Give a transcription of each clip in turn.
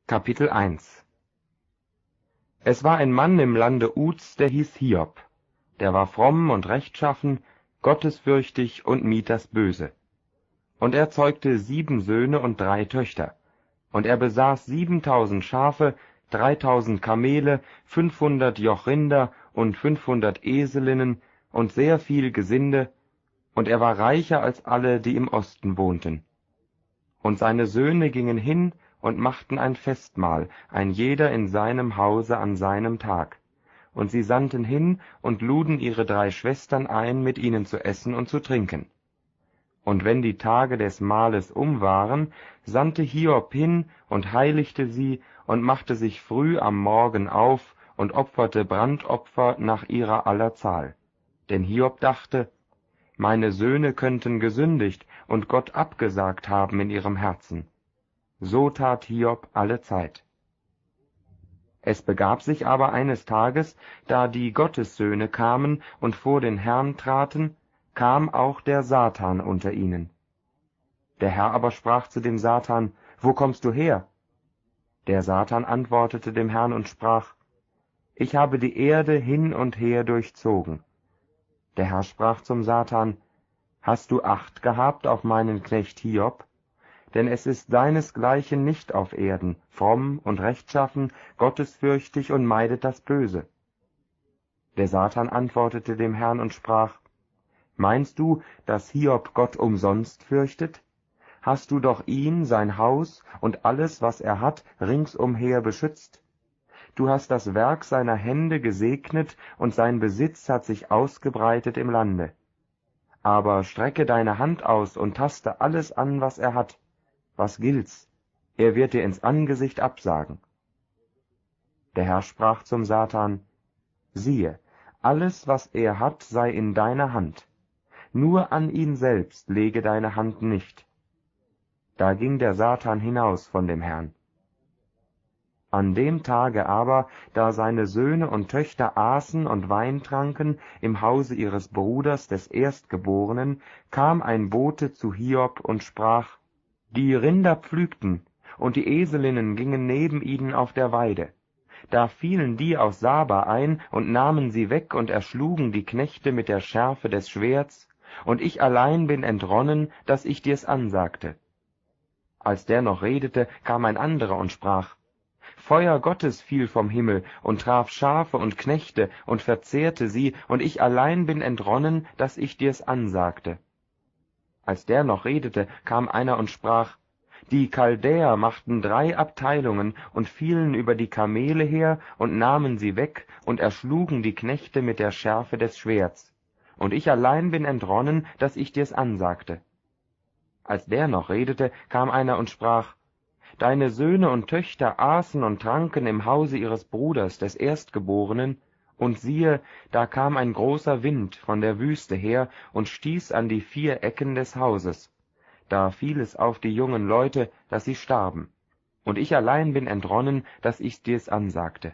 Kapitel 1 Es war ein Mann im Lande Uz, der hieß Hiob. Der war fromm und rechtschaffen, gottesfürchtig und mied das Böse. Und er zeugte 7 Söhne und 3 Töchter. Und er besaß 7.000 Schafe, 3.000 Kamele, 500 Joch Rinder und 500 Eselinnen und sehr viel Gesinde, und er war reicher als alle, die im Osten wohnten. Und seine Söhne gingen hin und machten ein Festmahl, ein jeder in seinem Hause an seinem Tag. Und sie sandten hin und luden ihre 3 Schwestern ein, mit ihnen zu essen und zu trinken. Und wenn die Tage des Mahles um waren, sandte Hiob hin und heiligte sie und machte sich früh am Morgen auf und opferte Brandopfer nach ihrer aller Zahl. Denn Hiob dachte, meine Söhne könnten gesündigt und Gott abgesagt haben in ihrem Herzen. So tat Hiob allezeit. Es begab sich aber eines Tages, da die Gottessöhne kamen und vor den Herrn traten, kam auch der Satan unter ihnen. Der Herr aber sprach zu dem Satan, »Wo kommst du her?« Der Satan antwortete dem Herrn und sprach, »Ich habe die Erde hin und her durchzogen.« Der Herr sprach zum Satan, »Hast du Acht gehabt auf meinen Knecht Hiob? Denn es ist seinesgleichen nicht auf Erden, fromm und rechtschaffen, gottesfürchtig und meidet das Böse.« Der Satan antwortete dem Herrn und sprach, »Meinst du, dass Hiob Gott umsonst fürchtet? Hast du doch ihn, sein Haus und alles, was er hat, ringsumher beschützt? Du hast das Werk seiner Hände gesegnet, und sein Besitz hat sich ausgebreitet im Lande. Aber strecke deine Hand aus und taste alles an, was er hat. Was gilt's? Er wird dir ins Angesicht absagen.« Der Herr sprach zum Satan, »Siehe, alles, was er hat, sei in deiner Hand. Nur an ihn selbst lege deine Hand nicht.« Da ging der Satan hinaus von dem Herrn. An dem Tage aber, da seine Söhne und Töchter aßen und Wein tranken im Hause ihres Bruders des Erstgeborenen, kam ein Bote zu Hiob und sprach, »Die Rinder pflügten, und die Eselinnen gingen neben ihnen auf der Weide. Da fielen die aus Saba ein und nahmen sie weg und erschlugen die Knechte mit der Schärfe des Schwerts, und ich allein bin entronnen, dass ich dir's ansagte.« Als der noch redete, kam ein anderer und sprach, »Feuer Gottes fiel vom Himmel und traf Schafe und Knechte und verzehrte sie, und ich allein bin entronnen, dass ich dir's ansagte.« Als der noch redete, kam einer und sprach, »Die Chaldäer machten 3 Abteilungen und fielen über die Kamele her und nahmen sie weg und erschlugen die Knechte mit der Schärfe des Schwerts. Und ich allein bin entronnen, dass ich dir's ansagte.« Als der noch redete, kam einer und sprach, »Deine Söhne und Töchter aßen und tranken im Hause ihres Bruders, des Erstgeborenen, und siehe, da kam ein großer Wind von der Wüste her und stieß an die 4 Ecken des Hauses. Da fiel es auf die jungen Leute, dass sie starben. Und ich allein bin entronnen, dass ich dir's ansagte.«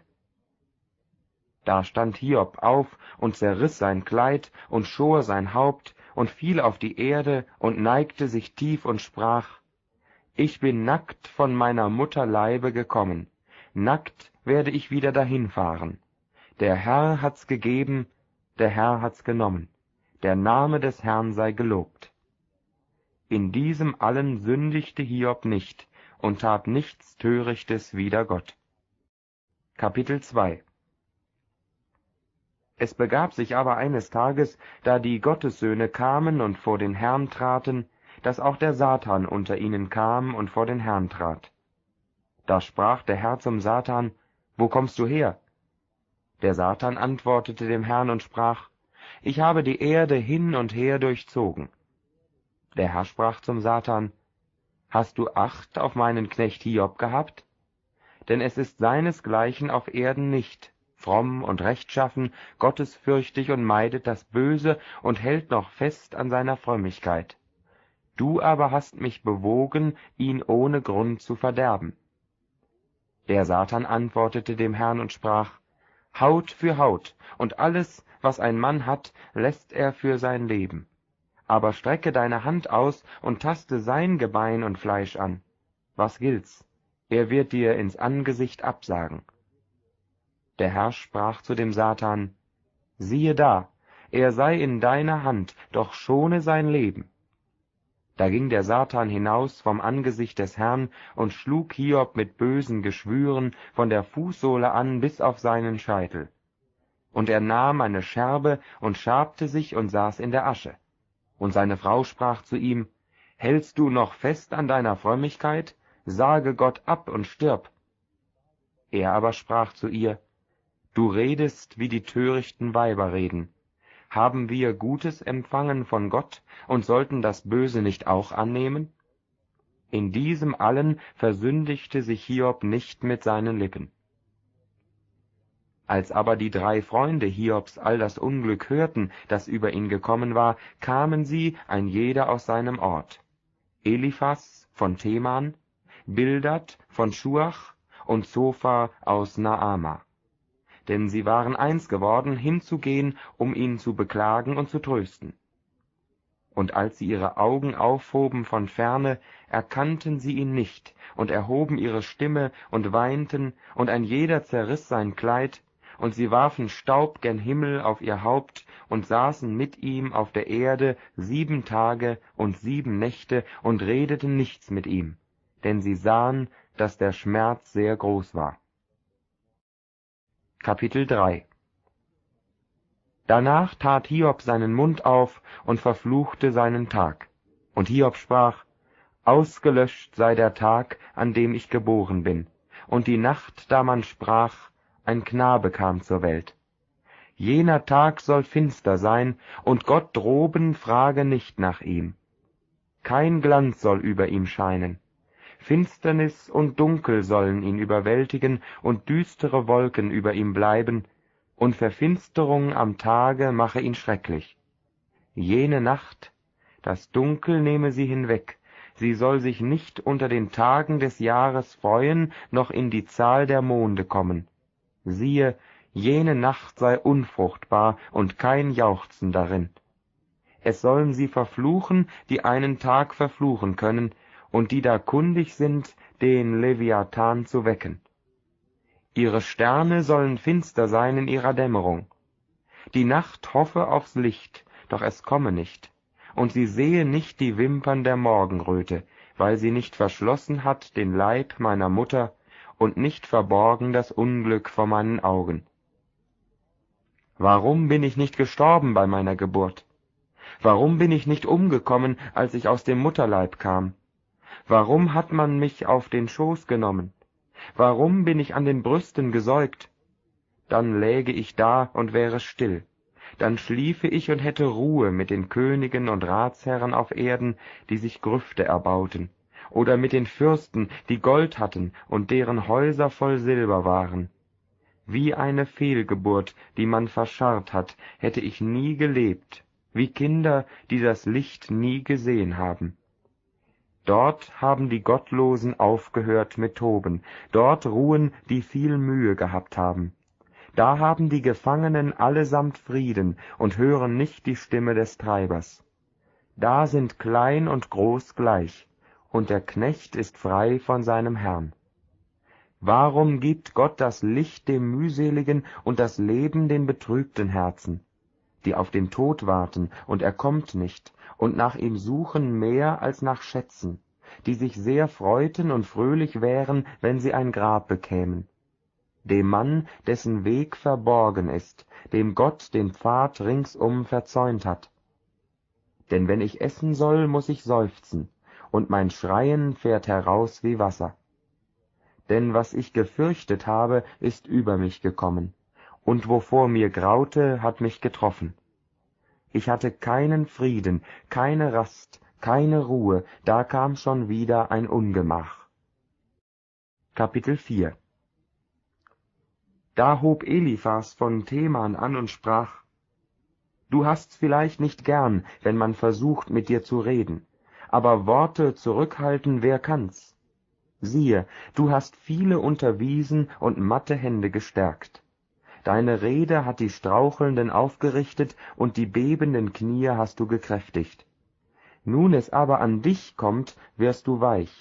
Da stand Hiob auf und zerriss sein Kleid und schor sein Haupt und fiel auf die Erde und neigte sich tief und sprach, »Ich bin nackt von meiner Mutter Leibe gekommen, nackt werde ich wieder dahinfahren. Der Herr hat's gegeben, der Herr hat's genommen, der Name des Herrn sei gelobt.« In diesem allen sündigte Hiob nicht und tat nichts Törichtes wider Gott. Kapitel 2 Es begab sich aber eines Tages, da die Gottessöhne kamen und vor den Herrn traten, dass auch der Satan unter ihnen kam und vor den Herrn trat. Da sprach der Herr zum Satan, »Wo kommst du her?« Der Satan antwortete dem Herrn und sprach, »Ich habe die Erde hin und her durchzogen.« Der Herr sprach zum Satan, »Hast du Acht auf meinen Knecht Hiob gehabt? Denn es ist seinesgleichen auf Erden nicht, fromm und rechtschaffen, gottesfürchtig und meidet das Böse und hält noch fest an seiner Frömmigkeit. Du aber hast mich bewogen, ihn ohne Grund zu verderben.« Der Satan antwortete dem Herrn und sprach, »Haut für Haut, und alles, was ein Mann hat, lässt er für sein Leben. Aber strecke deine Hand aus und taste sein Gebein und Fleisch an. Was gilt's? er wird dir ins Angesicht absagen. Der Herr sprach zu dem Satan: Siehe da, er sei in deiner Hand, doch schone sein Leben. Da ging der Satan hinaus vom Angesicht des Herrn und schlug Hiob mit bösen Geschwüren von der Fußsohle an bis auf seinen Scheitel. Und er nahm eine Scherbe und schabte sich und saß in der Asche. Und seine Frau sprach zu ihm: Hältst du noch fest an deiner Frömmigkeit? Sage Gott ab und stirb. Er aber sprach zu ihr: Du redest, wie die törichten Weiber reden. Haben wir Gutes empfangen von Gott und sollten das Böse nicht auch annehmen? In diesem allen versündigte sich Hiob nicht mit seinen Lippen. Als aber die 3 Freunde Hiobs all das Unglück hörten, das über ihn gekommen war, kamen sie, ein jeder aus seinem Ort: Eliphas von Teman, Bildad von Schuach und Zophar aus Naama. Denn sie waren eins geworden, hinzugehen, um ihn zu beklagen und zu trösten. Und als sie ihre Augen aufhoben von ferne, erkannten sie ihn nicht, und erhoben ihre Stimme und weinten, und ein jeder zerriss sein Kleid, und sie warfen Staub gen Himmel auf ihr Haupt und saßen mit ihm auf der Erde 7 Tage und 7 Nächte und redeten nichts mit ihm, denn sie sahen, dass der Schmerz sehr groß war. Kapitel 3. Danach tat Hiob seinen Mund auf und verfluchte seinen Tag. Und Hiob sprach: Ausgelöscht sei der Tag, an dem ich geboren bin, und die Nacht, da man sprach, ein Knabe kam zur Welt. Jener Tag soll finster sein, und Gott droben frage nicht nach ihm. Kein Glanz soll über ihm scheinen. Finsternis und Dunkel sollen ihn überwältigen, und düstere Wolken über ihm bleiben, und Verfinsterung am Tage mache ihn schrecklich. Jene Nacht, das Dunkel nehme sie hinweg, sie soll sich nicht unter den Tagen des Jahres freuen, noch in die Zahl der Monde kommen. Siehe, jene Nacht sei unfruchtbar und kein Jauchzen darin. Es sollen sie verfluchen, die einen Tag verfluchen können, und die da kundig sind, den Leviathan zu wecken. Ihre Sterne sollen finster sein in ihrer Dämmerung. Die Nacht hoffe aufs Licht, doch es komme nicht, und sie sehe nicht die Wimpern der Morgenröte, weil sie nicht verschlossen hat den Leib meiner Mutter und nicht verborgen das Unglück vor meinen Augen. Warum bin ich nicht gestorben bei meiner Geburt? Warum bin ich nicht umgekommen, als ich aus dem Mutterleib kam? Warum hat man mich auf den Schoß genommen? Warum bin ich an den Brüsten gesäugt? Dann läge ich da und wäre still. Dann schliefe ich und hätte Ruhe mit den Königen und Ratsherren auf Erden, die sich Grüfte erbauten, oder mit den Fürsten, die Gold hatten und deren Häuser voll Silber waren. Wie eine Fehlgeburt, die man verscharrt hat, hätte ich nie gelebt, wie Kinder, die das Licht nie gesehen haben. Dort haben die Gottlosen aufgehört mit Toben, dort ruhen, die viel Mühe gehabt haben. Da haben die Gefangenen allesamt Frieden und hören nicht die Stimme des Treibers. Da sind klein und groß gleich, und der Knecht ist frei von seinem Herrn. Warum gibt Gott das Licht dem mühseligen und das Leben den betrübten Herzen, die auf den Tod warten, und er kommt nicht, und nach ihm suchen mehr als nach Schätzen, die sich sehr freuten und fröhlich wären, wenn sie ein Grab bekämen? Dem Mann, dessen Weg verborgen ist, dem Gott den Pfad ringsum verzäunt hat. Denn wenn ich essen soll, muß ich seufzen, und mein Schreien fährt heraus wie Wasser. Denn was ich gefürchtet habe, ist über mich gekommen, und wovor mir graute, hat mich getroffen. Ich hatte keinen Frieden, keine Rast, keine Ruhe, da kam schon wieder ein Ungemach. Kapitel 4. Da hob Eliphas von Teman an und sprach: Du hast's vielleicht nicht gern, wenn man versucht, mit dir zu reden, aber Worte zurückhalten, wer kann's? Siehe, du hast viele unterwiesen und matte Hände gestärkt. Deine Rede hat die Strauchelnden aufgerichtet, und die bebenden Knie hast du gekräftigt. Nun es aber an dich kommt, wirst du weich,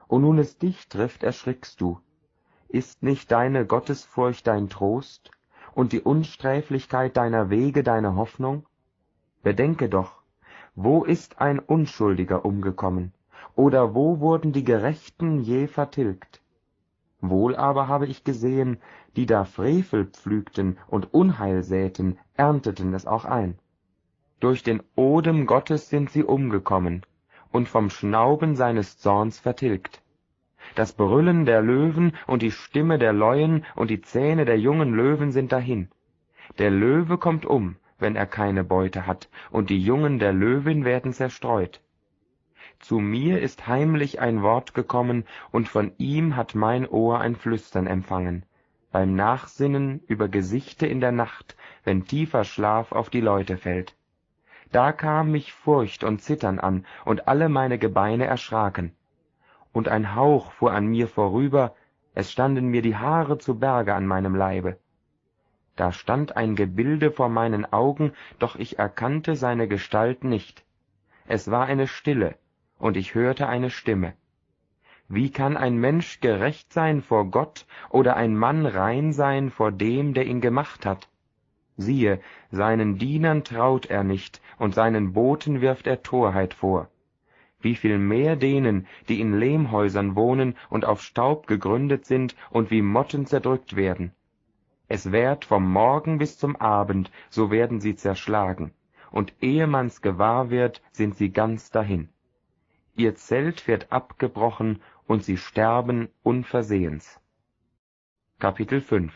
und nun es dich trifft, erschrickst du. Ist nicht deine Gottesfurcht dein Trost und die Unsträflichkeit deiner Wege deine Hoffnung? Bedenke doch, wo ist ein Unschuldiger umgekommen, oder wo wurden die Gerechten je vertilgt? Wohl aber habe ich gesehen, die da Frevel pflügten und Unheil säten, ernteten es auch ein. Durch den Odem Gottes sind sie umgekommen und vom Schnauben seines Zorns vertilgt. Das Brüllen der Löwen und die Stimme der Leuen und die Zähne der jungen Löwen sind dahin. Der Löwe kommt wenn er keine Beute hat, und die Jungen der Löwin werden zerstreut. Zu mir ist heimlich ein Wort gekommen, und von ihm hat mein Ohr ein Flüstern empfangen, beim Nachsinnen über Gesichte in der Nacht, wenn tiefer Schlaf auf die Leute fällt. Da kam mich Furcht und Zittern an, und alle meine Gebeine erschraken. Und ein Hauch fuhr an mir vorüber, es standen mir die Haare zu Berge an meinem Leibe. Da stand ein Gebilde vor meinen Augen, doch ich erkannte seine Gestalt nicht. Es war eine Stille, und ich hörte eine Stimme. Wie kann ein Mensch gerecht sein vor Gott oder ein Mann rein sein vor dem, der ihn gemacht hat? Siehe, seinen Dienern traut er nicht, und seinen Boten wirft er Torheit vor. Wie viel mehr denen, die in Lehmhäusern wohnen und auf Staub gegründet sind und wie Motten zerdrückt werden. Es währt vom Morgen bis zum Abend, so werden sie zerschlagen, und ehe man's gewahr wird, sind sie ganz dahin. Ihr Zelt wird abgebrochen, und sie sterben unversehens. Kapitel 5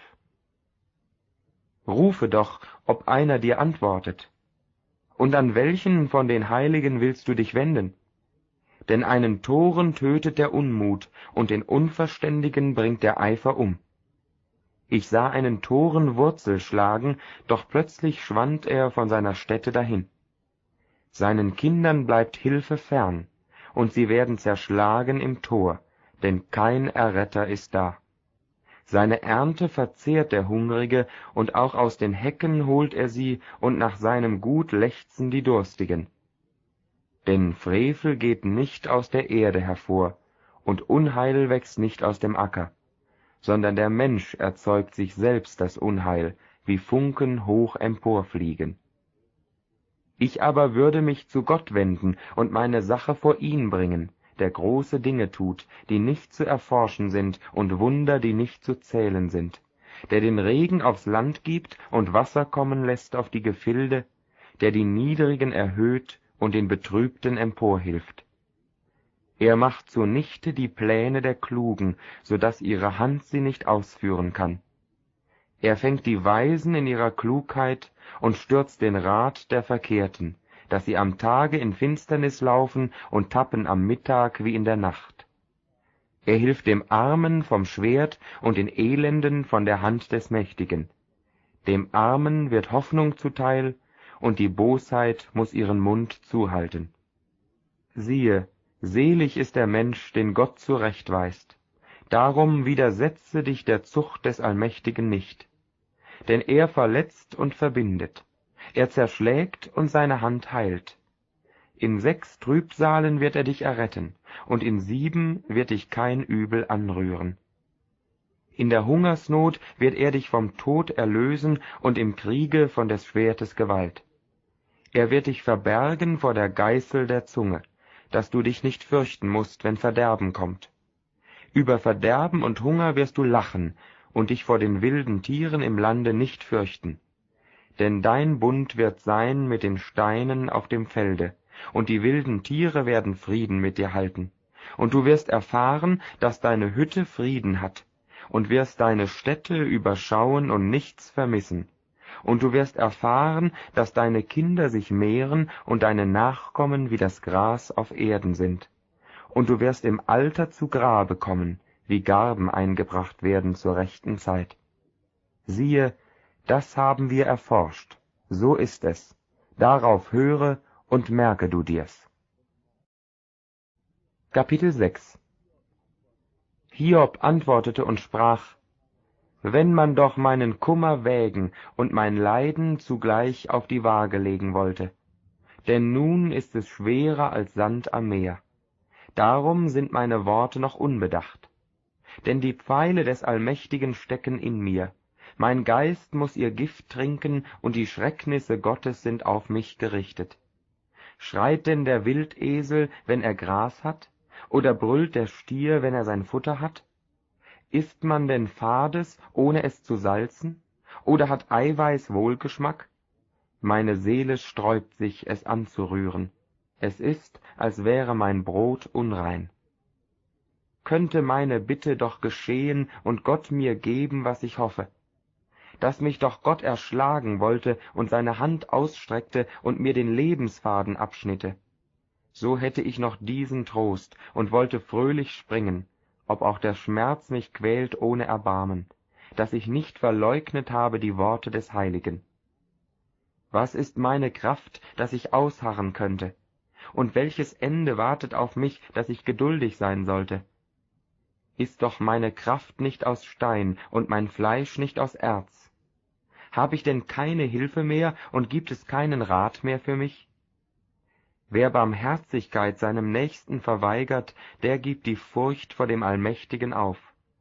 Rufe doch, ob einer dir antwortet. Und an welchen von den Heiligen willst du dich wenden? Denn einen Toren tötet der Unmut, und den Unverständigen bringt der Eifer um. Ich sah einen Toren Wurzel schlagen, doch plötzlich schwand er von seiner Stätte dahin. Seinen Kindern bleibt Hilfe fern, und sie werden zerschlagen im Tor, denn kein Erretter ist da. Seine Ernte verzehrt der Hungrige, und auch aus den Hecken holt er sie, und nach seinem Gut lechzen die Durstigen. Denn Frevel geht nicht aus der Erde hervor, und Unheil wächst nicht aus dem Acker, sondern der Mensch erzeugt sich selbst das Unheil, wie Funken hoch emporfliegen. Ich aber würde mich zu Gott wenden und meine Sache vor ihn bringen, der große Dinge tut, die nicht zu erforschen sind, und Wunder, die nicht zu zählen sind, der den Regen aufs Land gibt und Wasser kommen lässt auf die Gefilde, der die Niedrigen erhöht und den Betrübten emporhilft. Er macht zunichte die Pläne der Klugen, so daß ihre Hand sie nicht ausführen kann. Er fängt die Weisen in ihrer Klugheit und stürzt den Rat der Verkehrten, dass sie am Tage in Finsternis laufen und tappen am Mittag wie in der Nacht. Er hilft dem Armen vom Schwert und den Elenden von der Hand des Mächtigen. Dem Armen wird Hoffnung zuteil, und die Bosheit muß ihren Mund zuhalten. Siehe, selig ist der Mensch, den Gott zurechtweist. Darum widersetze dich der Zucht des Allmächtigen nicht. Denn er verletzt und verbindet. Er zerschlägt und seine Hand heilt. In 6 Trübsalen wird er dich erretten, und in 7 wird dich kein Übel anrühren. In der Hungersnot wird er dich vom Tod erlösen und im Kriege von des Schwertes Gewalt. Er wird dich verbergen vor der Geißel der Zunge, dass du dich nicht fürchten mußt, wenn Verderben kommt. Über Verderben und Hunger wirst du lachen und dich vor den wilden Tieren im Lande nicht fürchten. Denn dein Bund wird sein mit den Steinen auf dem Felde, und die wilden Tiere werden Frieden mit dir halten. Und du wirst erfahren, dass deine Hütte Frieden hat, und wirst deine Städte überschauen und nichts vermissen. Und du wirst erfahren, dass deine Kinder sich mehren und deine Nachkommen wie das Gras auf Erden sind. Und du wirst im Alter zu Grabe kommen, wie Garben eingebracht werden zur rechten Zeit. Siehe, das haben wir erforscht, so ist es. Darauf höre und merke du dir's. Kapitel 6 Hiob antwortete und sprach: Wenn man doch meinen Kummer wägen und mein Leiden zugleich auf die Waage legen wollte. Denn nun ist es schwerer als Sand am Meer. Darum sind meine Worte noch unbedacht. Denn die Pfeile des Allmächtigen stecken in mir. Mein Geist muß ihr Gift trinken, und die Schrecknisse Gottes sind auf mich gerichtet. Schreit denn der Wildesel, wenn er Gras hat? Oder brüllt der Stier, wenn er sein Futter hat? Isst man denn Fades, ohne es zu salzen? Oder hat Eiweiß Wohlgeschmack? Meine Seele sträubt sich, es anzurühren. Es ist, als wäre mein Brot unrein. Könnte meine Bitte doch geschehen und Gott mir geben, was ich hoffe. Dass mich doch Gott erschlagen wollte und seine Hand ausstreckte und mir den Lebensfaden abschnitte. So hätte ich noch diesen Trost und wollte fröhlich springen, ob auch der Schmerz mich quält ohne Erbarmen, dass ich nicht verleugnet habe die Worte des Heiligen. Was ist meine Kraft, dass ich ausharren könnte? Und welches Ende wartet auf mich, dass ich geduldig sein sollte? Ist doch meine Kraft nicht aus Stein und mein Fleisch nicht aus Erz? Hab ich denn keine Hilfe mehr und gibt es keinen Rat mehr für mich? Wer Barmherzigkeit seinem Nächsten verweigert, der gibt die Furcht vor dem Allmächtigen auf.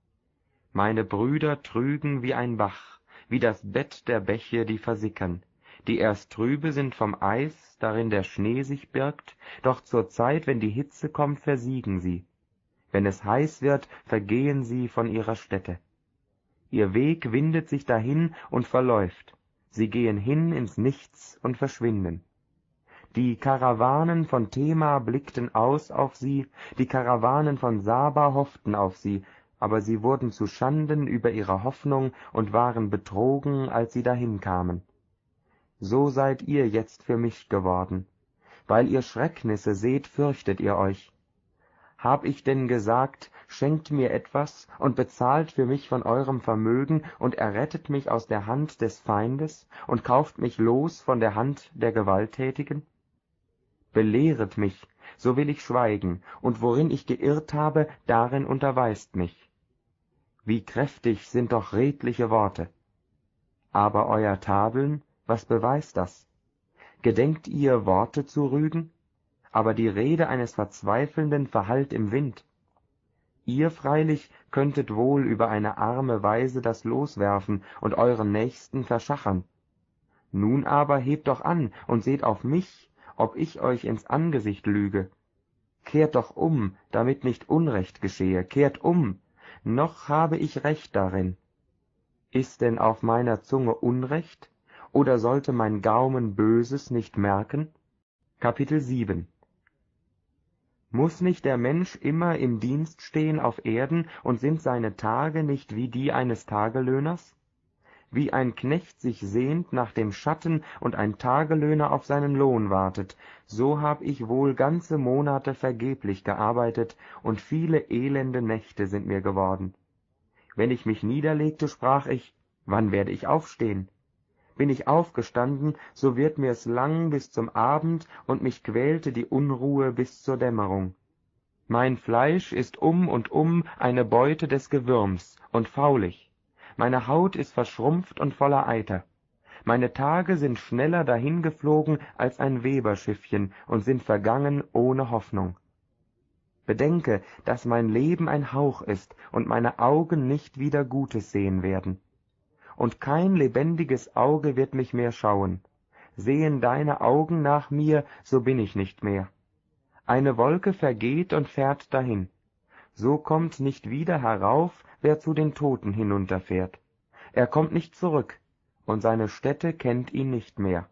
Meine Brüder trügen wie ein Bach, wie das Bett der Bäche, die versickern, die erst trübe sind vom Eis, darin der Schnee sich birgt, doch zur Zeit, wenn die Hitze kommt, versiegen sie. Wenn es heiß wird, vergehen sie von ihrer Stätte. Ihr Weg windet sich dahin und verläuft. Sie gehen hin ins Nichts und verschwinden. Die Karawanen von Tema blickten aus auf sie, die Karawanen von Saba hofften auf sie, aber sie wurden zu Schanden über ihre Hoffnung und waren betrogen, als sie dahin kamen. So seid ihr jetzt für mich geworden. Weil ihr Schrecknisse seht, fürchtet ihr euch. Hab ich denn gesagt, schenkt mir etwas und bezahlt für mich von eurem Vermögen und errettet mich aus der Hand des Feindes und kauft mich los von der Hand der Gewalttätigen? Belehret mich, so will ich schweigen, und worin ich geirrt habe, darin unterweist mich. Wie kräftig sind doch redliche Worte. Aber euer Tadeln, was beweist das? Gedenkt ihr, Worte zu rügen? Aber die Rede eines Verzweifelnden verhallt im Wind. Ihr freilich könntet wohl über eine arme Waise das Los werfen und euren Nächsten verschachern. Nun aber hebt doch an und seht auf mich, ob ich euch ins Angesicht lüge. Kehrt doch um, damit nicht Unrecht geschehe, kehrt um, noch habe ich Recht darin. Ist denn auf meiner Zunge Unrecht, oder sollte mein Gaumen Böses nicht merken? Kapitel 7. Muß nicht der Mensch immer im Dienst stehen auf Erden, und sind seine Tage nicht wie die eines Tagelöhners? Wie ein Knecht sich sehnt nach dem Schatten und ein Tagelöhner auf seinen Lohn wartet, so hab ich wohl ganze Monate vergeblich gearbeitet, und viele elende Nächte sind mir geworden. Wenn ich mich niederlegte, sprach ich, wann werde ich aufstehen? Bin ich aufgestanden, so wird mir's lang bis zum Abend, und mich quälte die Unruhe bis zur Dämmerung. Mein Fleisch ist und eine Beute des Gewürms und faulig. Meine Haut ist verschrumpft und voller Eiter. Meine Tage sind schneller dahingeflogen als ein Weberschiffchen und sind vergangen ohne Hoffnung. Bedenke, dass mein Leben ein Hauch ist und meine Augen nicht wieder Gutes sehen werden. Und kein lebendiges Auge wird mich mehr schauen. Sehen deine Augen nach mir, so bin ich nicht mehr. Eine Wolke vergeht und fährt dahin. So kommt nicht wieder herauf, wer zu den Toten hinunterfährt. Er kommt nicht zurück, und seine Stätte kennt ihn nicht mehr.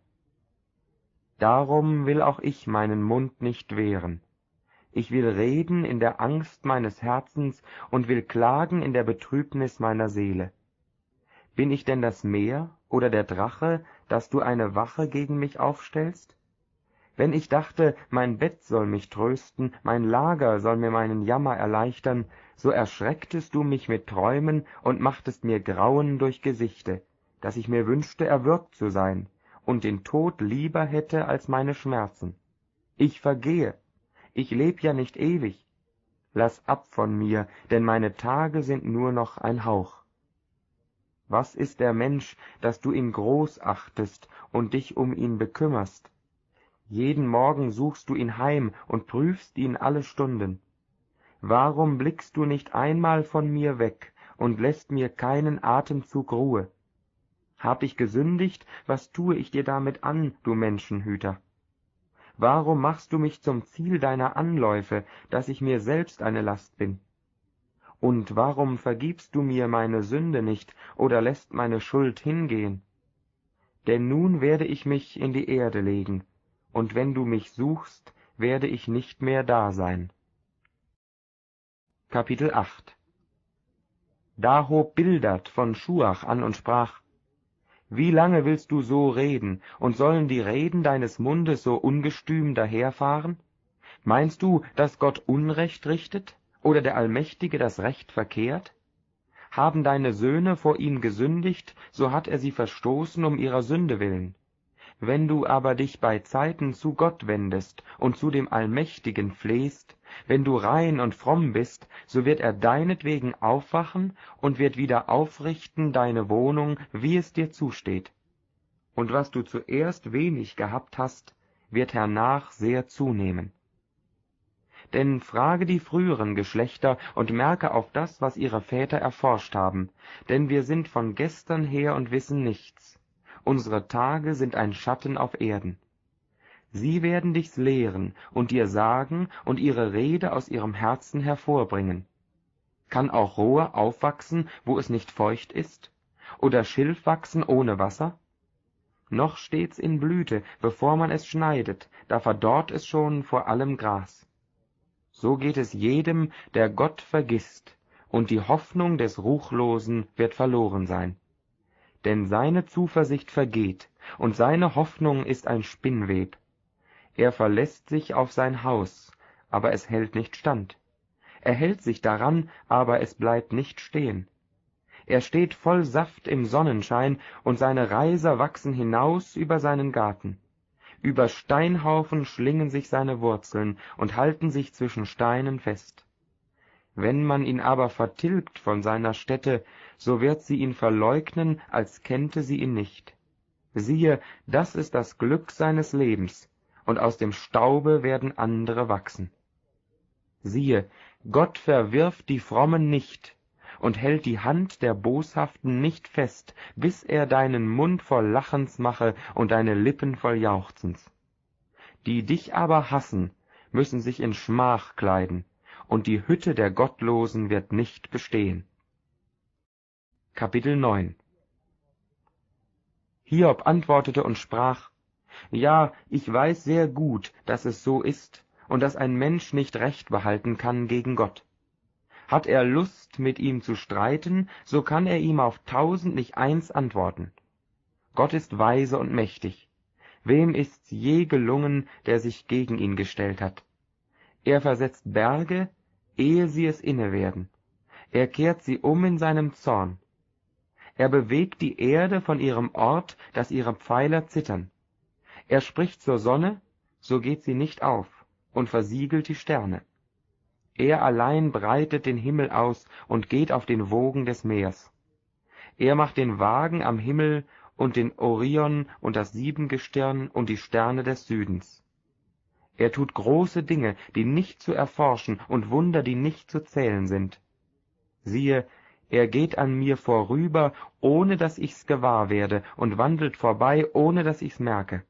Darum will auch ich meinen Mund nicht wehren. Ich will reden in der Angst meines Herzens und will klagen in der Betrübnis meiner Seele. Bin ich denn das Meer oder der Drache, dass du eine Wache gegen mich aufstellst? Wenn ich dachte, mein Bett soll mich trösten, mein Lager soll mir meinen Jammer erleichtern, so erschrecktest du mich mit Träumen und machtest mir Grauen durch Gesichte, dass ich mir wünschte, erwürgt zu sein und den Tod lieber hätte als meine Schmerzen. Ich vergehe, ich leb ja nicht ewig. Lass ab von mir, denn meine Tage sind nur noch ein Hauch. Was ist der Mensch, dass du ihn groß achtest und dich um ihn bekümmerst? Jeden Morgen suchst du ihn heim und prüfst ihn alle Stunden. Warum blickst du nicht einmal von mir weg und lässt mir keinen Atemzug Ruhe? Hab ich gesündigt, was tue ich dir damit an, du Menschenhüter? Warum machst du mich zum Ziel deiner Anläufe, dass ich mir selbst eine Last bin? Und warum vergibst du mir meine Sünde nicht oder lässt meine Schuld hingehen? Denn nun werde ich mich in die Erde legen, und wenn du mich suchst, werde ich nicht mehr da sein. Kapitel 8. Da hob Bildad von Schuach an und sprach: Wie lange willst du so reden, und sollen die Reden deines Mundes so ungestüm daherfahren? Meinst du, dass Gott Unrecht richtet, oder der Allmächtige das Recht verkehrt? Haben deine Söhne vor ihm gesündigt, so hat er sie verstoßen um ihrer Sünde willen. Wenn du aber dich bei Zeiten zu Gott wendest und zu dem Allmächtigen flehst, wenn du rein und fromm bist, so wird er deinetwegen aufwachen und wird wieder aufrichten deine Wohnung, wie es dir zusteht. Und was du zuerst wenig gehabt hast, wird hernach sehr zunehmen. Denn frage die früheren Geschlechter und merke auf das, was ihre Väter erforscht haben, denn wir sind von gestern her und wissen nichts. Unsere Tage sind ein Schatten auf Erden. Sie werden dich's lehren und dir sagen und ihre Rede aus ihrem Herzen hervorbringen. Kann auch Rohr aufwachsen, wo es nicht feucht ist? Oder Schilf wachsen ohne Wasser? Noch steht's in Blüte, bevor man es schneidet, da verdorrt es schon vor allem Gras. So geht es jedem, der Gott vergisst, und die Hoffnung des Ruchlosen wird verloren sein. Denn seine Zuversicht vergeht, und seine Hoffnung ist ein Spinnweb. Er verlässt sich auf sein Haus, aber es hält nicht stand. Er hält sich daran, aber es bleibt nicht stehen. Er steht voll Saft im Sonnenschein, und seine Reiser wachsen hinaus über seinen Garten. Über Steinhaufen schlingen sich seine Wurzeln und halten sich zwischen Steinen fest. Wenn man ihn aber vertilgt von seiner Stätte, so wird sie ihn verleugnen, als kennte sie ihn nicht. Siehe, das ist das Glück seines Lebens, und aus dem Staube werden andere wachsen. Siehe, Gott verwirft die Frommen nicht und hält die Hand der Boshaften nicht fest, bis er deinen Mund voll Lachens mache und deine Lippen voll Jauchzens. Die dich aber hassen, müssen sich in Schmach kleiden, und die Hütte der Gottlosen wird nicht bestehen. Kapitel 9. Hiob antwortete und sprach: Ja, ich weiß sehr gut, dass es so ist, und dass ein Mensch nicht Recht behalten kann gegen Gott. Hat er Lust, mit ihm zu streiten, so kann er ihm auf 1000 nicht eins antworten. Gott ist weise und mächtig. Wem ist's je gelungen, der sich gegen ihn gestellt hat? Er versetzt Berge, ehe sie es inne werden. Er kehrt sie um in seinem Zorn. Er bewegt die Erde von ihrem Ort, dass ihre Pfeiler zittern. Er spricht zur Sonne, so geht sie nicht auf, und versiegelt die Sterne. Er allein breitet den Himmel aus und geht auf den Wogen des Meers. Er macht den Wagen am Himmel und den Orion und das Siebengestirn und die Sterne des Südens. Er tut große Dinge, die nicht zu erforschen, und Wunder, die nicht zu zählen sind. Siehe, er geht an mir vorüber, ohne dass ich's gewahr werde, und wandelt vorbei, ohne dass ich's merke.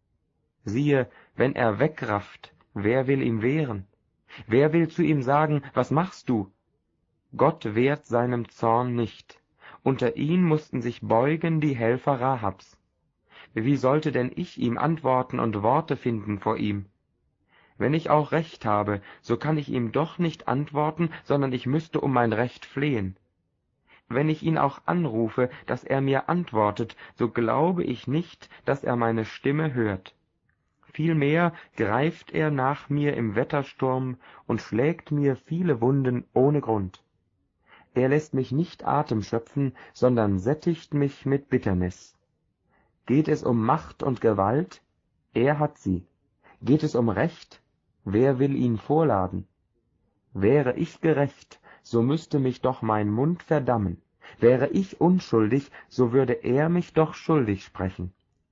Siehe, wenn er wegrafft, wer will ihm wehren? Wer will zu ihm sagen, was machst du? Gott wehrt seinem Zorn nicht. Unter ihn mussten sich beugen die Helfer Rahabs. Wie sollte denn ich ihm antworten und Worte finden vor ihm? Wenn ich auch Recht habe, so kann ich ihm doch nicht antworten, sondern ich müsste um mein Recht flehen. Wenn ich ihn auch anrufe, dass er mir antwortet, so glaube ich nicht, dass er meine Stimme hört. Vielmehr greift er nach mir im Wettersturm und schlägt mir viele Wunden ohne Grund. Er lässt mich nicht Atem schöpfen, sondern sättigt mich mit Bitternis. Geht es um Macht und Gewalt? Er hat sie. Geht es um Recht? Wer will ihn vorladen? Wäre ich gerecht, so müsste mich doch mein Mund verdammen. Wäre ich unschuldig, so würde er mich doch schuldig sprechen.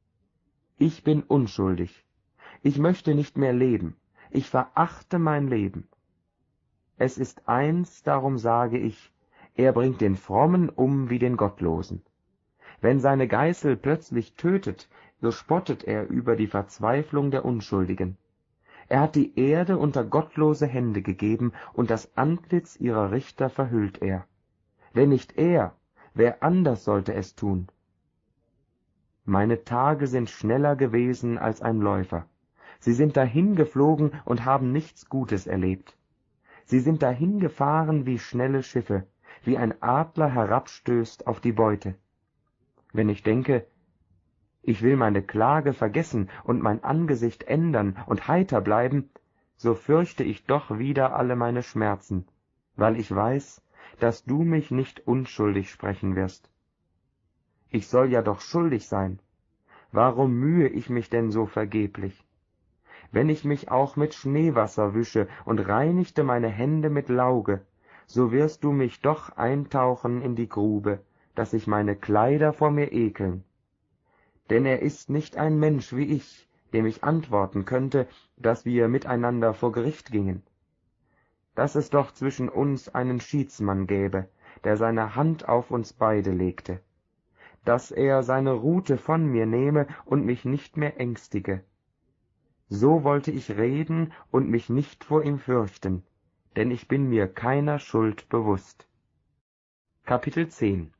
Ich bin unschuldig. Ich möchte nicht mehr leben. Ich verachte mein Leben. Es ist eins, darum sage ich, er bringt den Frommen um wie den Gottlosen. Wenn seine Geißel plötzlich tötet, so spottet er über die Verzweiflung der Unschuldigen. Er hat die Erde unter gottlose Hände gegeben, und das Antlitz ihrer Richter verhüllt er. Wenn nicht er, wer anders sollte es tun? Meine Tage sind schneller gewesen als ein Läufer. Sie sind dahingeflogen und haben nichts Gutes erlebt. Sie sind dahingefahren wie schnelle Schiffe, wie ein Adler herabstößt auf die Beute. Wenn ich denke, ich will meine Klage vergessen und mein Angesicht ändern und heiter bleiben, so fürchte ich doch wieder alle meine Schmerzen, weil ich weiß, dass du mich nicht unschuldig sprechen wirst. Ich soll ja doch schuldig sein. Warum mühe ich mich denn so vergeblich? Wenn ich mich auch mit Schneewasser wische und reinigte meine Hände mit Lauge, so wirst du mich doch eintauchen in die Grube, dass sich meine Kleider vor mir ekeln. Denn er ist nicht ein Mensch wie ich, dem ich antworten könnte, dass wir miteinander vor Gericht gingen. Dass es doch zwischen uns einen Schiedsmann gäbe, der seine Hand auf uns beide legte, dass er seine Rute von mir nehme und mich nicht mehr ängstige. So wollte ich reden und mich nicht vor ihm fürchten, denn ich bin mir keiner Schuld bewusst. Kapitel 10.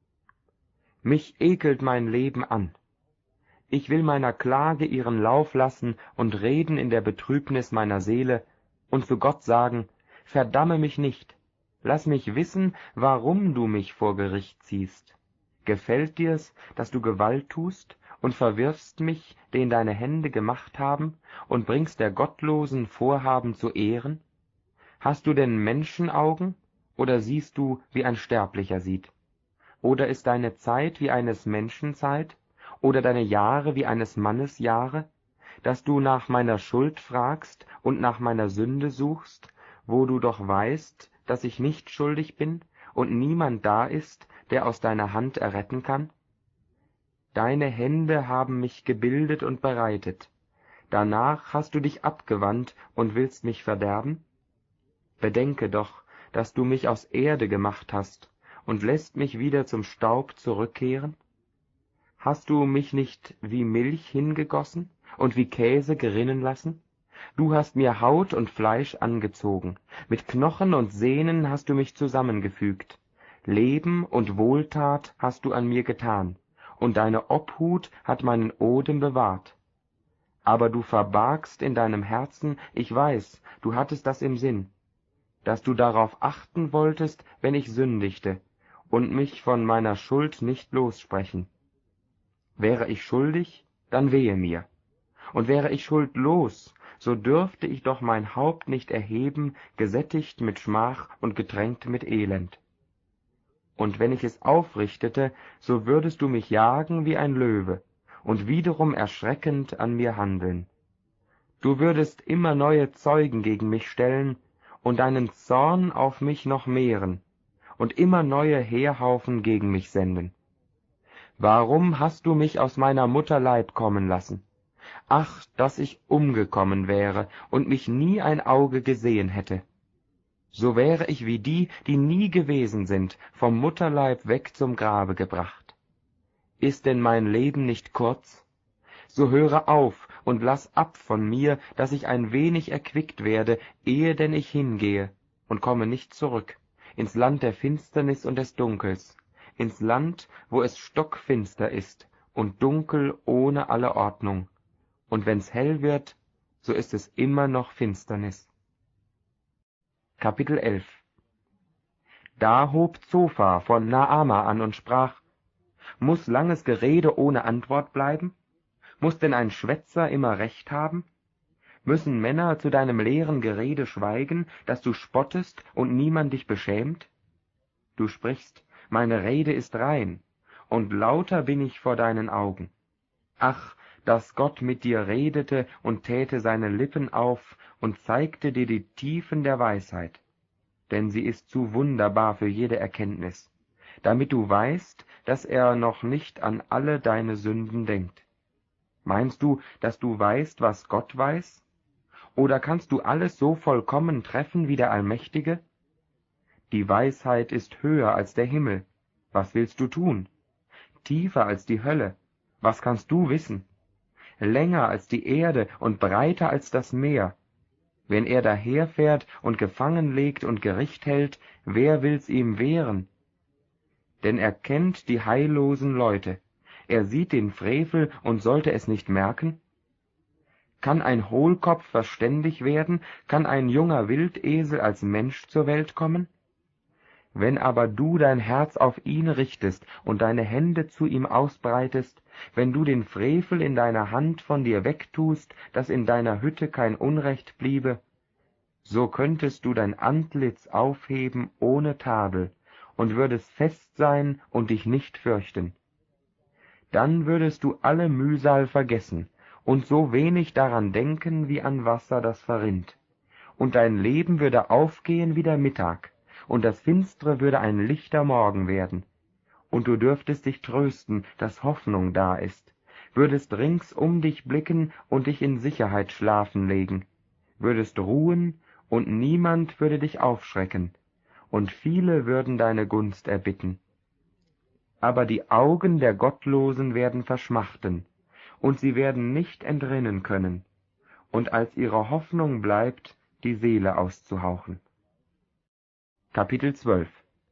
Mich ekelt mein Leben an. Ich will meiner Klage ihren Lauf lassen und reden in der Betrübnis meiner Seele und zu Gott sagen, verdamme mich nicht, lass mich wissen, warum du mich vor Gericht ziehst. Gefällt dir's, dass du Gewalt tust und verwirfst mich, den deine Hände gemacht haben, und bringst der gottlosen Vorhaben zu Ehren? Hast du denn Menschenaugen, oder siehst du, wie ein Sterblicher sieht? Oder ist deine Zeit wie eines Menschen Zeit, oder deine Jahre wie eines Mannes Jahre, dass du nach meiner Schuld fragst und nach meiner Sünde suchst, wo du doch weißt, dass ich nicht schuldig bin und niemand da ist, der aus deiner Hand erretten kann? Deine Hände haben mich gebildet und bereitet. Danach hast du dich abgewandt und willst mich verderben? Bedenke doch, dass du mich aus Erde gemacht hast und lässt mich wieder zum Staub zurückkehren? Hast du mich nicht wie Milch hingegossen und wie Käse gerinnen lassen? Du hast mir Haut und Fleisch angezogen, mit Knochen und Sehnen hast du mich zusammengefügt. Leben und Wohltat hast du an mir getan, und deine Obhut hat meinen Odem bewahrt. Aber du verbargst in deinem Herzen, ich weiß, du hattest das im Sinn, dass du darauf achten wolltest, wenn ich sündigte, und mich von meiner Schuld nicht lossprechen. Wäre ich schuldig, dann wehe mir, und wäre ich schuldlos, so dürfte ich doch mein Haupt nicht erheben, gesättigt mit Schmach und getränkt mit Elend. Und wenn ich es aufrichtete, so würdest du mich jagen wie ein Löwe und wiederum erschreckend an mir handeln. Du würdest immer neue Zeugen gegen mich stellen und deinen Zorn auf mich noch mehren und immer neue Heerhaufen gegen mich senden. Warum hast du mich aus meiner Mutter Leib kommen lassen? Ach, dass ich umgekommen wäre und mich nie ein Auge gesehen hätte. So wäre ich wie die, die nie gewesen sind, vom Mutterleib weg zum Grabe gebracht. Ist denn mein Leben nicht kurz? So höre auf und lass ab von mir, dass ich ein wenig erquickt werde, ehe denn ich hingehe, und komme nicht zurück, ins Land der Finsternis und des Dunkels, ins Land, wo es stockfinster ist und dunkel ohne alle Ordnung, und wenn's hell wird, so ist es immer noch Finsternis. Kapitel 11. Da hob Zophar von Naama an und sprach, »Muß langes Gerede ohne Antwort bleiben? Muß denn ein Schwätzer immer Recht haben? Müssen Männer zu deinem leeren Gerede schweigen, dass du spottest und niemand dich beschämt? Du sprichst, meine Rede ist rein, und lauter bin ich vor deinen Augen. Ach, dass Gott mit dir redete und täte seine Lippen auf und zeigte dir die Tiefen der Weisheit, denn sie ist zu wunderbar für jede Erkenntnis, damit du weißt, dass er noch nicht an alle deine Sünden denkt. Meinst du, dass du weißt, was Gott weiß? Oder kannst du alles so vollkommen treffen wie der Allmächtige? Die Weisheit ist höher als der Himmel. Was willst du tun? Tiefer als die Hölle. Was kannst du wissen? Länger als die Erde und breiter als das Meer. Wenn er daherfährt und gefangen legt und Gericht hält, wer will's ihm wehren? Denn er kennt die heillosen Leute. Er sieht den Frevel und sollte es nicht merken? Kann ein Hohlkopf verständig werden? Kann ein junger Wildesel als Mensch zur Welt kommen? Wenn aber du dein Herz auf ihn richtest und deine Hände zu ihm ausbreitest, wenn du den Frevel in deiner Hand von dir wegtust, dass in deiner Hütte kein Unrecht bliebe, so könntest du dein Antlitz aufheben ohne Tadel und würdest fest sein und dich nicht fürchten. Dann würdest du alle Mühsal vergessen und so wenig daran denken wie an Wasser, das verrinnt. Und dein Leben würde aufgehen wie der Mittag, und das Finstere würde ein lichter Morgen werden. Und du dürftest dich trösten, dass Hoffnung da ist, würdest rings um dich blicken und dich in Sicherheit schlafen legen, würdest ruhen, und niemand würde dich aufschrecken, und viele würden deine Gunst erbitten. Aber die Augen der Gottlosen werden verschmachten, und sie werden nicht entrinnen können, und als ihre Hoffnung bleibt, die Seele auszuhauchen. Kapitel 12.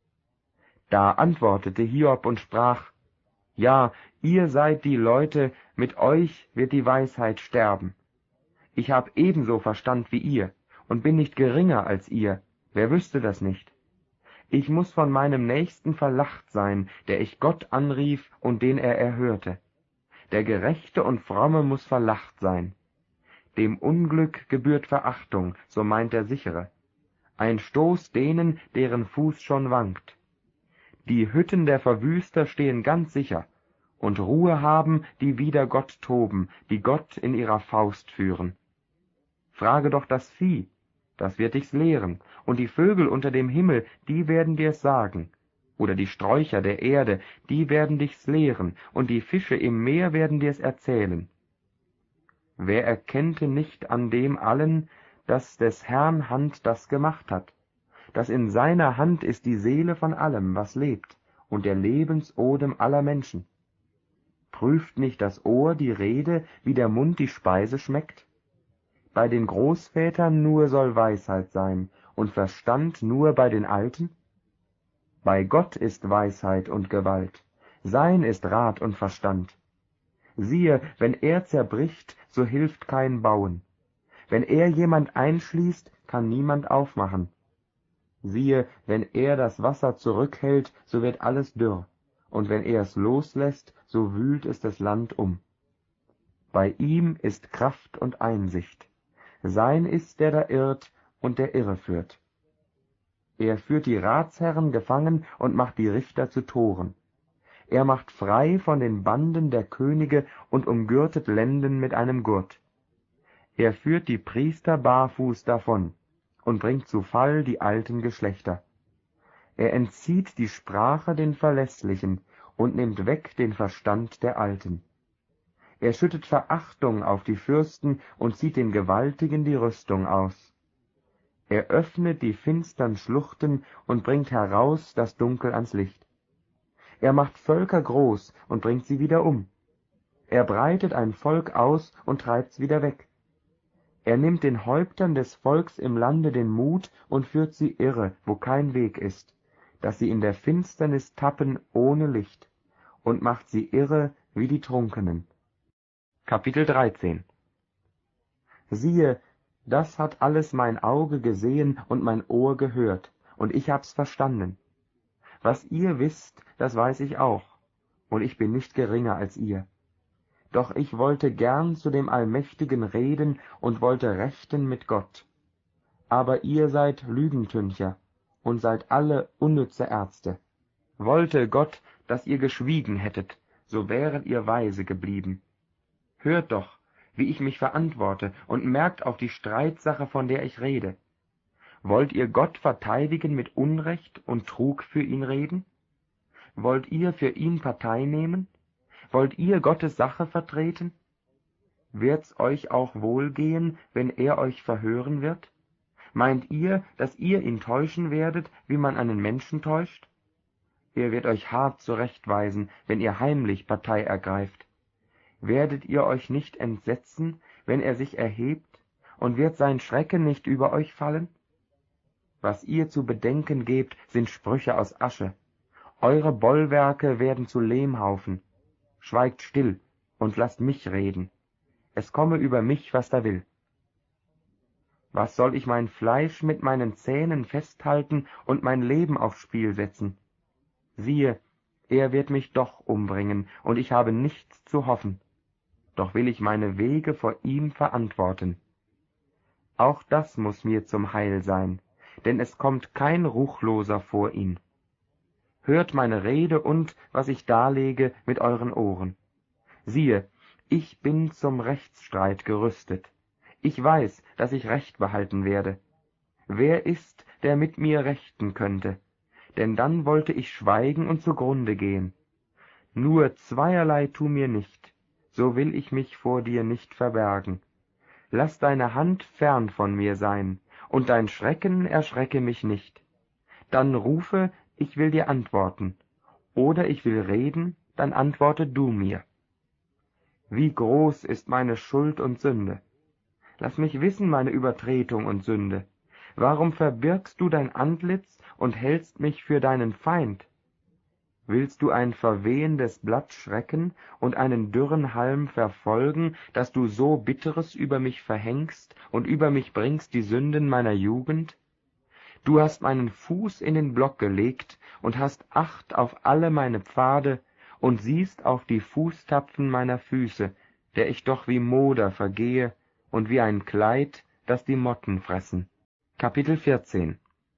Da antwortete Hiob und sprach: Ja, ihr seid die Leute, mit euch wird die Weisheit sterben. Ich hab ebenso Verstand wie ihr und bin nicht geringer als ihr. Wer wüsste das nicht? Ich muß von meinem Nächsten verlacht sein, der ich Gott anrief und den er erhörte. Der Gerechte und Fromme muß verlacht sein. Dem Unglück gebührt Verachtung, so meint der Sichere. Ein Stoß denen, deren Fuß schon wankt. Die Hütten der Verwüster stehen ganz sicher, und Ruhe haben, die wider Gott toben, die Gott in ihrer Faust führen. Frage doch das Vieh, das wird dich's lehren, und die Vögel unter dem Himmel, die werden dir's sagen, oder die Sträucher der Erde, die werden dich's lehren, und die Fische im Meer werden dir's erzählen. Wer erkennte nicht an dem allen, dass des Herrn Hand das gemacht hat, dass in seiner Hand ist die Seele von allem, was lebt, und der Lebensodem aller Menschen? Prüft nicht das Ohr die Rede, wie der Mund die Speise schmeckt? Bei den Großvätern nur soll Weisheit sein, und Verstand nur bei den Alten? Bei Gott ist Weisheit und Gewalt, sein ist Rat und Verstand. Siehe, wenn er zerbricht, so hilft kein Bauen. Wenn er jemand einschließt, kann niemand aufmachen. Siehe, wenn er das Wasser zurückhält, so wird alles dürr, und wenn er es loslässt, so wühlt es das Land um. Bei ihm ist Kraft und Einsicht. Sein ist, der da irrt und der Irre führt. Er führt die Ratsherren gefangen und macht die Richter zu Toren. Er macht frei von den Banden der Könige und umgürtet Lenden mit einem Gurt. Er führt die Priester barfuß davon und bringt zu Fall die alten Geschlechter. Er entzieht die Sprache den Verlässlichen und nimmt weg den Verstand der Alten. Er schüttet Verachtung auf die Fürsten und zieht den Gewaltigen die Rüstung aus. Er öffnet die finstern Schluchten und bringt heraus das Dunkel ans Licht. Er macht Völker groß und bringt sie wieder um. Er breitet ein Volk aus und treibt's wieder weg. Er nimmt den Häuptern des Volks im Lande den Mut und führt sie irre, wo kein Weg ist, dass sie in der Finsternis tappen ohne Licht, und macht sie irre wie die Trunkenen. Kapitel 13. Siehe, das hat alles mein Auge gesehen und mein Ohr gehört, und ich hab's verstanden. Was ihr wisst, das weiß ich auch, und ich bin nicht geringer als ihr. Doch ich wollte gern zu dem Allmächtigen reden und wollte rechten mit Gott. Aber ihr seid Lügentüncher und seid alle unnütze Ärzte. Wollte Gott, dass ihr geschwiegen hättet, so wäret ihr weise geblieben. Hört doch, wie ich mich verantworte, und merkt auf die Streitsache, von der ich rede. Wollt ihr Gott verteidigen mit Unrecht und Trug für ihn reden? Wollt ihr für ihn Partei nehmen? Wollt ihr Gottes Sache vertreten? Wird's euch auch wohlgehen, wenn er euch verhören wird? Meint ihr, dass ihr ihn täuschen werdet, wie man einen Menschen täuscht? Er wird euch hart zurechtweisen, wenn ihr heimlich Partei ergreift. Werdet ihr euch nicht entsetzen, wenn er sich erhebt, und wird sein Schrecken nicht über euch fallen? Was ihr zu bedenken gebt, sind Sprüche aus Asche. Eure Bollwerke werden zu Lehmhaufen. Schweigt still und lasst mich reden. Es komme über mich, was da will. Was soll ich mein Fleisch mit meinen Zähnen festhalten und mein Leben aufs Spiel setzen? Siehe, er wird mich doch umbringen, und ich habe nichts zu hoffen. Doch will ich meine Wege vor ihm verantworten. Auch das muß mir zum Heil sein, denn es kommt kein Ruchloser vor ihn. Hört meine Rede und, was ich darlege, mit euren Ohren. Siehe, ich bin zum Rechtsstreit gerüstet. Ich weiß, dass ich Recht behalten werde. Wer ist, der mit mir rechten könnte? Denn dann wollte ich schweigen und zugrunde gehen. Nur zweierlei tu mir nicht, so will ich mich vor dir nicht verbergen. Lass deine Hand fern von mir sein, und dein Schrecken erschrecke mich nicht. Dann rufe, ich will dir antworten, oder ich will reden, dann antworte du mir. Wie groß ist meine Schuld und Sünde! Lass mich wissen meine Übertretung und Sünde. Warum verbirgst du dein Antlitz und hältst mich für deinen Feind? Willst du ein verwehendes Blatt schrecken und einen dürren Halm verfolgen, dass du so Bitteres über mich verhängst und über mich bringst die Sünden meiner Jugend? Du hast meinen Fuß in den Block gelegt und hast Acht auf alle meine Pfade und siehst auf die Fußtapfen meiner Füße, der ich doch wie Moder vergehe und wie ein Kleid, das die Motten fressen. Kapitel 14.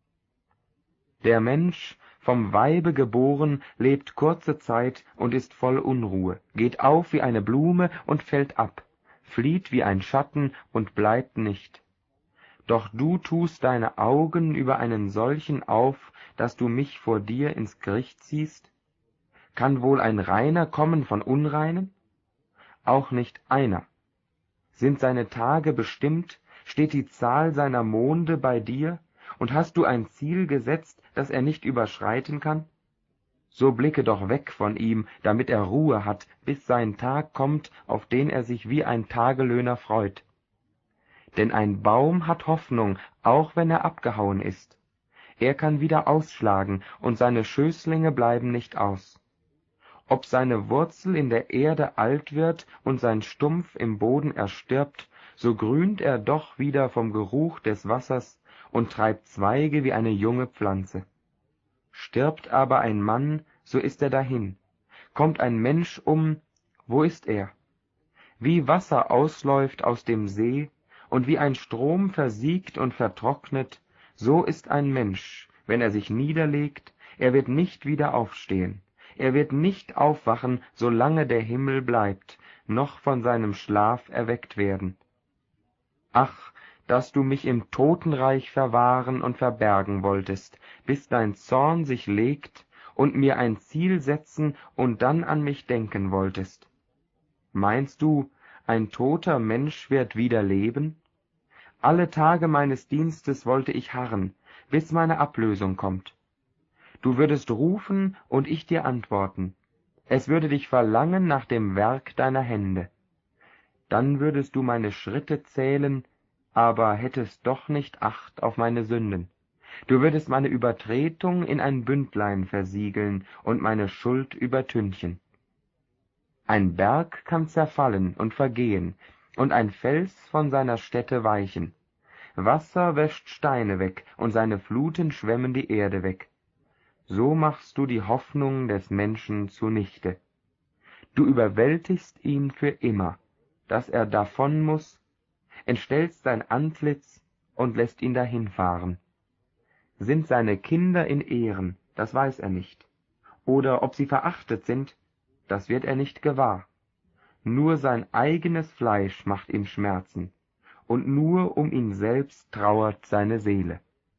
Der Mensch, vom Weibe geboren, lebt kurze Zeit und ist voll Unruhe, geht auf wie eine Blume und fällt ab, flieht wie ein Schatten und bleibt nicht. Doch du tust deine Augen über einen solchen auf, dass du mich vor dir ins Gericht ziehst? Kann wohl ein Reiner kommen von Unreinen? Auch nicht einer. Sind seine Tage bestimmt, steht die Zahl seiner Monde bei dir, und hast du ein Ziel gesetzt, das er nicht überschreiten kann? So blicke doch weg von ihm, damit er Ruhe hat, bis sein Tag kommt, auf den er sich wie ein Tagelöhner freut. Denn ein Baum hat Hoffnung, auch wenn er abgehauen ist. Er kann wieder ausschlagen, und seine Schößlinge bleiben nicht aus. Ob seine Wurzel in der Erde alt wird und sein Stumpf im Boden erstirbt, so grünt er doch wieder vom Geruch des Wassers und treibt Zweige wie eine junge Pflanze. Stirbt aber ein Mann, so ist er dahin. Kommt ein Mensch um, wo ist er? Wie Wasser ausläuft aus dem See und wie ein Strom versiegt und vertrocknet, so ist ein Mensch, wenn er sich niederlegt, er wird nicht wieder aufstehen. Er wird nicht aufwachen, solange der Himmel bleibt, noch von seinem Schlaf erweckt werden. Ach, dass du mich im Totenreich verwahren und verbergen wolltest, bis dein Zorn sich legt und mir ein Ziel setzen und dann an mich denken wolltest. Meinst du, ein toter Mensch wird wieder leben? Alle Tage meines Dienstes wollte ich harren, bis meine Ablösung kommt. Du würdest rufen, und ich dir antworten. Es würde dich verlangen nach dem Werk deiner Hände. Dann würdest du meine Schritte zählen, aber hättest doch nicht Acht auf meine Sünden. Du würdest meine Übertretung in ein Bündlein versiegeln und meine Schuld übertünchen. Ein Berg kann zerfallen und vergehen, und ein Fels von seiner Stätte weichen. Wasser wäscht Steine weg, und seine Fluten schwemmen die Erde weg. So machst du die Hoffnung des Menschen zunichte. Du überwältigst ihn für immer, dass er davon muß, entstellst sein Antlitz und lässt ihn dahinfahren. Sind seine Kinder in Ehren, das weiß er nicht, oder ob sie verachtet sind, das wird er nicht gewahr. Nur sein eigenes Fleisch macht ihm Schmerzen, und nur um ihn selbst trauert seine Seele.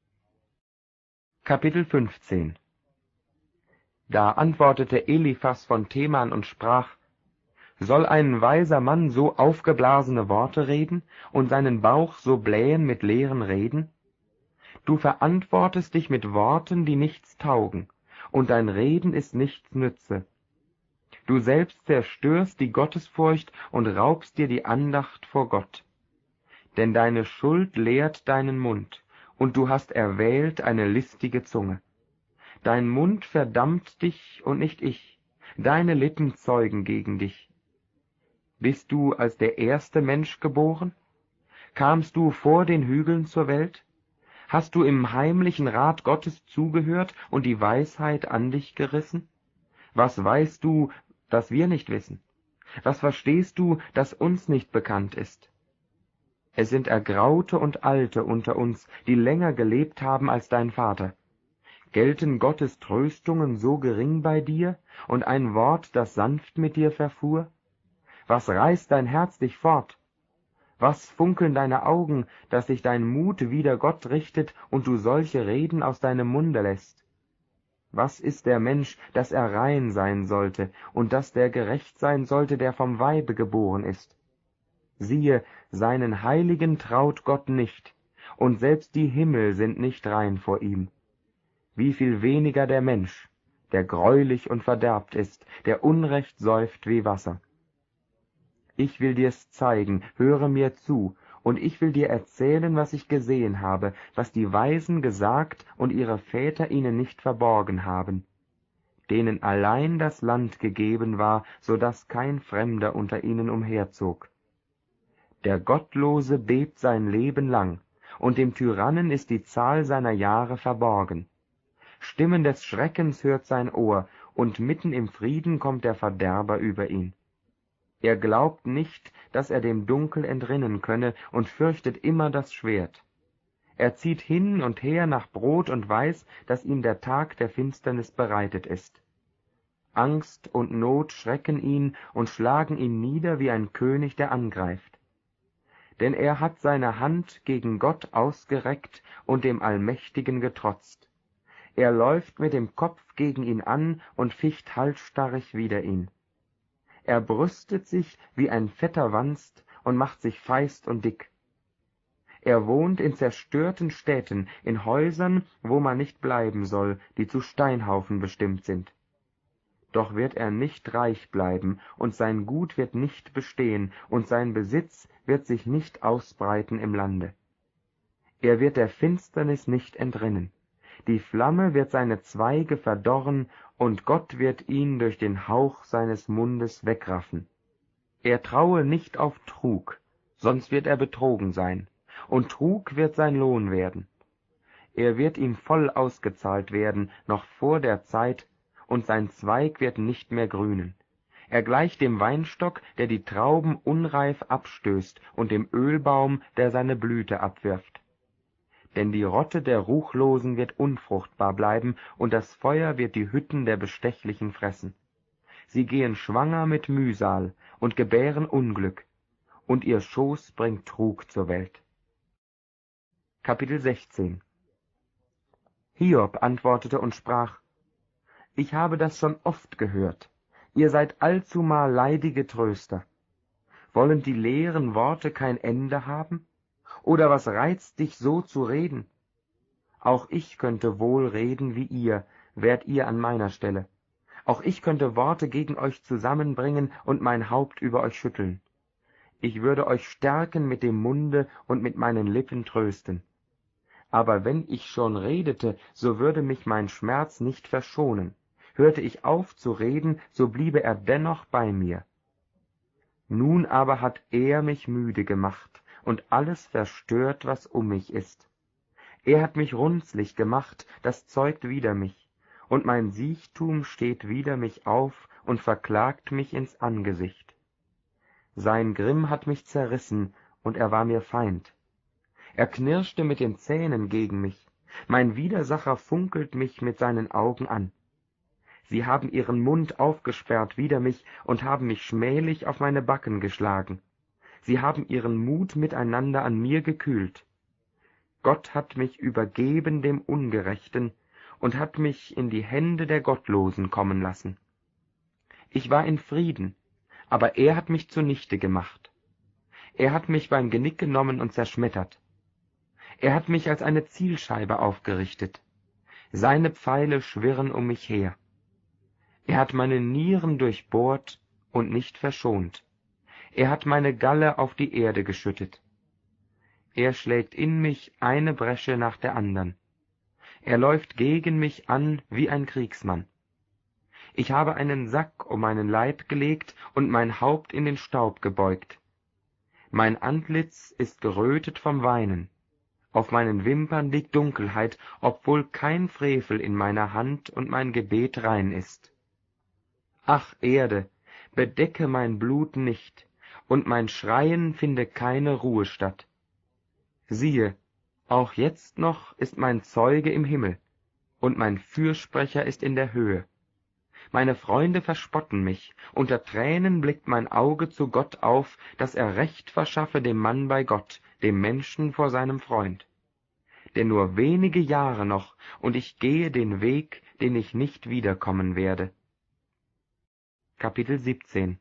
Kapitel 15. Da antwortete Eliphas von Teman und sprach: Soll ein weiser Mann so aufgeblasene Worte reden und seinen Bauch so blähen mit leeren Reden? Du verantwortest dich mit Worten, die nichts taugen, und dein Reden ist nichts nütze. Du selbst zerstörst die Gottesfurcht und raubst dir die Andacht vor Gott. Denn deine Schuld lehrt deinen Mund, und du hast erwählt eine listige Zunge. Dein Mund verdammt dich und nicht ich, deine Lippen zeugen gegen dich. Bist du als der erste Mensch geboren? Kamst du vor den Hügeln zur Welt? Hast du im heimlichen Rat Gottes zugehört und die Weisheit an dich gerissen? Was weißt du, das wir nicht wissen? Was verstehst du, das uns nicht bekannt ist? Es sind Ergraute und Alte unter uns, die länger gelebt haben als dein Vater. Gelten Gottes Tröstungen so gering bei dir und ein Wort, das sanft mit dir verfuhr? Was reißt dein Herz dich fort? Was funkeln deine Augen, dass sich dein Mut wider Gott richtet und du solche Reden aus deinem Munde lässt? Was ist der Mensch, dass er rein sein sollte, und dass der gerecht sein sollte, der vom Weibe geboren ist? Siehe, seinen Heiligen traut Gott nicht, und selbst die Himmel sind nicht rein vor ihm. Wie viel weniger der Mensch, der greulich und verderbt ist, der Unrecht säuft wie Wasser. Ich will dir's zeigen, höre mir zu, und ich will dir erzählen, was ich gesehen habe, was die Weisen gesagt und ihre Väter ihnen nicht verborgen haben, denen allein das Land gegeben war, so daß kein Fremder unter ihnen umherzog. Der Gottlose bebt sein Leben lang, und dem Tyrannen ist die Zahl seiner Jahre verborgen. Stimmen des Schreckens hört sein Ohr, und mitten im Frieden kommt der Verderber über ihn. Er glaubt nicht, dass er dem Dunkel entrinnen könne, und fürchtet immer das Schwert. Er zieht hin und her nach Brot und weiß, dass ihm der Tag der Finsternis bereitet ist. Angst und Not schrecken ihn und schlagen ihn nieder wie ein König, der angreift. Denn er hat seine Hand gegen Gott ausgereckt und dem Allmächtigen getrotzt. Er läuft mit dem Kopf gegen ihn an und ficht halsstarrig wider ihn. Er brüstet sich wie ein fetter Wanst und macht sich feist und dick. Er wohnt in zerstörten Städten, in Häusern, wo man nicht bleiben soll, die zu Steinhaufen bestimmt sind. Doch wird er nicht reich bleiben, und sein Gut wird nicht bestehen, und sein Besitz wird sich nicht ausbreiten im Lande. Er wird der Finsternis nicht entrinnen. Die Flamme wird seine Zweige verdorren, und Gott wird ihn durch den Hauch seines Mundes wegraffen. Er traue nicht auf Trug, sonst wird er betrogen sein, und Trug wird sein Lohn werden. Er wird ihm voll ausgezahlt werden, noch vor der Zeit, und sein Zweig wird nicht mehr grünen. Er gleicht dem Weinstock, der die Trauben unreif abstößt, und dem Ölbaum, der seine Blüte abwirft. Denn die Rotte der Ruchlosen wird unfruchtbar bleiben, und das Feuer wird die Hütten der Bestechlichen fressen. Sie gehen schwanger mit Mühsal und gebären Unglück, und ihr Schoß bringt Trug zur Welt. Kapitel 16. Hiob antwortete und sprach: Ich habe das schon oft gehört. Ihr seid allzumal leidige Tröster. Wollen die leeren Worte kein Ende haben? Oder was reizt dich so zu reden? Auch ich könnte wohl reden wie ihr, wärt ihr an meiner Stelle. Auch ich könnte Worte gegen euch zusammenbringen und mein Haupt über euch schütteln. Ich würde euch stärken mit dem Munde und mit meinen Lippen trösten. Aber wenn ich schon redete, so würde mich mein Schmerz nicht verschonen. Hörte ich auf zu reden, so bliebe er dennoch bei mir. Nun aber hat er mich müde gemacht und alles verstört, was um mich ist. Er hat mich runzlig gemacht, das zeugt wider mich, und mein Siechtum steht wider mich auf und verklagt mich ins Angesicht. Sein Grimm hat mich zerrissen, und er war mir Feind. Er knirschte mit den Zähnen gegen mich, mein Widersacher funkelt mich mit seinen Augen an. Sie haben ihren Mund aufgesperrt wider mich und haben mich schmählich auf meine Backen geschlagen. Sie haben ihren Mut miteinander an mir gekühlt. Gott hat mich übergeben dem Ungerechten und hat mich in die Hände der Gottlosen kommen lassen. Ich war in Frieden, aber er hat mich zunichte gemacht. Er hat mich beim Genick genommen und zerschmettert. Er hat mich als eine Zielscheibe aufgerichtet. Seine Pfeile schwirren um mich her. Er hat meine Nieren durchbohrt und nicht verschont. Er hat meine Galle auf die Erde geschüttet. Er schlägt in mich eine Bresche nach der andern. Er läuft gegen mich an wie ein Kriegsmann. Ich habe einen Sack um meinen Leib gelegt und mein Haupt in den Staub gebeugt. Mein Antlitz ist gerötet vom Weinen. Auf meinen Wimpern liegt Dunkelheit, obwohl kein Frevel in meiner Hand und mein Gebet rein ist. Ach, Erde, bedecke mein Blut nicht, und mein Schreien finde keine Ruhe statt. Siehe, auch jetzt noch ist mein Zeuge im Himmel, und mein Fürsprecher ist in der Höhe. Meine Freunde verspotten mich, unter Tränen blickt mein Auge zu Gott auf, dass er Recht verschaffe dem Mann bei Gott, dem Menschen vor seinem Freund. Denn nur wenige Jahre noch, und ich gehe den Weg, den ich nicht wiederkommen werde. Kapitel 17.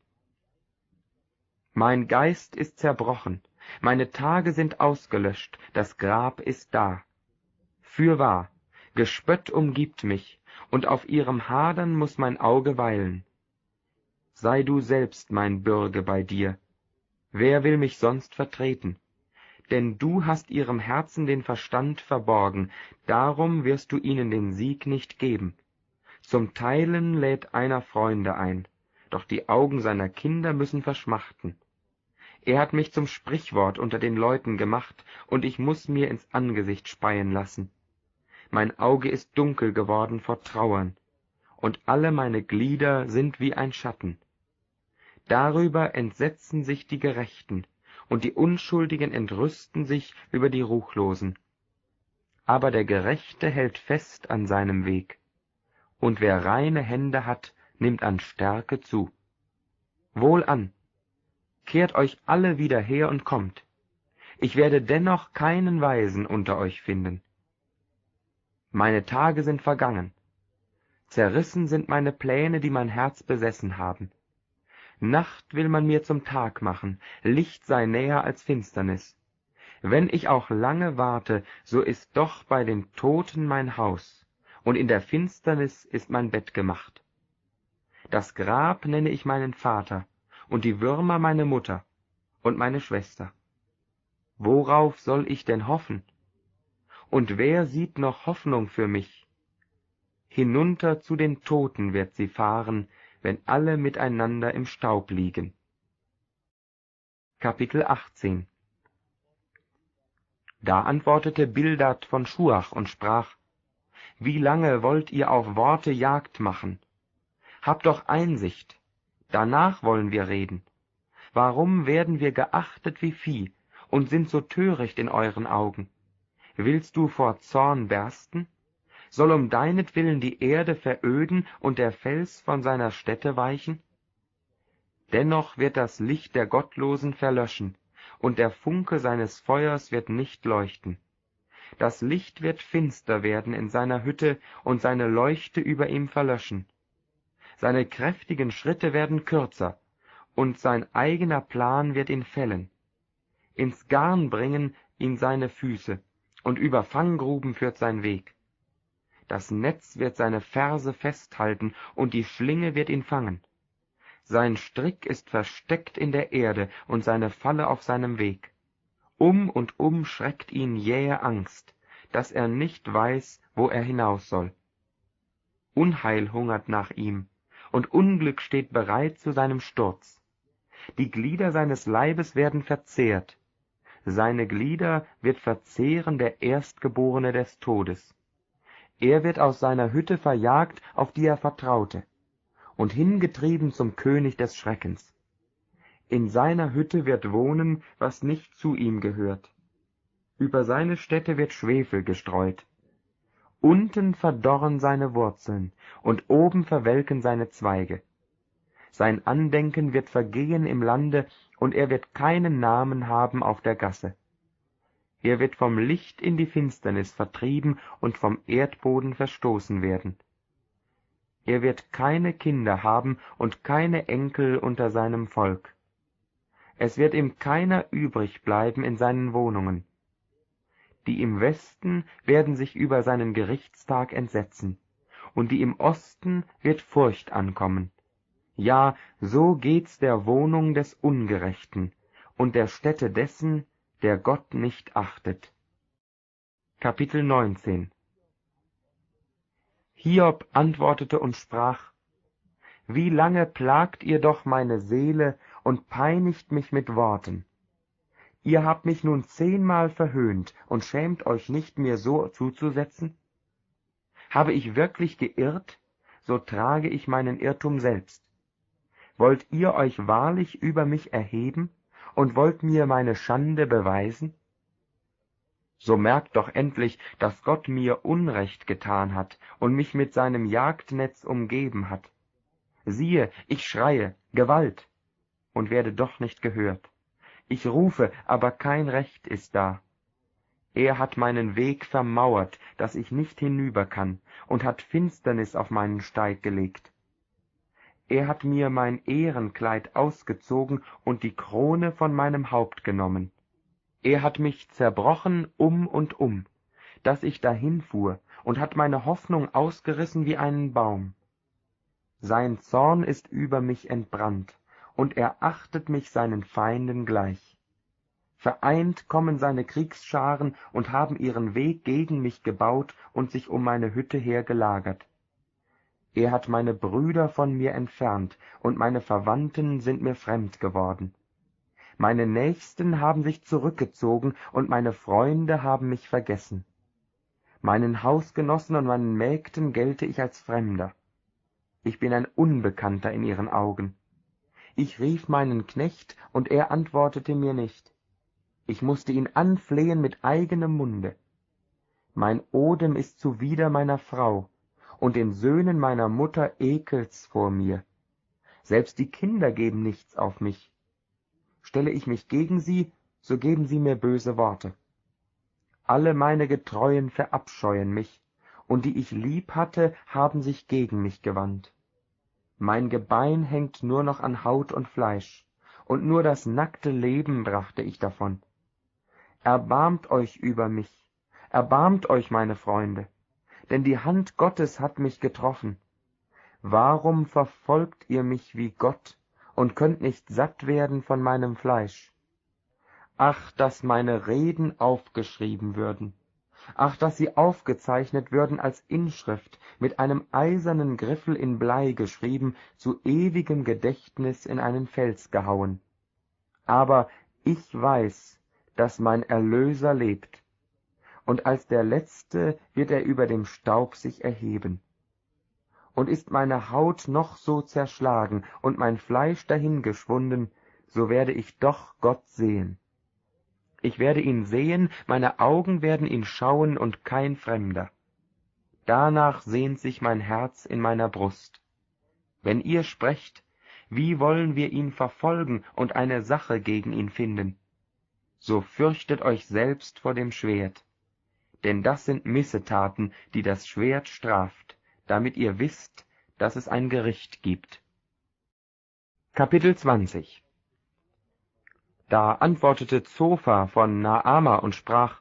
Mein Geist ist zerbrochen, meine Tage sind ausgelöscht, das Grab ist da. Fürwahr, Gespött umgibt mich, und auf ihrem Hadern muß mein Auge weilen. Sei du selbst mein Bürge bei dir. Wer will mich sonst vertreten? Denn du hast ihrem Herzen den Verstand verborgen, darum wirst du ihnen den Sieg nicht geben. Zum Teilen lädt einer Freunde ein, doch die Augen seiner Kinder müssen verschmachten. Er hat mich zum Sprichwort unter den Leuten gemacht, und ich muß mir ins Angesicht speien lassen. Mein Auge ist dunkel geworden vor Trauern, und alle meine Glieder sind wie ein Schatten. Darüber entsetzen sich die Gerechten, und die Unschuldigen entrüsten sich über die Ruchlosen. Aber der Gerechte hält fest an seinem Weg, und wer reine Hände hat, nimmt an Stärke zu. Wohlan, kehrt euch alle wieder her und kommt. Ich werde dennoch keinen Weisen unter euch finden. Meine Tage sind vergangen. Zerrissen sind meine Pläne, die mein Herz besessen haben. Nacht will man mir zum Tag machen, Licht sei näher als Finsternis. Wenn ich auch lange warte, so ist doch bei den Toten mein Haus, und in der Finsternis ist mein Bett gemacht. Das Grab nenne ich meinen Vater, und die Würmer meine Mutter und meine Schwester. Worauf soll ich denn hoffen? Und wer sieht noch Hoffnung für mich? Hinunter zu den Toten wird sie fahren, wenn alle miteinander im Staub liegen. Kapitel 18. Da antwortete Bildad von Schuach und sprach: Wie lange wollt ihr auf Worte Jagd machen? Habt doch Einsicht, danach wollen wir reden. Warum werden wir geachtet wie Vieh und sind so töricht in euren Augen? Willst du vor Zorn bersten? Soll um deinetwillen die Erde veröden und der Fels von seiner Stätte weichen? Dennoch wird das Licht der Gottlosen verlöschen, und der Funke seines Feuers wird nicht leuchten. Das Licht wird finster werden in seiner Hütte und seine Leuchte über ihm verlöschen. Seine kräftigen Schritte werden kürzer, und sein eigener Plan wird ihn fällen. Ins Garn bringen ihn seine Füße, und über Fanggruben führt sein Weg. Das Netz wird seine Ferse festhalten, und die Schlinge wird ihn fangen. Sein Strick ist versteckt in der Erde und seine Falle auf seinem Weg. Und schreckt ihn jähe Angst, dass er nicht weiß, wo er hinaus soll. Unheil hungert nach ihm, und Unglück steht bereit zu seinem Sturz. Die Glieder seines Leibes werden verzehrt. Seine Glieder wird verzehren der Erstgeborene des Todes. Er wird aus seiner Hütte verjagt, auf die er vertraute, und hingetrieben zum König des Schreckens. In seiner Hütte wird wohnen, was nicht zu ihm gehört. Über seine Stätte wird Schwefel gestreut. Unten verdorren seine Wurzeln, und oben verwelken seine Zweige. Sein Andenken wird vergehen im Lande, und er wird keinen Namen haben auf der Gasse. Er wird vom Licht in die Finsternis vertrieben und vom Erdboden verstoßen werden. Er wird keine Kinder haben und keine Enkel unter seinem Volk. Es wird ihm keiner übrig bleiben in seinen Wohnungen. Die im Westen werden sich über seinen Gerichtstag entsetzen, und die im Osten wird Furcht ankommen. Ja, so geht's der Wohnung des Ungerechten und der Stätte dessen, der Gott nicht achtet. Kapitel 19. Hiob antwortete und sprach: Wie lange plagt ihr doch meine Seele und peinigt mich mit Worten? Ihr habt mich nun 10-mal verhöhnt und schämt euch nicht, mir so zuzusetzen? Habe ich wirklich geirrt, so trage ich meinen Irrtum selbst. Wollt ihr euch wahrlich über mich erheben und wollt mir meine Schande beweisen? So merkt doch endlich, dass Gott mir Unrecht getan hat und mich mit seinem Jagdnetz umgeben hat. Siehe, ich schreie, Gewalt, und werde doch nicht gehört. Ich rufe, aber kein Recht ist da. Er hat meinen Weg vermauert, dass ich nicht hinüber kann, und hat Finsternis auf meinen Steig gelegt. Er hat mir mein Ehrenkleid ausgezogen und die Krone von meinem Haupt genommen. Er hat mich zerbrochen und um, dass ich dahinfuhr, und hat meine Hoffnung ausgerissen wie einen Baum. Sein Zorn ist über mich entbrannt, und er achtet mich seinen Feinden gleich. Vereint kommen seine Kriegsscharen und haben ihren Weg gegen mich gebaut und sich um meine Hütte her gelagert. Er hat meine Brüder von mir entfernt, und meine Verwandten sind mir fremd geworden. Meine Nächsten haben sich zurückgezogen, und meine Freunde haben mich vergessen. Meinen Hausgenossen und meinen Mägden gelte ich als Fremder. Ich bin ein Unbekannter in ihren Augen. Ich rief meinen Knecht, und er antwortete mir nicht. Ich mußte ihn anflehen mit eigenem Munde. Mein Odem ist zuwider meiner Frau, und den Söhnen meiner Mutter ekelt's vor mir. Selbst die Kinder geben nichts auf mich. Stelle ich mich gegen sie, so geben sie mir böse Worte. Alle meine Getreuen verabscheuen mich, und die ich lieb hatte, haben sich gegen mich gewandt. Mein Gebein hängt nur noch an Haut und Fleisch, und nur das nackte Leben brachte ich davon. Erbarmt euch über mich, erbarmt euch, meine Freunde, denn die Hand Gottes hat mich getroffen. Warum verfolgt ihr mich wie Gott und könnt nicht satt werden von meinem Fleisch? Ach, dass meine Reden aufgeschrieben würden! Ach, dass sie aufgezeichnet würden als Inschrift, mit einem eisernen Griffel in Blei geschrieben, zu ewigem Gedächtnis in einen Fels gehauen. Aber ich weiß, dass mein Erlöser lebt, und als der Letzte wird er über dem Staub sich erheben. Und ist meine Haut noch so zerschlagen und mein Fleisch dahingeschwunden, so werde ich doch Gott sehen. Ich werde ihn sehen, meine Augen werden ihn schauen und kein Fremder. Danach sehnt sich mein Herz in meiner Brust. Wenn ihr sprecht, wie wollen wir ihn verfolgen und eine Sache gegen ihn finden? So fürchtet euch selbst vor dem Schwert. Denn das sind Missetaten, die das Schwert straft, damit ihr wisst, dass es ein Gericht gibt. Kapitel 20. Da antwortete Zophar von Naama und sprach: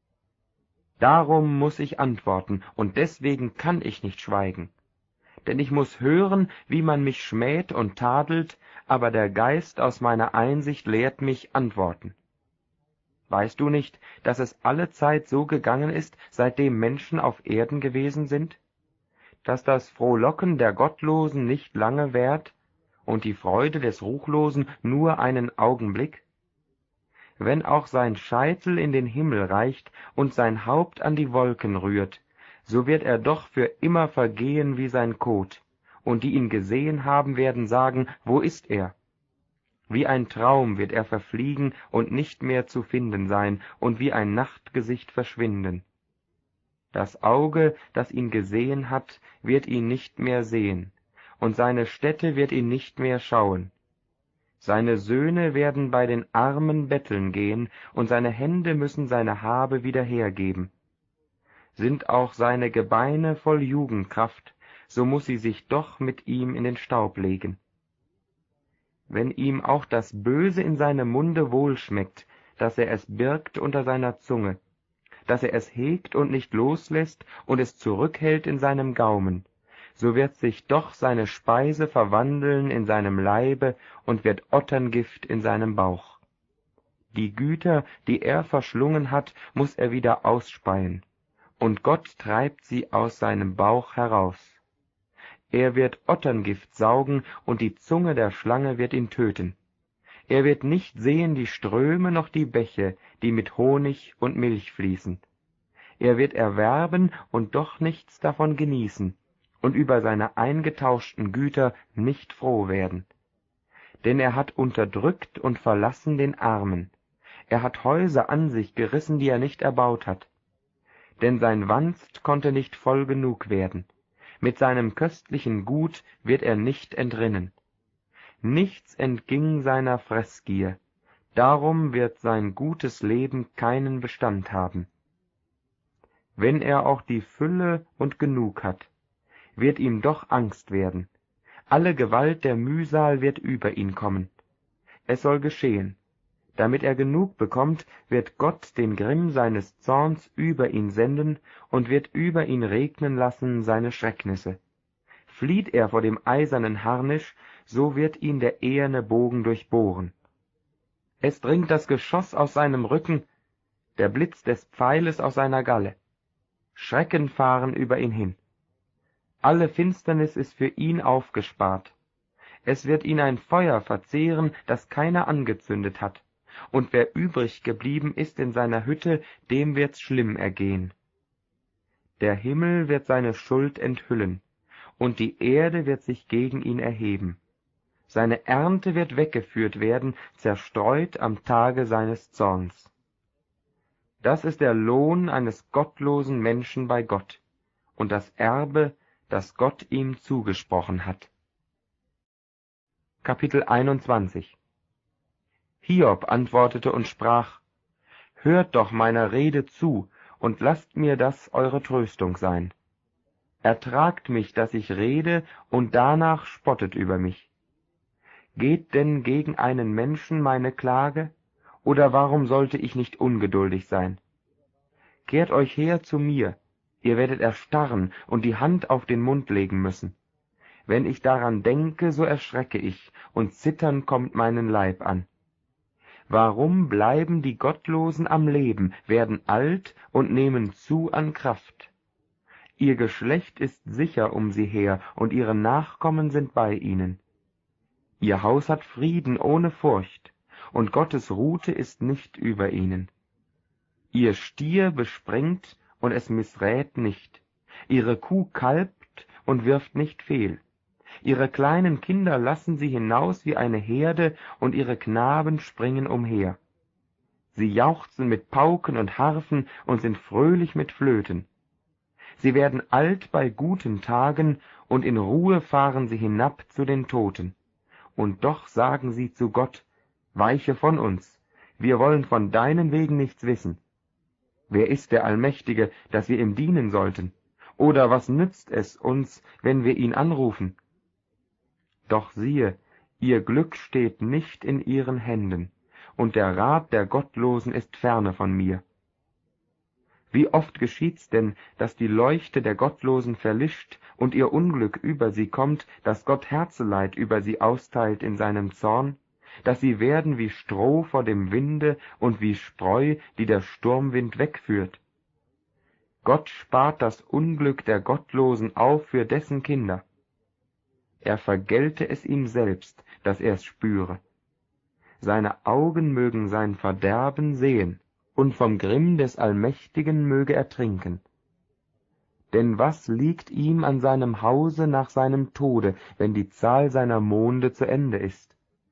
Darum muß ich antworten, und deswegen kann ich nicht schweigen. Denn ich muß hören, wie man mich schmäht und tadelt, aber der Geist aus meiner Einsicht lehrt mich antworten. Weißt du nicht, dass es allezeit so gegangen ist, seitdem Menschen auf Erden gewesen sind? Dass das Frohlocken der Gottlosen nicht lange währt und die Freude des Ruchlosen nur einen Augenblick? Wenn auch sein Scheitel in den Himmel reicht und sein Haupt an die Wolken rührt, so wird er doch für immer vergehen wie sein Kot, und die ihn gesehen haben, werden sagen, wo ist er? Wie ein Traum wird er verfliegen und nicht mehr zu finden sein, und wie ein Nachtgesicht verschwinden. Das Auge, das ihn gesehen hat, wird ihn nicht mehr sehen, und seine Stätte wird ihn nicht mehr schauen. Seine Söhne werden bei den Armen betteln gehen, und seine Hände müssen seine Habe wieder hergeben. Sind auch seine Gebeine voll Jugendkraft, so muß sie sich doch mit ihm in den Staub legen. Wenn ihm auch das Böse in seinem Munde wohlschmeckt, dass er es birgt unter seiner Zunge, dass er es hegt und nicht loslässt und es zurückhält in seinem Gaumen, so wird sich doch seine Speise verwandeln in seinem Leibe und wird Otterngift in seinem Bauch. Die Güter, die er verschlungen hat, muß er wieder ausspeien, und Gott treibt sie aus seinem Bauch heraus. Er wird Otterngift saugen, und die Zunge der Schlange wird ihn töten. Er wird nicht sehen die Ströme noch die Bäche, die mit Honig und Milch fließen. Er wird erwerben und doch nichts davon genießen, und über seine eingetauschten Güter nicht froh werden. Denn er hat unterdrückt und verlassen den Armen. Er hat Häuser an sich gerissen, die er nicht erbaut hat. Denn sein Wanst konnte nicht voll genug werden. Mit seinem köstlichen Gut wird er nicht entrinnen. Nichts entging seiner Fressgier. Darum wird sein gutes Leben keinen Bestand haben. Wenn er auch die Fülle und genug hat, wird ihm doch Angst werden. Alle Gewalt der Mühsal wird über ihn kommen. Es soll geschehen. Damit er genug bekommt, wird Gott den Grimm seines Zorns über ihn senden und wird über ihn regnen lassen seine Schrecknisse. Flieht er vor dem eisernen Harnisch, so wird ihn der eherne Bogen durchbohren. Es dringt das Geschoss aus seinem Rücken, der Blitz des Pfeiles aus seiner Galle. Schrecken fahren über ihn hin. Alle Finsternis ist für ihn aufgespart. Es wird ihn ein Feuer verzehren, das keiner angezündet hat. Und wer übrig geblieben ist in seiner Hütte, dem wird's schlimm ergehen. Der Himmel wird seine Schuld enthüllen, und die Erde wird sich gegen ihn erheben. Seine Ernte wird weggeführt werden, zerstreut am Tage seines Zorns. Das ist der Lohn eines gottlosen Menschen bei Gott und das Erbe, das Gott ihm zugesprochen hat. Kapitel 21 Hiob antwortete und sprach: Hört doch meiner Rede zu und lasst mir das eure Tröstung sein. Ertragt mich, dass ich rede, und danach spottet über mich. Geht denn gegen einen Menschen meine Klage, oder warum sollte ich nicht ungeduldig sein? Kehrt euch her zu mir, ihr werdet erstarren und die Hand auf den Mund legen müssen. Wenn ich daran denke, so erschrecke ich, und Zittern kommt meinen Leib an. Warum bleiben die Gottlosen am Leben, werden alt und nehmen zu an Kraft? Ihr Geschlecht ist sicher um sie her, und ihre Nachkommen sind bei ihnen. Ihr Haus hat Frieden ohne Furcht, und Gottes Rute ist nicht über ihnen. Ihr Stier bespringt, und es missrät nicht. Ihre Kuh kalbt und wirft nicht fehl. Ihre kleinen Kinder lassen sie hinaus wie eine Herde, und ihre Knaben springen umher. Sie jauchzen mit Pauken und Harfen und sind fröhlich mit Flöten. Sie werden alt bei guten Tagen, und in Ruhe fahren sie hinab zu den Toten. Und doch sagen sie zu Gott: Weiche von uns, wir wollen von deinen Wegen nichts wissen. Wer ist der Allmächtige, dass wir ihm dienen sollten? Oder was nützt es uns, wenn wir ihn anrufen? Doch siehe, ihr Glück steht nicht in ihren Händen, und der Rat der Gottlosen ist ferne von mir. Wie oft geschieht's denn, dass die Leuchte der Gottlosen verlischt und ihr Unglück über sie kommt, dass Gott Herzeleid über sie austeilt in seinem Zorn, dass sie werden wie Stroh vor dem Winde und wie Spreu, die der Sturmwind wegführt. Gott spart das Unglück der Gottlosen auf für dessen Kinder. Er vergelte es ihm selbst, dass er's spüre. Seine Augen mögen sein Verderben sehen, und vom Grimm des Allmächtigen möge er trinken. Denn was liegt ihm an seinem Hause nach seinem Tode, wenn die Zahl seiner Monde zu Ende ist?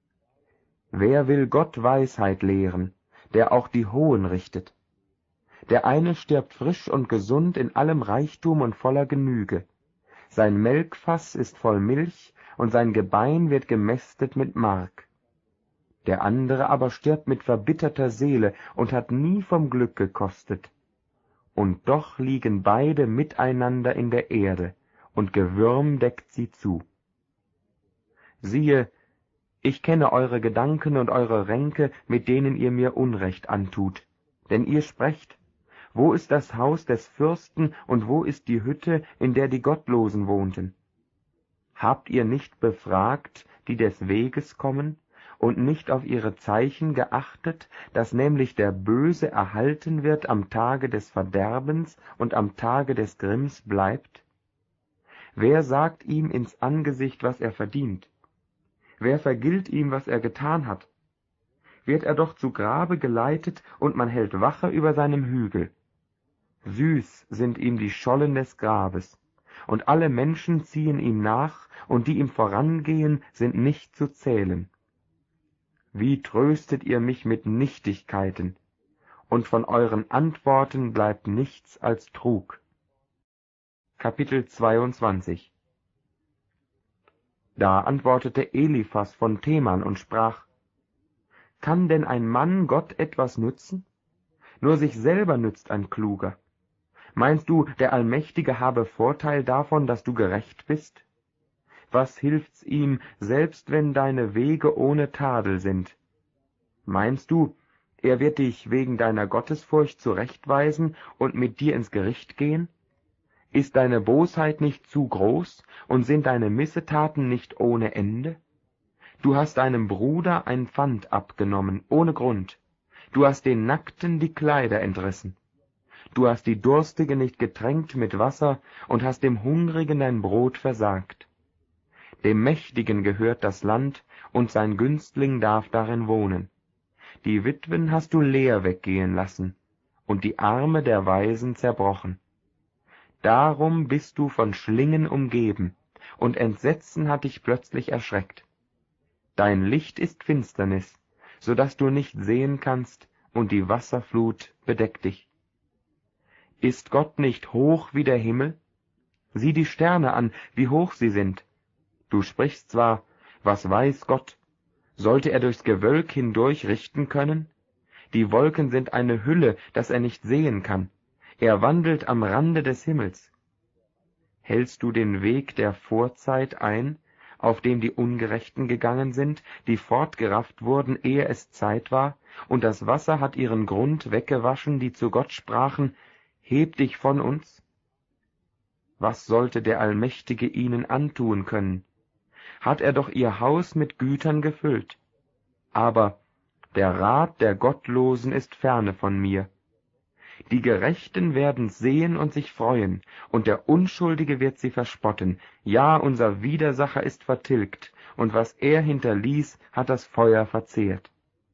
Wer will Gott Weisheit lehren, der auch die Hohen richtet? Der eine stirbt frisch und gesund in allem Reichtum und voller Genüge. Sein Melkfass ist voll Milch, und sein Gebein wird gemästet mit Mark. Der andere aber stirbt mit verbitterter Seele und hat nie vom Glück gekostet. Und doch liegen beide miteinander in der Erde, und Gewürm deckt sie zu. Siehe, ich kenne eure Gedanken und eure Ränke, mit denen ihr mir Unrecht antut. Denn ihr sprecht, wo ist das Haus des Fürsten und wo ist die Hütte, in der die Gottlosen wohnten? Habt ihr nicht befragt, die des Weges kommen, und nicht auf ihre Zeichen geachtet, dass nämlich der Böse erhalten wird am Tage des Verderbens und am Tage des Grimms bleibt? Wer sagt ihm ins Angesicht, was er verdient? Wer vergilt ihm, was er getan hat? Wird er doch zu Grabe geleitet, und man hält Wache über seinem Hügel. Süß sind ihm die Schollen des Grabes, und alle Menschen ziehen ihm nach, und die ihm vorangehen, sind nicht zu zählen. Wie tröstet ihr mich mit Nichtigkeiten, und von euren Antworten bleibt nichts als Trug. Kapitel 22. Da antwortete Eliphas von Teman und sprach: Kann denn ein Mann Gott etwas nützen? Nur sich selber nützt ein Kluger. Meinst du, der Allmächtige habe Vorteil davon, dass du gerecht bist? Was hilft's ihm, selbst wenn deine Wege ohne Tadel sind? Meinst du, er wird dich wegen deiner Gottesfurcht zurechtweisen und mit dir ins Gericht gehen? Ist deine Bosheit nicht zu groß, und sind deine Missetaten nicht ohne Ende? Du hast deinem Bruder ein Pfand abgenommen, ohne Grund. Du hast den Nackten die Kleider entrissen. Du hast die Durstige nicht getränkt mit Wasser und hast dem Hungrigen dein Brot versagt. Dem Mächtigen gehört das Land, und sein Günstling darf darin wohnen. Die Witwen hast du leer weggehen lassen, und die Arme der Waisen zerbrochen. Darum bist du von Schlingen umgeben, und Entsetzen hat dich plötzlich erschreckt. Dein Licht ist Finsternis, so dass du nicht sehen kannst, und die Wasserflut bedeckt dich. Ist Gott nicht hoch wie der Himmel? Sieh die Sterne an, wie hoch sie sind. Du sprichst zwar, was weiß Gott? Sollte er durchs Gewölk hindurch richten können? Die Wolken sind eine Hülle, dass er nicht sehen kann. Er wandelt am Rande des Himmels. Hältst du den Weg der Vorzeit ein, auf dem die Ungerechten gegangen sind, die fortgerafft wurden, ehe es Zeit war, und das Wasser hat ihren Grund weggewaschen, die zu Gott sprachen: Heb dich von uns? Was sollte der Allmächtige ihnen antun können? Hat er doch ihr Haus mit Gütern gefüllt. Aber der Rat der Gottlosen ist ferne von mir. Die Gerechten werden's sehen und sich freuen, und der Unschuldige wird sie verspotten. Ja, unser Widersacher ist vertilgt, und was er hinterließ, hat das Feuer verzehrt.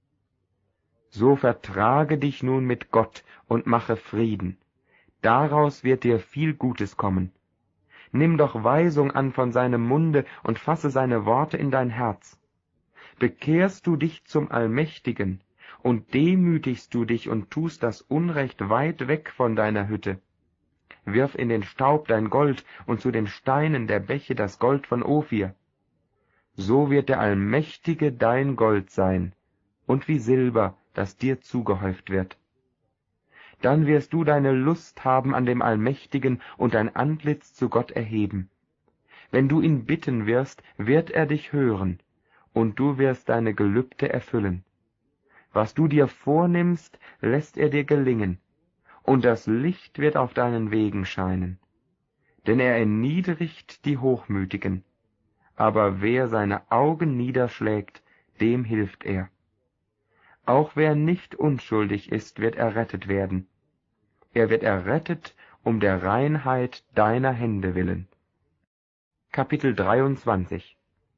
So vertrage dich nun mit Gott und mache Frieden. Daraus wird dir viel Gutes kommen. Nimm doch Weisung an von seinem Munde und fasse seine Worte in dein Herz. Bekehrst du dich zum Allmächtigen und demütigst du dich und tust das Unrecht weit weg von deiner Hütte. Wirf in den Staub dein Gold und zu den Steinen der Bäche das Gold von Ophir. So wird der Allmächtige dein Gold sein und wie Silber, das dir zugehäuft wird. Dann wirst du deine Lust haben an dem Allmächtigen und dein Antlitz zu Gott erheben. Wenn du ihn bitten wirst, wird er dich hören, und du wirst deine Gelübde erfüllen. Was du dir vornimmst, lässt er dir gelingen, und das Licht wird auf deinen Wegen scheinen. Denn er erniedrigt die Hochmütigen, aber wer seine Augen niederschlägt, dem hilft er. Auch wer nicht unschuldig ist, wird errettet werden. Er wird errettet um der Reinheit deiner Hände willen. Kapitel 23.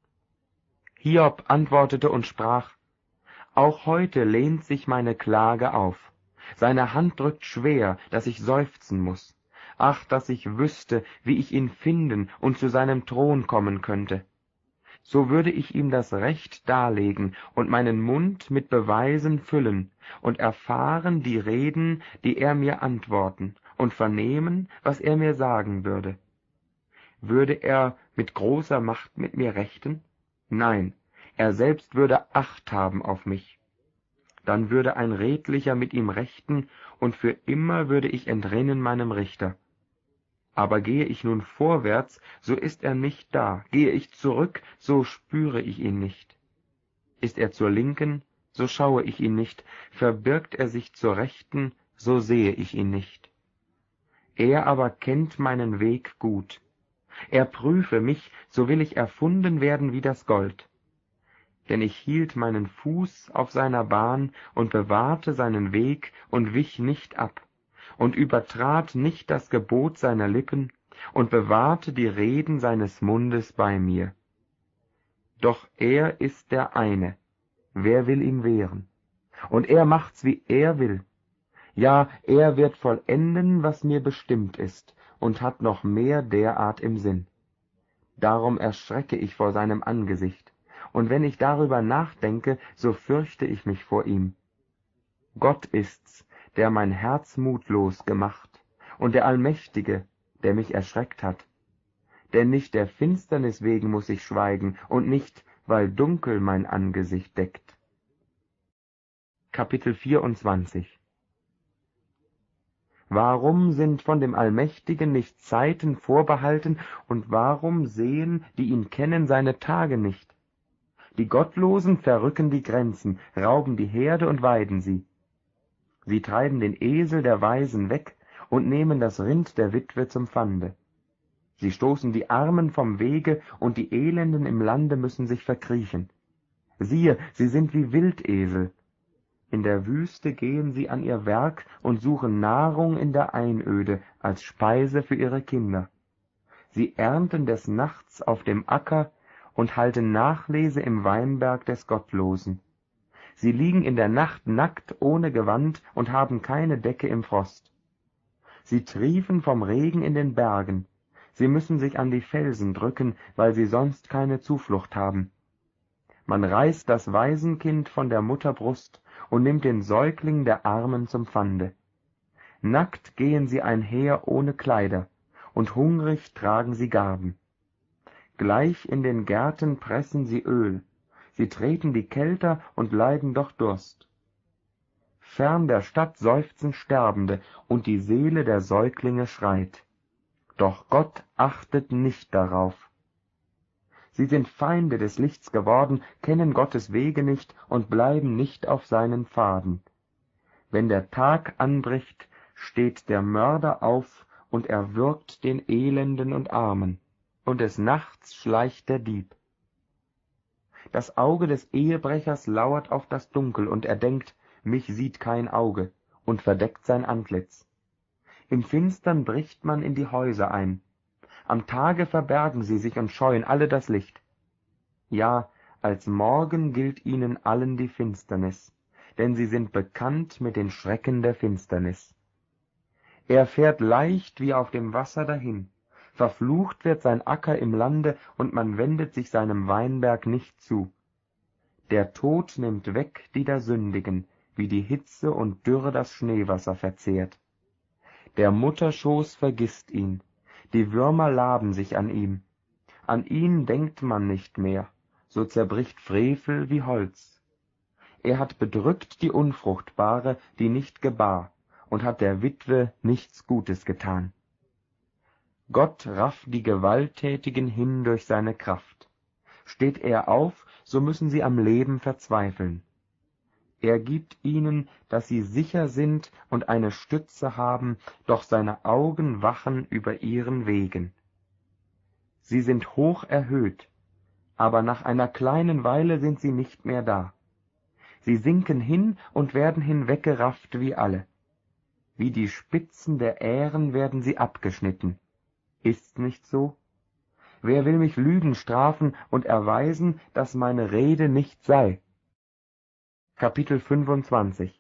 Hiob antwortete und sprach: Auch heute lehnt sich meine Klage auf. Seine Hand drückt schwer, dass ich seufzen muß. Ach, dass ich wüsste, wie ich ihn finden und zu seinem Thron kommen könnte. So würde ich ihm das Recht darlegen und meinen Mund mit Beweisen füllen und erfahren die Reden, die er mir antworten, und vernehmen, was er mir sagen würde. Würde er mit großer Macht mit mir rechten? Nein, er selbst würde Acht haben auf mich. Dann würde ein Redlicher mit ihm rechten, und für immer würde ich entrinnen meinem Richter. Aber gehe ich nun vorwärts, so ist er nicht da, gehe ich zurück, so spüre ich ihn nicht. Ist er zur Linken, so schaue ich ihn nicht, verbirgt er sich zur Rechten, so sehe ich ihn nicht. Er aber kennt meinen Weg gut. Er prüfe mich, so will ich erfunden werden wie das Gold. Denn ich hielt meinen Fuß auf seiner Bahn und bewahrte seinen Weg und wich nicht ab und übertrat nicht das Gebot seiner Lippen und bewahrte die Reden seines Mundes bei mir. Doch er ist der eine, wer will ihm wehren? Und er macht's, wie er will. Ja, er wird vollenden, was mir bestimmt ist, und hat noch mehr derart im Sinn. Darum erschrecke ich vor seinem Angesicht, und wenn ich darüber nachdenke, so fürchte ich mich vor ihm. Gott ist's, der mein Herz mutlos gemacht, und der Allmächtige, der mich erschreckt hat. Denn nicht der Finsternis wegen muß ich schweigen, und nicht, weil Dunkel mein Angesicht deckt. Kapitel 24. Warum sind von dem Allmächtigen nicht Zeiten vorbehalten, und warum sehen, die ihn kennen, seine Tage nicht? Die Gottlosen verrücken die Grenzen, rauben die Herde und weiden sie. Sie treiben den Esel der Weisen weg und nehmen das Rind der Witwe zum Pfande. Sie stoßen die Armen vom Wege, und die Elenden im Lande müssen sich verkriechen. Siehe, sie sind wie Wildesel. In der Wüste gehen sie an ihr Werk und suchen Nahrung in der Einöde als Speise für ihre Kinder. Sie ernten des Nachts auf dem Acker und halten Nachlese im Weinberg des Gottlosen. Sie liegen in der Nacht nackt ohne Gewand und haben keine Decke im Frost. Sie triefen vom Regen in den Bergen. Sie müssen sich an die Felsen drücken, weil sie sonst keine Zuflucht haben. Man reißt das Waisenkind von der Mutterbrust und nimmt den Säugling der Armen zum Pfande. Nackt gehen sie einher ohne Kleider, und hungrig tragen sie Garben. Gleich in den Gärten pressen sie Öl, sie treten die Kelter und leiden doch Durst. Fern der Stadt seufzen Sterbende, und die Seele der Säuglinge schreit. Doch Gott achtet nicht darauf. Sie sind Feinde des Lichts geworden, kennen Gottes Wege nicht und bleiben nicht auf seinen Pfaden. Wenn der Tag anbricht, steht der Mörder auf und erwürgt den Elenden und Armen, und des Nachts schleicht der Dieb. Das Auge des Ehebrechers lauert auf das Dunkel, und er denkt, mich sieht kein Auge, und verdeckt sein Antlitz. Im Finstern bricht man in die Häuser ein. Am Tage verbergen sie sich und scheuen alle das Licht. Ja, als Morgen gilt ihnen allen die Finsternis, denn sie sind bekannt mit den Schrecken der Finsternis. Er fährt leicht wie auf dem Wasser dahin, verflucht wird sein Acker im Lande, und man wendet sich seinem Weinberg nicht zu. Der Tod nimmt weg, die da sündigen, wie die Hitze und Dürre das Schneewasser verzehrt. Der Mutterschoß vergisst ihn, die Würmer laben sich an ihm. An ihn denkt man nicht mehr, so zerbricht Frevel wie Holz. Er hat bedrückt die Unfruchtbare, die nicht gebar, und hat der Witwe nichts Gutes getan. Gott rafft die Gewalttätigen hin durch seine Kraft. Steht er auf, so müssen sie am Leben verzweifeln. Er gibt ihnen, dass sie sicher sind und eine Stütze haben, doch seine Augen wachen über ihren Wegen. Sie sind hoch erhöht, aber nach einer kleinen Weile sind sie nicht mehr da. Sie sinken hin und werden hinweggerafft wie alle. Wie die Spitzen der Ähren werden sie abgeschnitten. Ist's nicht so? Wer will mich Lügen strafen und erweisen, dass meine Rede nicht sei? Kapitel 25.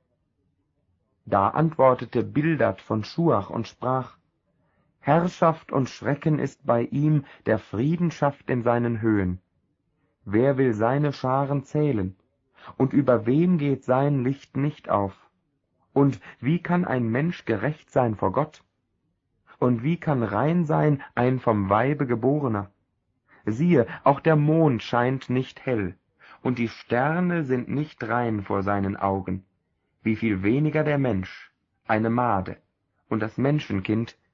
Da antwortete Bildad von Schuach und sprach: Herrschaft und Schrecken ist bei ihm, der Frieden schafft in seinen Höhen. Wer will seine Scharen zählen? Und über wem geht sein Licht nicht auf? Und wie kann ein Mensch gerecht sein vor Gott? Und wie kann rein sein ein vom Weibe Geborener? Siehe, auch der Mond scheint nicht hell, und die Sterne sind nicht rein vor seinen Augen. Wie viel weniger der Mensch, eine Made, und das Menschenkind,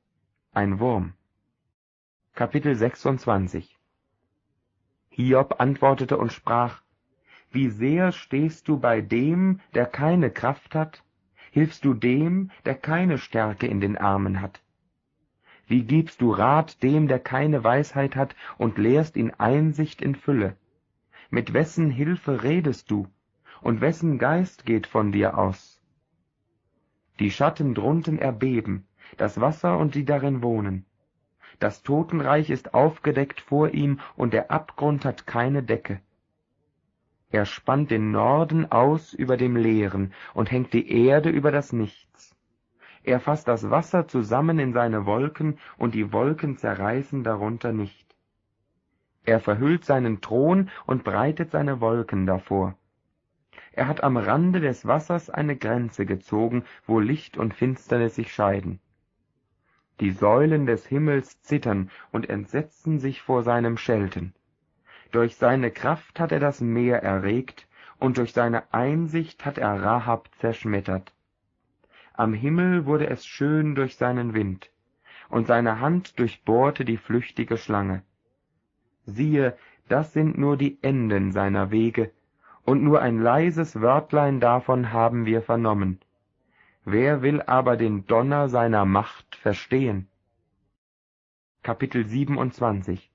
ein Wurm. Kapitel 26. Hiob antwortete und sprach: Wie sehr stehst du bei dem, der keine Kraft hat? Hilfst du dem, der keine Stärke in den Armen hat? Wie gibst du Rat dem, der keine Weisheit hat, und lehrst ihn Einsicht in Fülle? Mit wessen Hilfe redest du, und wessen Geist geht von dir aus? Die Schatten drunten erbeben, das Wasser und die darin wohnen. Das Totenreich ist aufgedeckt vor ihm, und der Abgrund hat keine Decke. Er spannt den Norden aus über dem Leeren und hängt die Erde über das Nichts. Er fasst das Wasser zusammen in seine Wolken, und die Wolken zerreißen darunter nicht. Er verhüllt seinen Thron und breitet seine Wolken davor. Er hat am Rande des Wassers eine Grenze gezogen, wo Licht und Finsternis sich scheiden. Die Säulen des Himmels zittern und entsetzen sich vor seinem Schelten. Durch seine Kraft hat er das Meer erregt, und durch seine Einsicht hat er Rahab zerschmettert. Am Himmel wurde es schön durch seinen Wind, und seine Hand durchbohrte die flüchtige Schlange. Siehe, das sind nur die Enden seiner Wege, und nur ein leises Wörtlein davon haben wir vernommen. Wer will aber den Donner seiner Macht verstehen? Kapitel 27.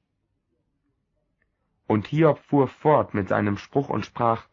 Und Hiob fuhr fort mit seinem Spruch und sprach: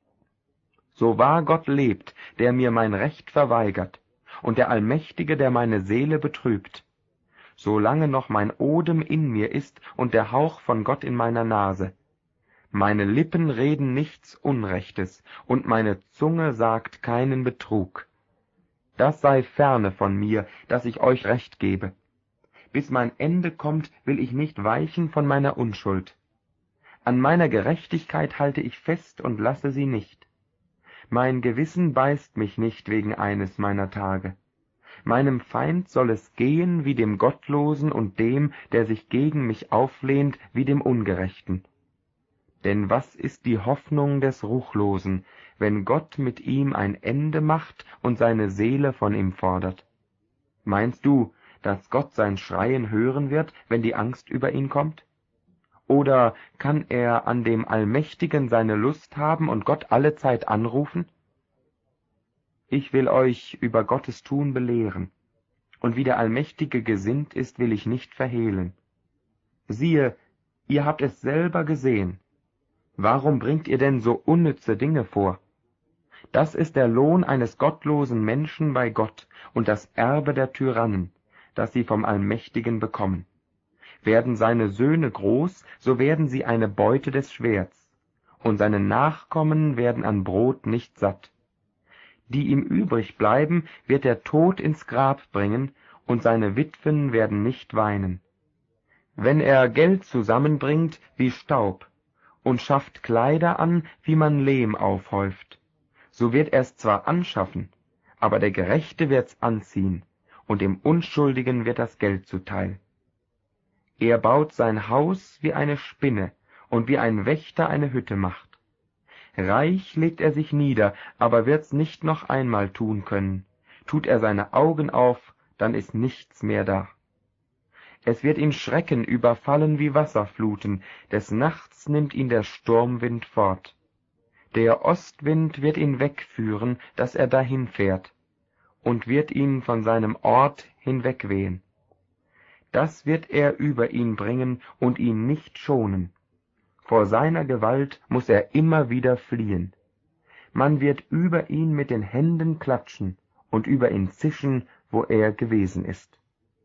So wahr Gott lebt, der mir mein Recht verweigert, und der Allmächtige, der meine Seele betrübt, solange noch mein Odem in mir ist und der Hauch von Gott in meiner Nase. Meine Lippen reden nichts Unrechtes, und meine Zunge sagt keinen Betrug. Das sei ferne von mir, dass ich euch Recht gebe. Bis mein Ende kommt, will ich nicht weichen von meiner Unschuld. An meiner Gerechtigkeit halte ich fest und lasse sie nicht. Mein Gewissen beißt mich nicht wegen eines meiner Tage. Meinem Feind soll es gehen wie dem Gottlosen und dem, der sich gegen mich auflehnt, wie dem Ungerechten. Denn was ist die Hoffnung des Ruchlosen, wenn Gott mit ihm ein Ende macht und seine Seele von ihm fordert? Meinst du, dass Gott sein Schreien hören wird, wenn die Angst über ihn kommt? Oder kann er an dem Allmächtigen seine Lust haben und Gott allezeit anrufen? Ich will euch über Gottes Tun belehren, und wie der Allmächtige gesinnt ist, will ich nicht verhehlen. Siehe, ihr habt es selber gesehen. Warum bringt ihr denn so unnütze Dinge vor? Das ist der Lohn eines gottlosen Menschen bei Gott und das Erbe der Tyrannen, das sie vom Allmächtigen bekommen. Werden seine Söhne groß, so werden sie eine Beute des Schwerts, und seine Nachkommen werden an Brot nicht satt. Die ihm übrig bleiben, wird der Tod ins Grab bringen, und seine Witwen werden nicht weinen. Wenn er Geld zusammenbringt wie Staub und schafft Kleider an, wie man Lehm aufhäuft, so wird er's zwar anschaffen, aber der Gerechte wird's anziehen, und dem Unschuldigen wird das Geld zuteil. Er baut sein Haus wie eine Spinne und wie ein Wächter eine Hütte macht. Reich legt er sich nieder, aber wird's nicht noch einmal tun können. Tut er seine Augen auf, dann ist nichts mehr da. Es wird ihn Schrecken überfallen wie Wasserfluten, des Nachts nimmt ihn der Sturmwind fort. Der Ostwind wird ihn wegführen, dass er dahin fährt, und wird ihn von seinem Ort hinwegwehen. Das wird er über ihn bringen und ihn nicht schonen. Vor seiner Gewalt muß er immer wieder fliehen. Man wird über ihn mit den Händen klatschen und über ihn zischen, wo er gewesen ist.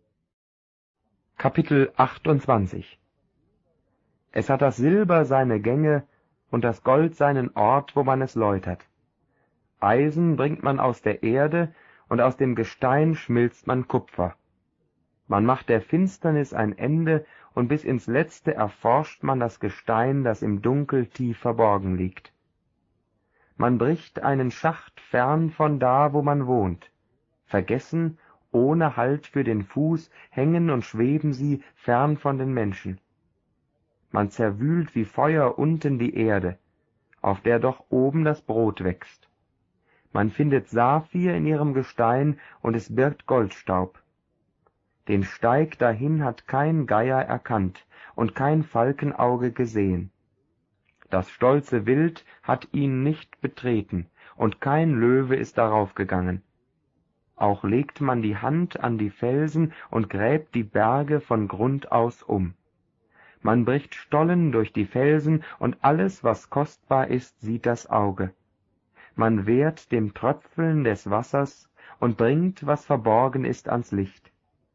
Kapitel 28. Es hat das Silber seine Gänge und das Gold seinen Ort, wo man es läutert. Eisen bringt man aus der Erde, und aus dem Gestein schmilzt man Kupfer. Man macht der Finsternis ein Ende, und bis ins Letzte erforscht man das Gestein, das im Dunkel tief verborgen liegt. Man bricht einen Schacht fern von da, wo man wohnt. Vergessen, ohne Halt für den Fuß, hängen und schweben sie fern von den Menschen. Man zerwühlt wie Feuer unten die Erde, auf der doch oben das Brot wächst. Man findet Saphir in ihrem Gestein, und es birgt Goldstaub. Den Steig dahin hat kein Geier erkannt und kein Falkenauge gesehen. Das stolze Wild hat ihn nicht betreten, und kein Löwe ist darauf gegangen. Auch legt man die Hand an die Felsen und gräbt die Berge von Grund aus um. Man bricht Stollen durch die Felsen, und alles, was kostbar ist, sieht das Auge. Man wehrt dem Tröpfeln des Wassers und bringt, was verborgen ist, ans Licht.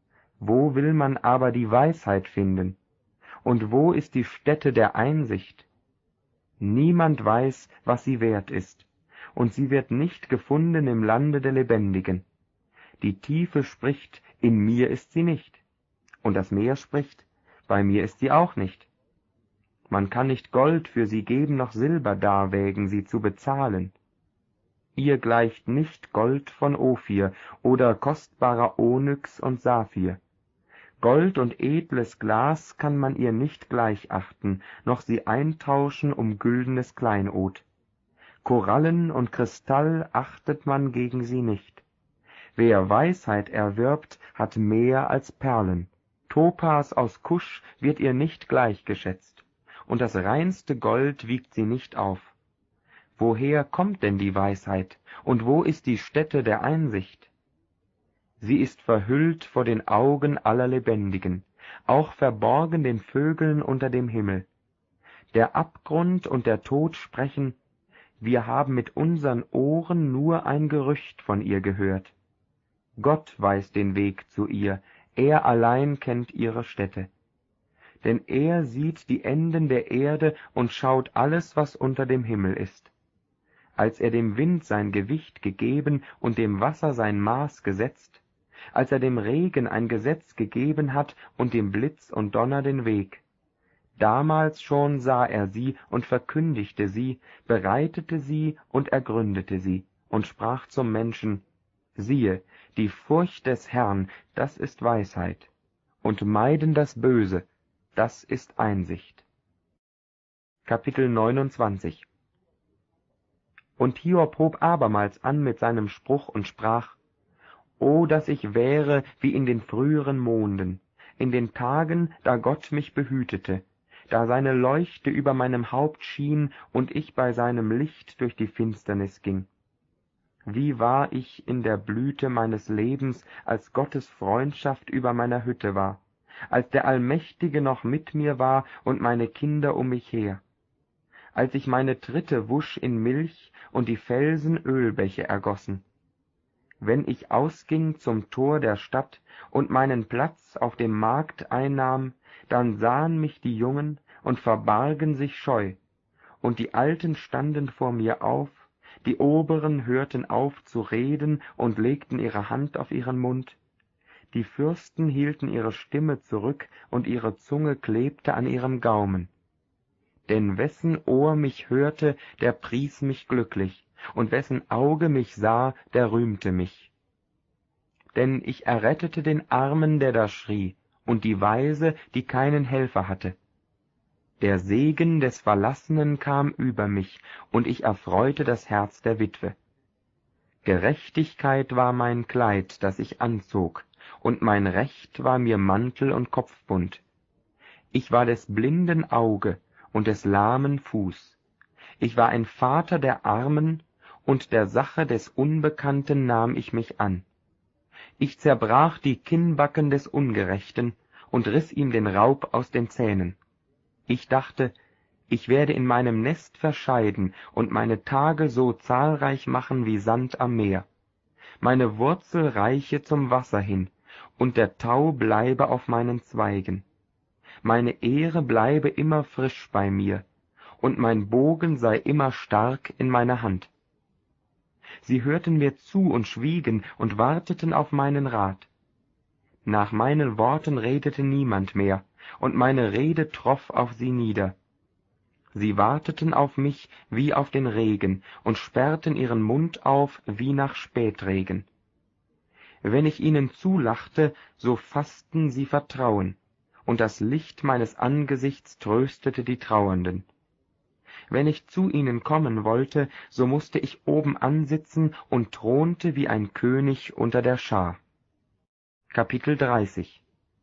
Wo will man aber die Weisheit finden? Und wo ist die Stätte der Einsicht? Niemand weiß, was sie wert ist, und sie wird nicht gefunden im Lande der Lebendigen. Die Tiefe spricht, in mir ist sie nicht, und das Meer spricht, bei mir ist sie auch nicht. Man kann nicht Gold für sie geben, noch Silber darwägen, sie zu bezahlen. Ihr gleicht nicht Gold von Ophir oder kostbarer Onyx und Saphir. Gold und edles Glas kann man ihr nicht gleich achten, noch sie eintauschen um güldenes Kleinod. Korallen und Kristall achtet man gegen sie nicht. Wer Weisheit erwirbt, hat mehr als Perlen. Topas aus Kusch wird ihr nicht gleichgeschätzt, und das reinste Gold wiegt sie nicht auf. Woher kommt denn die Weisheit, und wo ist die Stätte der Einsicht? Sie ist verhüllt vor den Augen aller Lebendigen, auch verborgen den Vögeln unter dem Himmel. Der Abgrund und der Tod sprechen, wir haben mit unseren Ohren nur ein Gerücht von ihr gehört. Gott weiß den Weg zu ihr, er allein kennt ihre Stätte. Denn er sieht die Enden der Erde und schaut alles, was unter dem Himmel ist. Als er dem Wind sein Gewicht gegeben und dem Wasser sein Maß gesetzt, als er dem Regen ein Gesetz gegeben hat und dem Blitz und Donner den Weg. Damals schon sah er sie und verkündigte sie, bereitete sie und ergründete sie und sprach zum Menschen, siehe, die Furcht des Herrn, das ist Weisheit, und meiden das Böse, das ist Einsicht. Kapitel 29. Und Hiob hob abermals an mit seinem Spruch und sprach, O, dass ich wäre wie in den früheren Monden, in den Tagen, da Gott mich behütete, da seine Leuchte über meinem Haupt schien und ich bei seinem Licht durch die Finsternis ging. Wie war ich in der Blüte meines Lebens, als Gottes Freundschaft über meiner Hütte war, als der Allmächtige noch mit mir war und meine Kinder um mich her, als ich meine Tritte wusch in Milch und die Felsen Ölbäche ergossen. Wenn ich ausging zum Tor der Stadt und meinen Platz auf dem Markt einnahm, dann sahen mich die Jungen und verbargen sich scheu, und die Alten standen vor mir auf, die Oberen hörten auf zu reden und legten ihre Hand auf ihren Mund. Die Fürsten hielten ihre Stimme zurück und ihre Zunge klebte an ihrem Gaumen. Denn wessen Ohr mich hörte, der pries mich glücklich, und wessen Auge mich sah, der rühmte mich. Denn ich errettete den Armen, der da schrie, und die Waise, die keinen Helfer hatte. Der Segen des Verlassenen kam über mich, und ich erfreute das Herz der Witwe. Gerechtigkeit war mein Kleid, das ich anzog, und mein Recht war mir Mantel und Kopfbund. Ich war des Blinden Auge und des lahmen Fuß. Ich war ein Vater der Armen, und der Sache des Unbekannten nahm ich mich an. Ich zerbrach die Kinnbacken des Ungerechten und riss ihm den Raub aus den Zähnen. Ich dachte, ich werde in meinem Nest verscheiden und meine Tage so zahlreich machen wie Sand am Meer. Meine Wurzel reiche zum Wasser hin, und der Tau bleibe auf meinen Zweigen. Meine Ehre bleibe immer frisch bei mir, und mein Bogen sei immer stark in meiner Hand. Sie hörten mir zu und schwiegen und warteten auf meinen Rat. Nach meinen Worten redete niemand mehr, und meine Rede troff auf sie nieder. Sie warteten auf mich wie auf den Regen und sperrten ihren Mund auf wie nach Spätregen. Wenn ich ihnen zulachte, so fassten sie Vertrauen, und das Licht meines Angesichts tröstete die Trauernden. Wenn ich zu ihnen kommen wollte, so mußte ich oben ansitzen und thronte wie ein König unter der Schar. Kapitel 30.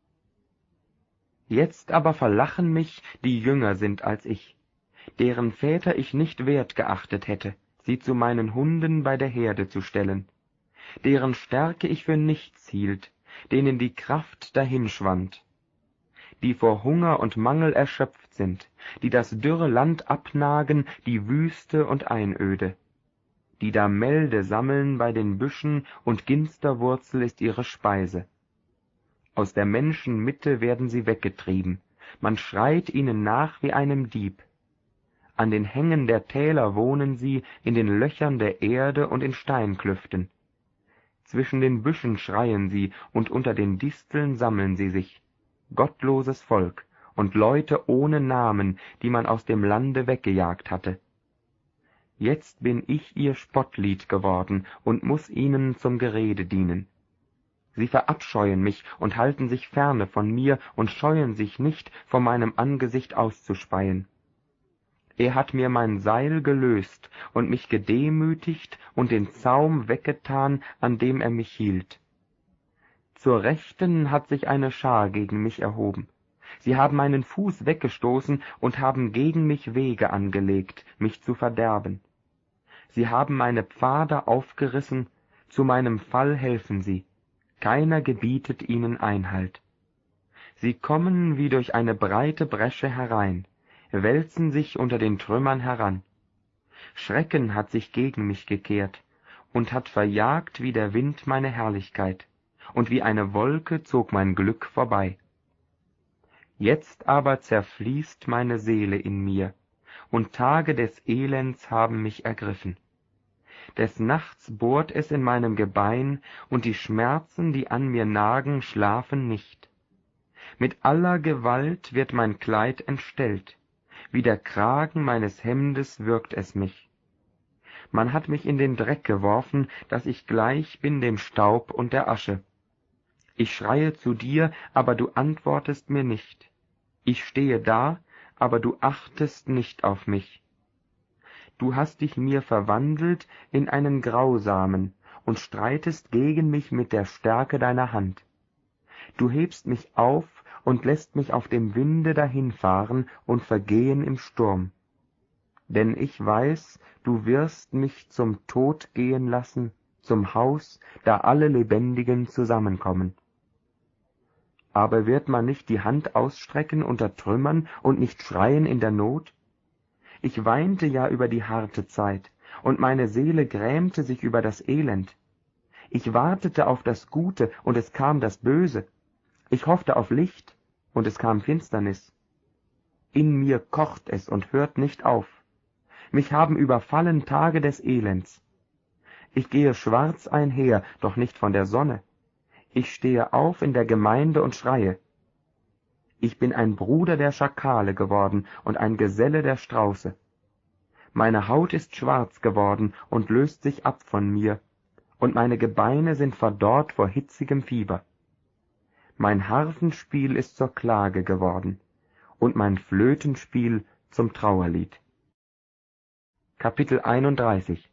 Jetzt aber verlachen mich, die jünger sind als ich, deren Väter ich nicht wert geachtet hätte, sie zu meinen Hunden bei der Herde zu stellen, deren Stärke ich für nichts hielt, denen die Kraft dahinschwand, die vor Hunger und Mangel erschöpft sind, die das dürre Land abnagen, die Wüste und Einöde, die da Melde sammeln bei den Büschen, und Ginsterwurzel ist ihre Speise. Aus der Menschen Mitte werden sie weggetrieben, man schreit ihnen nach wie einem Dieb. An den Hängen der Täler wohnen sie, in den Löchern der Erde und in Steinklüften. Zwischen den Büschen schreien sie, und unter den Disteln sammeln sie sich. Gottloses Volk und Leute ohne Namen, die man aus dem Lande weggejagt hatte. Jetzt bin ich ihr Spottlied geworden und muß ihnen zum Gerede dienen. Sie verabscheuen mich und halten sich ferne von mir und scheuen sich nicht, vor meinem Angesicht auszuspeien. Er hat mir mein Seil gelöst und mich gedemütigt und den Zaum weggetan, an dem er mich hielt. Zur Rechten hat sich eine Schar gegen mich erhoben. Sie haben meinen Fuß weggestoßen und haben gegen mich Wege angelegt, mich zu verderben. Sie haben meine Pfade aufgerissen, zu meinem Fall helfen sie. Keiner gebietet ihnen Einhalt. Sie kommen wie durch eine breite Bresche herein, wälzen sich unter den Trümmern heran. Schrecken hat sich gegen mich gekehrt und hat verjagt wie der Wind meine Herrlichkeit, und wie eine Wolke zog mein Glück vorbei. Jetzt aber zerfließt meine Seele in mir, und Tage des Elends haben mich ergriffen. Des Nachts bohrt es in meinem Gebein, und die Schmerzen, die an mir nagen, schlafen nicht. Mit aller Gewalt wird mein Kleid entstellt, wie der Kragen meines Hemdes würgt es mich. Man hat mich in den Dreck geworfen, dass ich gleich bin dem Staub und der Asche. Ich schreie zu dir, aber du antwortest mir nicht. Ich stehe da, aber du achtest nicht auf mich. Du hast dich mir verwandelt in einen Grausamen und streitest gegen mich mit der Stärke deiner Hand. Du hebst mich auf und lässt mich auf dem Winde dahinfahren und vergehen im Sturm. Denn ich weiß, du wirst mich zum Tod gehen lassen, zum Haus, da alle Lebendigen zusammenkommen. Aber wird man nicht die Hand ausstrecken unter Trümmern und nicht schreien in der Not? Ich weinte ja über die harte Zeit, und meine Seele grämte sich über das Elend. Ich wartete auf das Gute, und es kam das Böse. Ich hoffte auf Licht, und es kam Finsternis. In mir kocht es und hört nicht auf. Mich haben überfallen Tage des Elends. Ich gehe schwarz einher, doch nicht von der Sonne. Ich stehe auf in der Gemeinde und schreie. Ich bin ein Bruder der Schakale geworden und ein Geselle der Strauße. Meine Haut ist schwarz geworden und löst sich ab von mir, und meine Gebeine sind verdorrt vor hitzigem Fieber. Mein Harfenspiel ist zur Klage geworden, und mein Flötenspiel zum Trauerlied. Kapitel 31.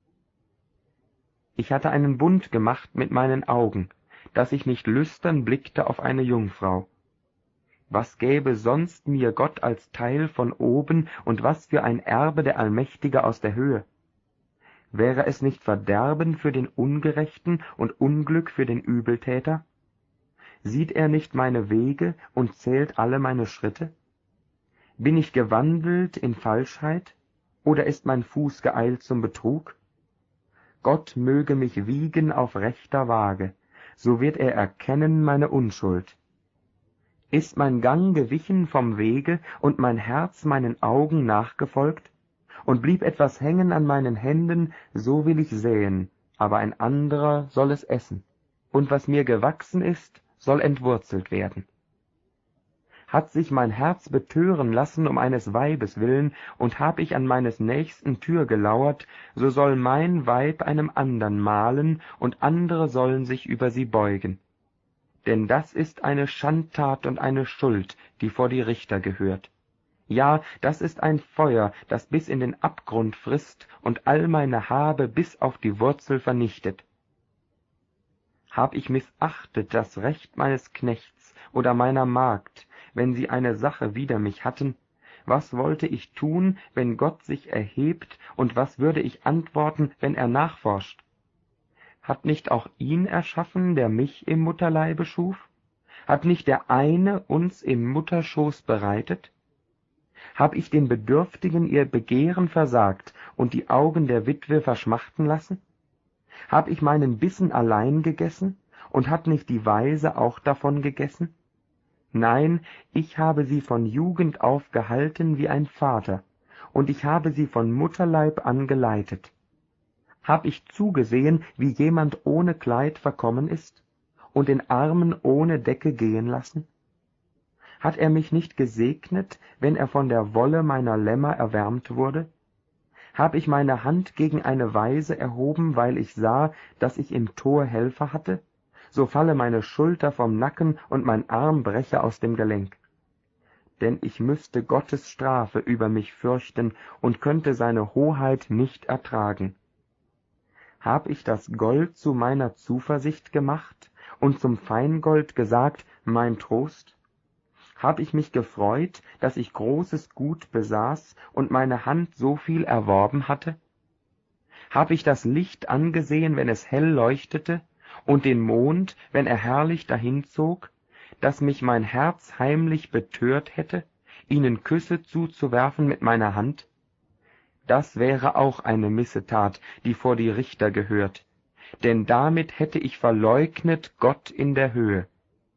Ich hatte einen Bund gemacht mit meinen Augen, dass ich nicht lüstern blickte auf eine Jungfrau. Was gäbe sonst mir Gott als Teil von oben, und was für ein Erbe der Allmächtige aus der Höhe? Wäre es nicht Verderben für den Ungerechten und Unglück für den Übeltäter? Sieht er nicht meine Wege und zählt alle meine Schritte? Bin ich gewandelt in Falschheit, oder ist mein Fuß geeilt zum Betrug? Gott möge mich wiegen auf rechter Waage, so wird er erkennen meine Unschuld. Ist mein Gang gewichen vom Wege und mein Herz meinen Augen nachgefolgt? Und blieb etwas hängen an meinen Händen, so will ich säen, aber ein anderer soll es essen. Und was mir gewachsen ist, soll entwurzelt werden. Hat sich mein Herz betören lassen um eines Weibes willen, und hab ich an meines Nächsten Tür gelauert, so soll mein Weib einem andern mahlen, und andere sollen sich über sie beugen. Denn das ist eine Schandtat und eine Schuld, die vor die Richter gehört. Ja, das ist ein Feuer, das bis in den Abgrund frisst und all meine Habe bis auf die Wurzel vernichtet. Hab ich missachtet das Recht meines Knechts oder meiner Magd, wenn sie eine Sache wider mich hatten? Was wollte ich tun, wenn Gott sich erhebt, und was würde ich antworten, wenn er nachforscht? Hat nicht auch ihn erschaffen, der mich im Mutterleibe schuf? Hat nicht der eine uns im Mutterschoß bereitet? Hab ich den Bedürftigen ihr Begehren versagt und die Augen der Witwe verschmachten lassen? Hab ich meinen Bissen allein gegessen, und hat nicht die Waise auch davon gegessen? Nein, ich habe sie von Jugend auf gehalten wie ein Vater, und ich habe sie von Mutterleib an geleitet. Hab ich zugesehen, wie jemand ohne Kleid verkommen ist, und den Armen ohne Decke gehen lassen? Hat er mich nicht gesegnet, wenn er von der Wolle meiner Lämmer erwärmt wurde? Hab ich meine Hand gegen eine Waise erhoben, weil ich sah, dass ich im Tor Helfer hatte? So falle meine Schulter vom Nacken und mein Arm breche aus dem Gelenk. Denn ich müsste Gottes Strafe über mich fürchten und könnte seine Hoheit nicht ertragen. Hab ich das Gold zu meiner Zuversicht gemacht und zum Feingold gesagt, mein Trost? Hab ich mich gefreut, dass ich großes Gut besaß und meine Hand so viel erworben hatte? Hab ich das Licht angesehen, wenn es hell leuchtete, und den Mond, wenn er herrlich dahinzog, dass mich mein Herz heimlich betört hätte, ihnen Küsse zuzuwerfen mit meiner Hand? Das wäre auch eine Missetat, die vor die Richter gehört, denn damit hätte ich verleugnet Gott in der Höhe.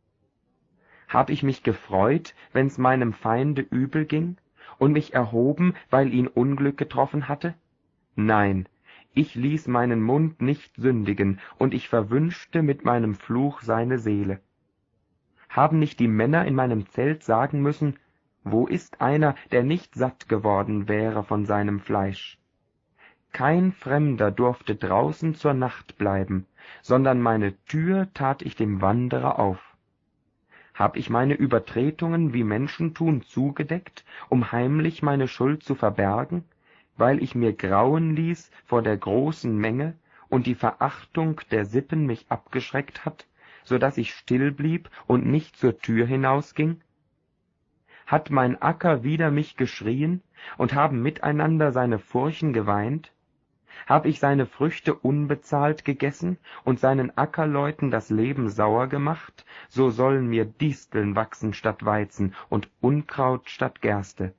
Hab ich mich gefreut, wenn's meinem Feinde übel ging, und mich erhoben, weil ihn Unglück getroffen hatte? Nein, ich ließ meinen Mund nicht sündigen, und ich verwünschte mit meinem Fluch seine Seele. Haben nicht die Männer in meinem Zelt sagen müssen, wo ist einer, der nicht satt geworden wäre von seinem Fleisch? Kein Fremder durfte draußen zur Nacht bleiben, sondern meine Tür tat ich dem Wanderer auf. Hab ich meine Übertretungen, wie Menschen tun, zugedeckt, um heimlich meine Schuld zu verbergen, weil ich mir grauen ließ vor der großen Menge und die Verachtung der Sippen mich abgeschreckt hat, so daß ich still blieb und nicht zur Tür hinausging? Hat mein Acker wider mich geschrien, und haben miteinander seine Furchen geweint? Hab ich seine Früchte unbezahlt gegessen und seinen Ackerleuten das Leben sauer gemacht, so sollen mir Disteln wachsen statt Weizen und Unkraut statt Gerste.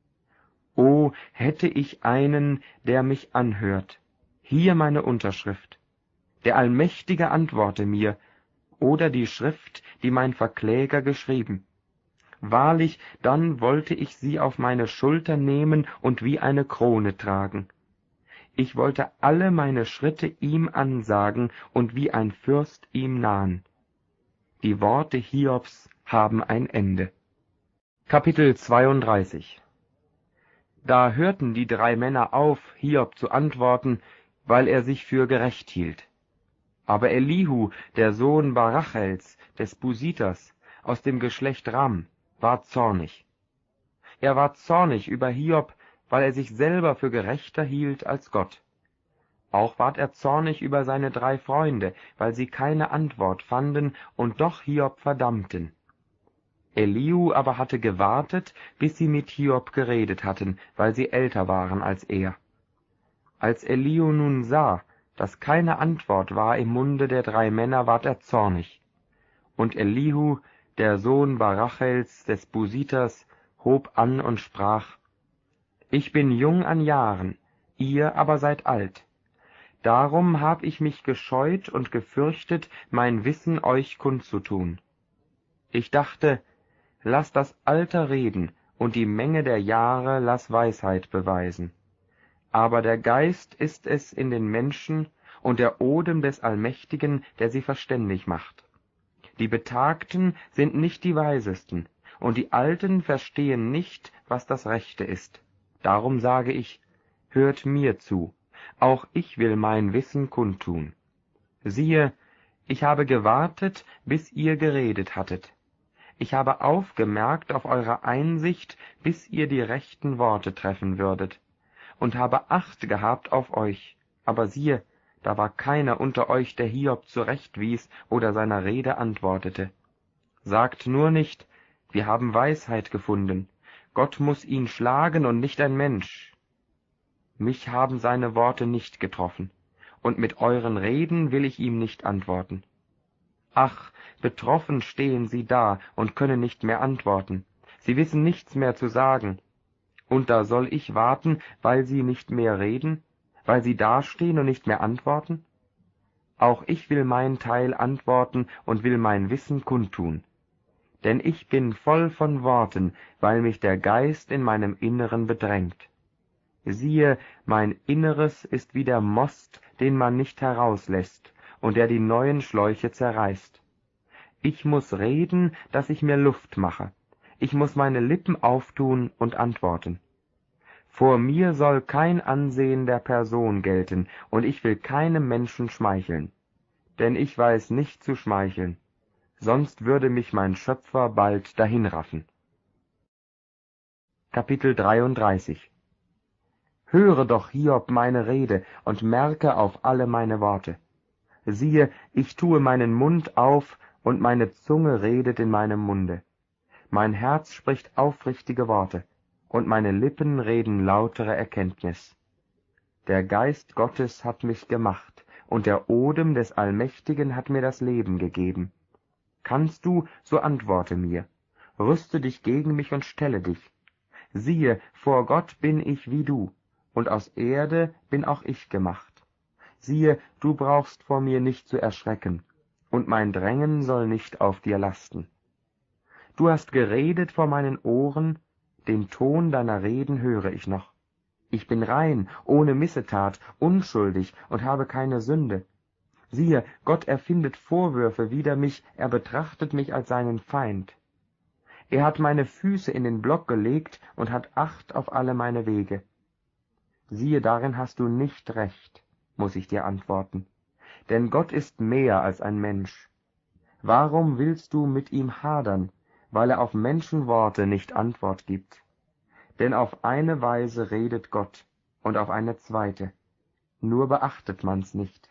O, hätte ich einen, der mich anhört, hier meine Unterschrift. Der Allmächtige antworte mir, oder die Schrift, die mein Verkläger geschrieben. Wahrlich, dann wollte ich sie auf meine Schulter nehmen und wie eine Krone tragen. Ich wollte alle meine Schritte ihm ansagen und wie ein Fürst ihm nahen. Die Worte Hiobs haben ein Ende. Kapitel 32. Da hörten die 3 Männer auf, Hiob zu antworten, weil er sich für gerecht hielt. Aber Elihu, der Sohn Barachels, des Busiters, aus dem Geschlecht Ram, war zornig. Er war zornig über Hiob, weil er sich selber für gerechter hielt als Gott. Auch ward er zornig über seine 3 Freunde, weil sie keine Antwort fanden und doch Hiob verdammten. Elihu aber hatte gewartet, bis sie mit Hiob geredet hatten, weil sie älter waren als er. Als Elihu nun sah, dass keine Antwort war im Munde der 3 Männer, ward er zornig. Und Elihu, der Sohn Barachels des Busiters, hob an und sprach: Ich bin jung an Jahren, ihr aber seid alt. Darum hab ich mich gescheut und gefürchtet, mein Wissen euch kundzutun. Ich dachte, lass das Alter reden, und die Menge der Jahre lass Weisheit beweisen. Aber der Geist ist es in den Menschen und der Odem des Allmächtigen, der sie verständig macht. Die Betagten sind nicht die Weisesten, und die Alten verstehen nicht, was das Rechte ist. Darum sage ich, hört mir zu, auch ich will mein Wissen kundtun. Siehe, ich habe gewartet, bis ihr geredet hattet. Ich habe aufgemerkt auf eure Einsicht, bis ihr die rechten Worte treffen würdet, und habe Acht gehabt auf euch. Aber siehe, Da war keiner unter euch, der Hiob zurechtwies oder seiner Rede antwortete. Sagt nur nicht, wir haben Weisheit gefunden. Gott muß ihn schlagen und nicht ein Mensch. Mich haben seine Worte nicht getroffen, und mit euren Reden will ich ihm nicht antworten. Ach, betroffen stehen sie da und können nicht mehr antworten. Sie wissen nichts mehr zu sagen. Und da soll ich warten, weil sie nicht mehr reden, weil sie dastehen und nicht mehr antworten? Auch ich will mein Teil antworten und will mein Wissen kundtun. Denn ich bin voll von Worten, weil mich der Geist in meinem Inneren bedrängt. Siehe, mein Inneres ist wie der Most, den man nicht herauslässt, und der die neuen Schläuche zerreißt. Ich muß reden, dass ich mir Luft mache. Ich muß meine Lippen auftun und antworten. Vor mir soll kein Ansehen der Person gelten, und ich will keinem Menschen schmeicheln. Denn ich weiß nicht zu schmeicheln, sonst würde mich mein Schöpfer bald dahinraffen. Kapitel 33. Höre doch, Hiob, meine Rede, und merke auf alle meine Worte. Siehe, ich tue meinen Mund auf, und meine Zunge redet in meinem Munde. Mein Herz spricht aufrichtige Worte, und meine Lippen reden lautere Erkenntnis. Der Geist Gottes hat mich gemacht, und der Odem des Allmächtigen hat mir das Leben gegeben. Kannst du, so antworte mir. Rüste dich gegen mich und stelle dich. Siehe, vor Gott bin ich wie du, und aus Erde bin auch ich gemacht. Siehe, du brauchst vor mir nicht zu erschrecken, und mein Drängen soll nicht auf dir lasten. Du hast geredet vor meinen Ohren, den Ton deiner Reden höre ich noch. Ich bin rein, ohne Missetat, unschuldig und habe keine Sünde. Siehe, Gott erfindet Vorwürfe wider mich, er betrachtet mich als seinen Feind. Er hat meine Füße in den Block gelegt und hat Acht auf alle meine Wege. Siehe, darin hast du nicht recht, muß ich dir antworten, denn Gott ist mehr als ein Mensch. Warum willst du mit ihm hadern, weil er auf Menschenworte nicht Antwort gibt? Denn auf eine Weise redet Gott und auf eine zweite, nur beachtet man's nicht.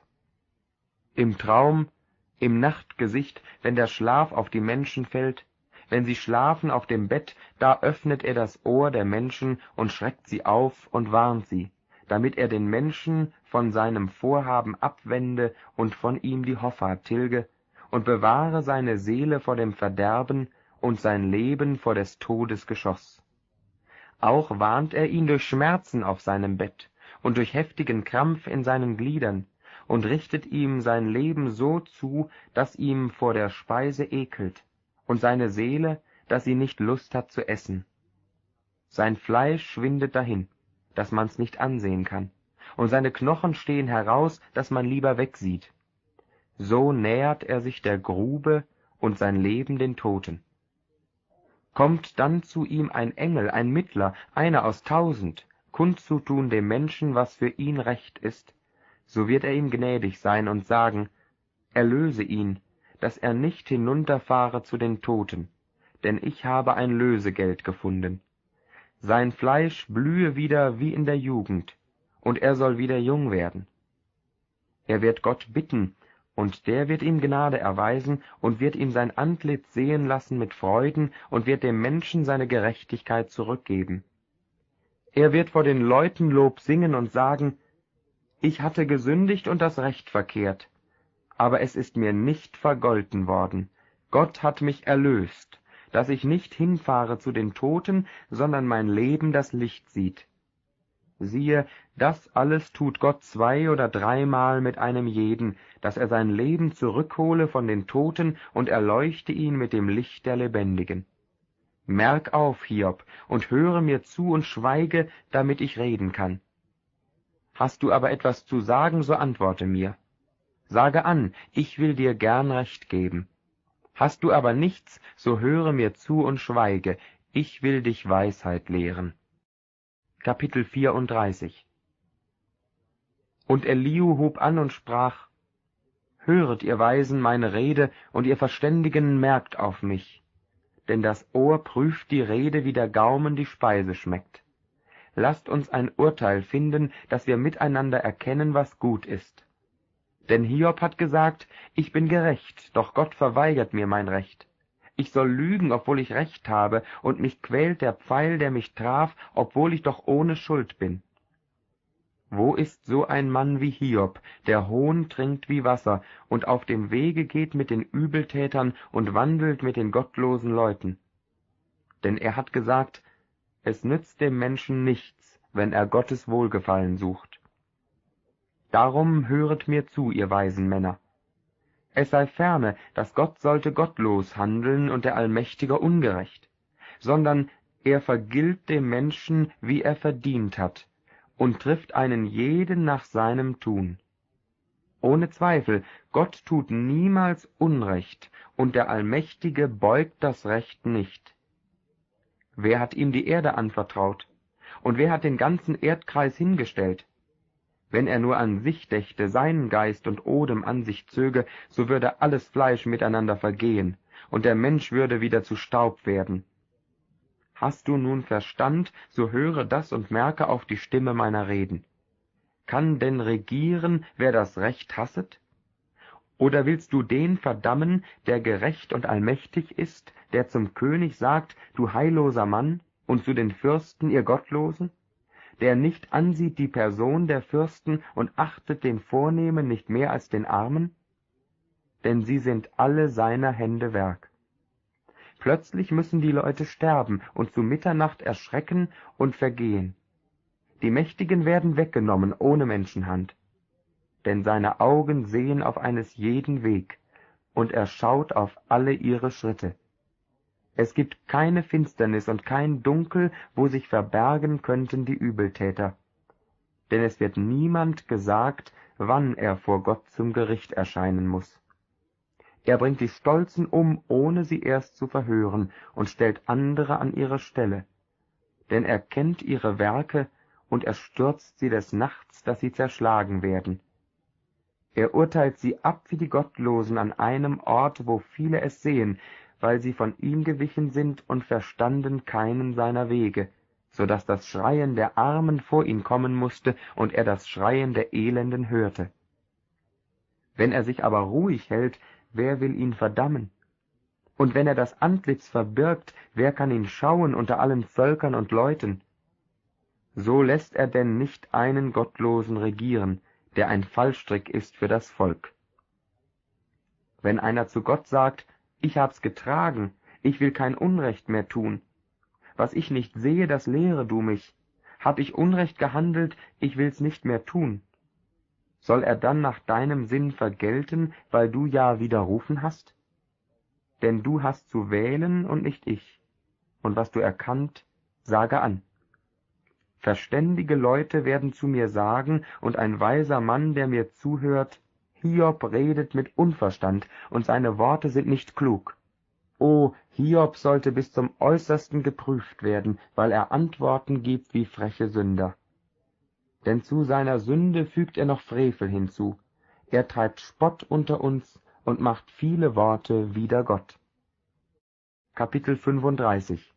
Im Traum, im Nachtgesicht, wenn der Schlaf auf die Menschen fällt, wenn sie schlafen auf dem Bett, da öffnet er das Ohr der Menschen und schreckt sie auf und warnt sie, damit er den Menschen von seinem Vorhaben abwende und von ihm die Hoffart tilge und bewahre seine Seele vor dem Verderben und sein Leben vor des Todes Geschoss. Auch warnt er ihn durch Schmerzen auf seinem Bett und durch heftigen Krampf in seinen Gliedern und richtet ihm sein Leben so zu, dass ihm vor der Speise ekelt, und seine Seele, dass sie nicht Lust hat zu essen. Sein Fleisch schwindet dahin, dass man's nicht ansehen kann, und seine Knochen stehen heraus, dass man lieber wegsieht. So nähert er sich der Grube und sein Leben den Toten. Kommt dann zu ihm ein Engel, ein Mittler, einer aus 1000, kundzutun dem Menschen, was für ihn recht ist, so wird er ihm gnädig sein und sagen, erlöse ihn, dass er nicht hinunterfahre zu den Toten, denn ich habe ein Lösegeld gefunden. Sein Fleisch blühe wieder wie in der Jugend, und er soll wieder jung werden. Er wird Gott bitten, und der wird ihm Gnade erweisen und wird ihm sein Antlitz sehen lassen mit Freuden und wird dem Menschen seine Gerechtigkeit zurückgeben. Er wird vor den Leuten Lob singen und sagen, ich hatte gesündigt und das Recht verkehrt, aber es ist mir nicht vergolten worden. Gott hat mich erlöst, dass ich nicht hinfahre zu den Toten, sondern mein Leben das Licht sieht. Siehe, das alles tut Gott 2- oder 3-mal mit einem jeden, dass er sein Leben zurückhole von den Toten und erleuchte ihn mit dem Licht der Lebendigen. Merk auf, Hiob, und höre mir zu und schweige, damit ich reden kann. Hast du aber etwas zu sagen, so antworte mir. Sage an, ich will dir gern Recht geben. Hast du aber nichts, so höre mir zu und schweige, ich will dich Weisheit lehren. Kapitel 34. Und Elihu hub an und sprach, Höret, ihr Weisen, meine Rede, und ihr Verständigen merkt auf mich. Denn das Ohr prüft die Rede, wie der Gaumen die Speise schmeckt. Lasst uns ein Urteil finden, dass wir miteinander erkennen, was gut ist. Denn Hiob hat gesagt, ich bin gerecht, doch Gott verweigert mir mein Recht. Ich soll lügen, obwohl ich Recht habe, und mich quält der Pfeil, der mich traf, obwohl ich doch ohne Schuld bin. Wo ist so ein Mann wie Hiob, der Hohn trinkt wie Wasser und auf dem Wege geht mit den Übeltätern und wandelt mit den gottlosen Leuten? Denn er hat gesagt, es nützt dem Menschen nichts, wenn er Gottes Wohlgefallen sucht. Darum höret mir zu, ihr weisen Männer. Es sei ferne, dass Gott sollte gottlos handeln und der Allmächtige ungerecht, sondern er vergilt dem Menschen, wie er verdient hat, und trifft einen jeden nach seinem Tun. Ohne Zweifel, Gott tut niemals Unrecht, und der Allmächtige beugt das Recht nicht. Wer hat ihm die Erde anvertraut? Und wer hat den ganzen Erdkreis hingestellt? Wenn er nur an sich dächte, seinen Geist und Odem an sich zöge, so würde alles Fleisch miteinander vergehen, und der Mensch würde wieder zu Staub werden. Hast du nun Verstand, so höre das und merke auf die Stimme meiner Reden. Kann denn regieren, wer das Recht hasset? Oder willst du den verdammen, der gerecht und allmächtig ist, der zum König sagt, du heilloser Mann, und zu den Fürsten, ihr Gottlosen? Der nicht ansieht die Person der Fürsten und achtet den Vornehmen nicht mehr als den Armen? Denn sie sind alle seiner Hände Werk. Plötzlich müssen die Leute sterben und zu Mitternacht erschrecken und vergehen. Die Mächtigen werden weggenommen ohne Menschenhand. Denn seine Augen sehen auf eines jeden Weg, und er schaut auf alle ihre Schritte. Es gibt keine Finsternis und kein Dunkel, wo sich verbergen könnten die Übeltäter. Denn es wird niemand gesagt, wann er vor Gott zum Gericht erscheinen muss. Er bringt die Stolzen um, ohne sie erst zu verhören, und stellt andere an ihre Stelle. Denn er kennt ihre Werke, und er stürzt sie des Nachts, dass sie zerschlagen werden. Er urteilt sie ab wie die Gottlosen an einem Ort, wo viele es sehen, weil sie von ihm gewichen sind und verstanden keinen seiner Wege, so daß das Schreien der Armen vor ihn kommen mußte und er das Schreien der Elenden hörte. Wenn er sich aber ruhig hält, wer will ihn verdammen? Und wenn er das Antlitz verbirgt, wer kann ihn schauen unter allen Völkern und Leuten? So lässt er denn nicht einen Gottlosen regieren, der ein Fallstrick ist für das Volk. Wenn einer zu Gott sagt, ich hab's getragen, ich will kein Unrecht mehr tun. Was ich nicht sehe, das lehre du mich. Hab ich Unrecht gehandelt, ich will's nicht mehr tun. Soll er dann nach deinem Sinn vergelten, weil du ja widerrufen hast? Denn du hast zu wählen und nicht ich. Und was du erkannt, sage an. Verständige Leute werden zu mir sagen, und ein weiser Mann, der mir zuhört, Hiob redet mit Unverstand, und seine Worte sind nicht klug. O, Hiob sollte bis zum Äußersten geprüft werden, weil er Antworten gibt wie freche Sünder. Denn zu seiner Sünde fügt er noch Frevel hinzu. Er treibt Spott unter uns und macht viele Worte wider Gott. Kapitel 35.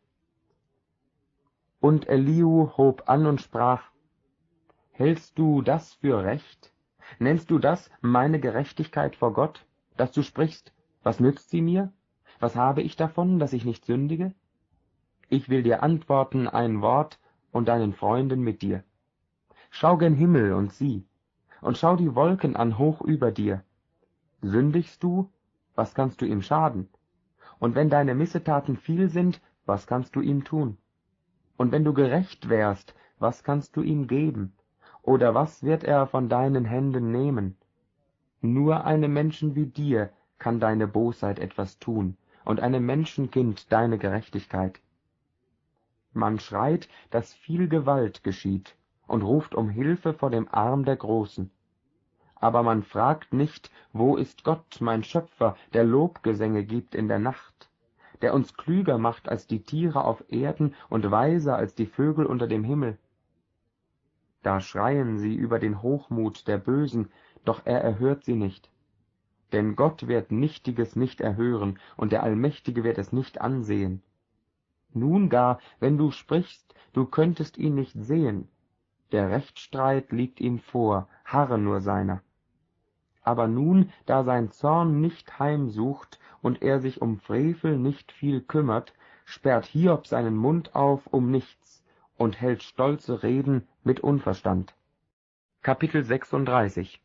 Und Elihu hob an und sprach, hältst du das für recht? Nennst du das meine Gerechtigkeit vor Gott, dass du sprichst, was nützt sie mir? Was habe ich davon, dass ich nicht sündige? Ich will dir antworten ein Wort und deinen Freunden mit dir. Schau gen Himmel und sieh, und schau die Wolken an hoch über dir. Sündigst du, was kannst du ihm schaden? Und wenn deine Missetaten viel sind, was kannst du ihm tun? Und wenn du gerecht wärst, was kannst du ihm geben? Oder was wird er von deinen Händen nehmen? Nur einem Menschen wie dir kann deine Bosheit etwas tun, und einem Menschenkind deine Gerechtigkeit. Man schreit, dass viel Gewalt geschieht, und ruft um Hilfe vor dem Arm der Großen. Aber man fragt nicht, wo ist Gott, mein Schöpfer, der Lobgesänge gibt in der Nacht, der uns klüger macht als die Tiere auf Erden und weiser als die Vögel unter dem Himmel. Da schreien sie über den Hochmut der Bösen, doch er erhört sie nicht. Denn Gott wird Nichtiges nicht erhören, und der Allmächtige wird es nicht ansehen. Nun gar, wenn du sprichst, du könntest ihn nicht sehen. Der Rechtsstreit liegt ihm vor, harre nur seiner. Aber nun, da sein Zorn nicht heimsucht und er sich um Frevel nicht viel kümmert, sperrt Hiob seinen Mund auf um nichts und hält stolze Reden mit Unverstand. Kapitel 36.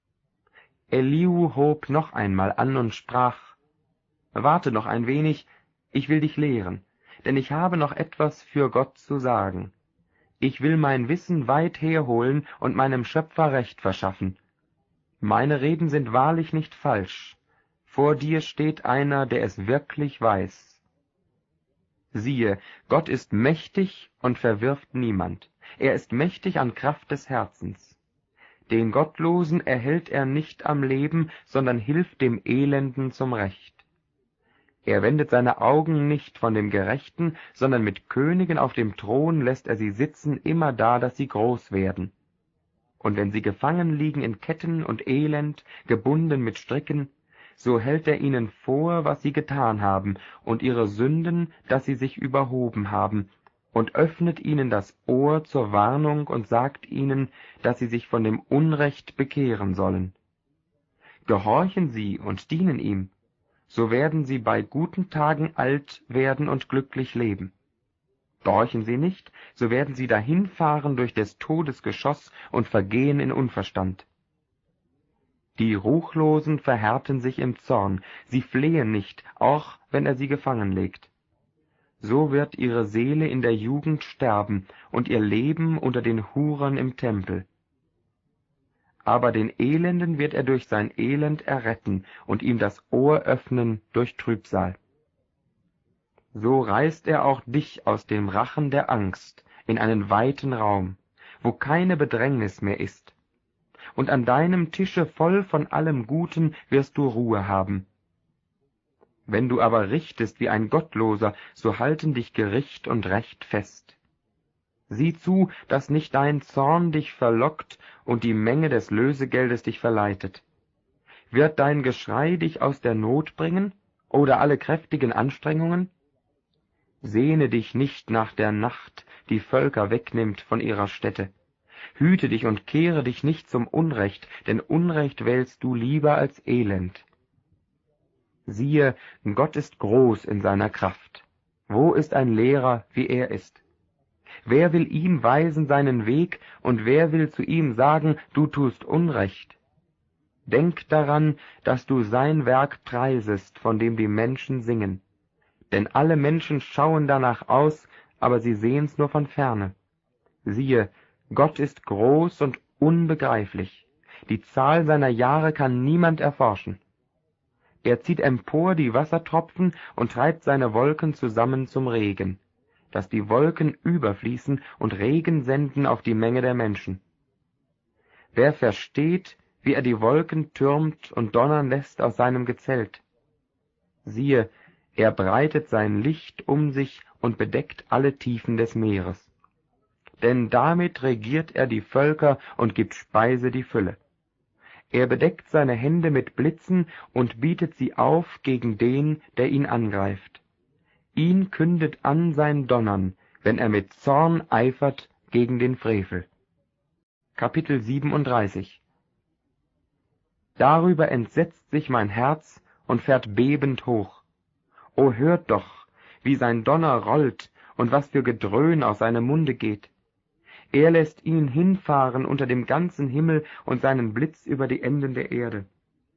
Elihu hob noch einmal an und sprach: Warte noch ein wenig, ich will dich lehren, denn ich habe noch etwas für Gott zu sagen. Ich will mein Wissen weit herholen und meinem Schöpfer Recht verschaffen. Meine Reden sind wahrlich nicht falsch. Vor dir steht einer, der es wirklich weiß. Siehe, Gott ist mächtig und verwirft niemand. Er ist mächtig an Kraft des Herzens. Den Gottlosen erhält er nicht am Leben, sondern hilft dem Elenden zum Recht. Er wendet seine Augen nicht von dem Gerechten, sondern mit Königen auf dem Thron lässt er sie sitzen, immerdar, dass sie groß werden. Und wenn sie gefangen liegen in Ketten und Elend, gebunden mit Stricken, so hält er ihnen vor, was sie getan haben, und ihre Sünden, dass sie sich überhoben haben, und öffnet ihnen das Ohr zur Warnung und sagt ihnen, dass sie sich von dem Unrecht bekehren sollen. Gehorchen sie und dienen ihm, so werden sie bei guten Tagen alt werden und glücklich leben. Gehorchen sie nicht, so werden sie dahinfahren durch des Todes Geschoss und vergehen in Unverstand. Die Ruchlosen verhärten sich im Zorn, sie flehen nicht, auch wenn er sie gefangen legt. So wird ihre Seele in der Jugend sterben und ihr Leben unter den Hurern im Tempel. Aber den Elenden wird er durch sein Elend erretten und ihm das Ohr öffnen durch Trübsal. So reißt er auch dich aus dem Rachen der Angst in einen weiten Raum, wo keine Bedrängnis mehr ist. Und an deinem Tische voll von allem Guten wirst du Ruhe haben. Wenn du aber richtest wie ein Gottloser, so halten dich Gericht und Recht fest. Sieh zu, dass nicht dein Zorn dich verlockt und die Menge des Lösegeldes dich verleitet. Wird dein Geschrei dich aus der Not bringen, oder alle kräftigen Anstrengungen? Sehne dich nicht nach der Nacht, die Völker wegnimmt von ihrer Stätte. Hüte dich und kehre dich nicht zum Unrecht, denn Unrecht wählst du lieber als Elend. Siehe, Gott ist groß in seiner Kraft. Wo ist ein Lehrer, wie er ist? Wer will ihm weisen seinen Weg, und wer will zu ihm sagen, du tust Unrecht? Denk daran, dass du sein Werk preisest, von dem die Menschen singen. Denn alle Menschen schauen danach aus, aber sie sehen's nur von ferne. Siehe, Gott ist groß und unbegreiflich. Die Zahl seiner Jahre kann niemand erforschen. Er zieht empor die Wassertropfen und treibt seine Wolken zusammen zum Regen, dass die Wolken überfließen und Regen senden auf die Menge der Menschen. Wer versteht, wie er die Wolken türmt und donnern lässt aus seinem Gezelt? Siehe, er breitet sein Licht um sich und bedeckt alle Tiefen des Meeres. Denn damit regiert er die Völker und gibt Speise die Fülle. Er bedeckt seine Hände mit Blitzen und bietet sie auf gegen den, der ihn angreift. Ihn kündet an sein Donnern, wenn er mit Zorn eifert gegen den Frevel. Kapitel 37. Darüber entsetzt sich mein Herz und fährt bebend hoch. O hört doch, wie sein Donner rollt und was für Gedröhn aus seinem Munde geht. Er lässt ihn hinfahren unter dem ganzen Himmel und seinen Blitz über die Enden der Erde.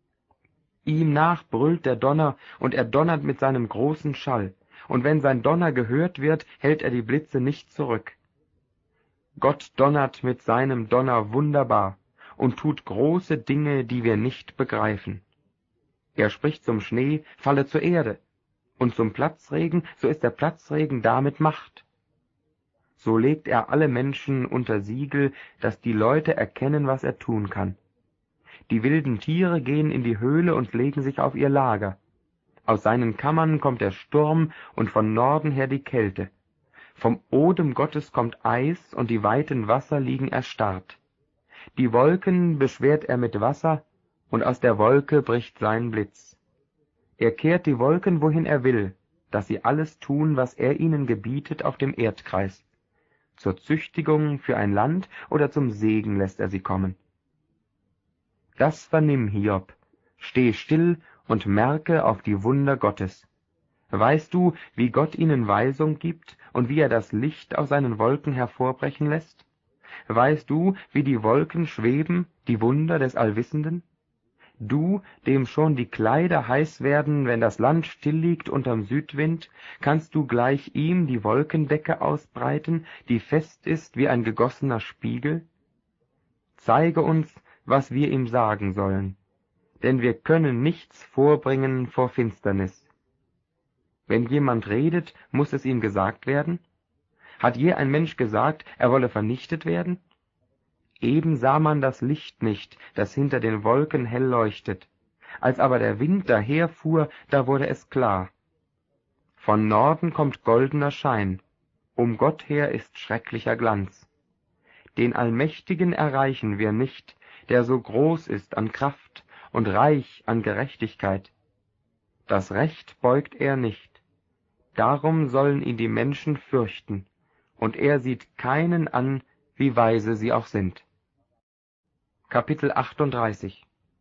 Ihm nach brüllt der Donner, und er donnert mit seinem großen Schall, und wenn sein Donner gehört wird, hält er die Blitze nicht zurück. Gott donnert mit seinem Donner wunderbar und tut große Dinge, die wir nicht begreifen. Er spricht zum Schnee, falle zur Erde, und zum Platzregen, so ist der Platzregen damit Macht. So legt er alle Menschen unter Siegel, dass die Leute erkennen, was er tun kann. Die wilden Tiere gehen in die Höhle und legen sich auf ihr Lager. Aus seinen Kammern kommt der Sturm und von Norden her die Kälte. Vom Odem Gottes kommt Eis und die weiten Wasser liegen erstarrt. Die Wolken beschwert er mit Wasser, und aus der Wolke bricht sein Blitz. Er kehrt die Wolken, wohin er will, dass sie alles tun, was er ihnen gebietet auf dem Erdkreis. Zur Züchtigung für ein Land oder zum Segen lässt er sie kommen. Das vernimm, Hiob, steh still und merke auf die Wunder Gottes. Weißt du, wie Gott ihnen Weisung gibt und wie er das Licht aus seinen Wolken hervorbrechen lässt? Weißt du, wie die Wolken schweben, die Wunder des Allwissenden? Du, dem schon die Kleider heiß werden, wenn das Land still liegt unterm Südwind, kannst du gleich ihm die Wolkendecke ausbreiten, die fest ist wie ein gegossener Spiegel? Zeige uns, was wir ihm sagen sollen, denn wir können nichts vorbringen vor Finsternis. Wenn jemand redet, muß es ihm gesagt werden? Hat je ein Mensch gesagt, er wolle vernichtet werden? Eben sah man das Licht nicht, das hinter den Wolken hell leuchtet. Als aber der Wind daherfuhr, da wurde es klar. Von Norden kommt goldener Schein, um Gott her ist schrecklicher Glanz. Den Allmächtigen erreichen wir nicht, der so groß ist an Kraft und reich an Gerechtigkeit. Das Recht beugt er nicht, darum sollen ihn die Menschen fürchten, und er sieht keinen an, wie weise sie auch sind. Kapitel 38.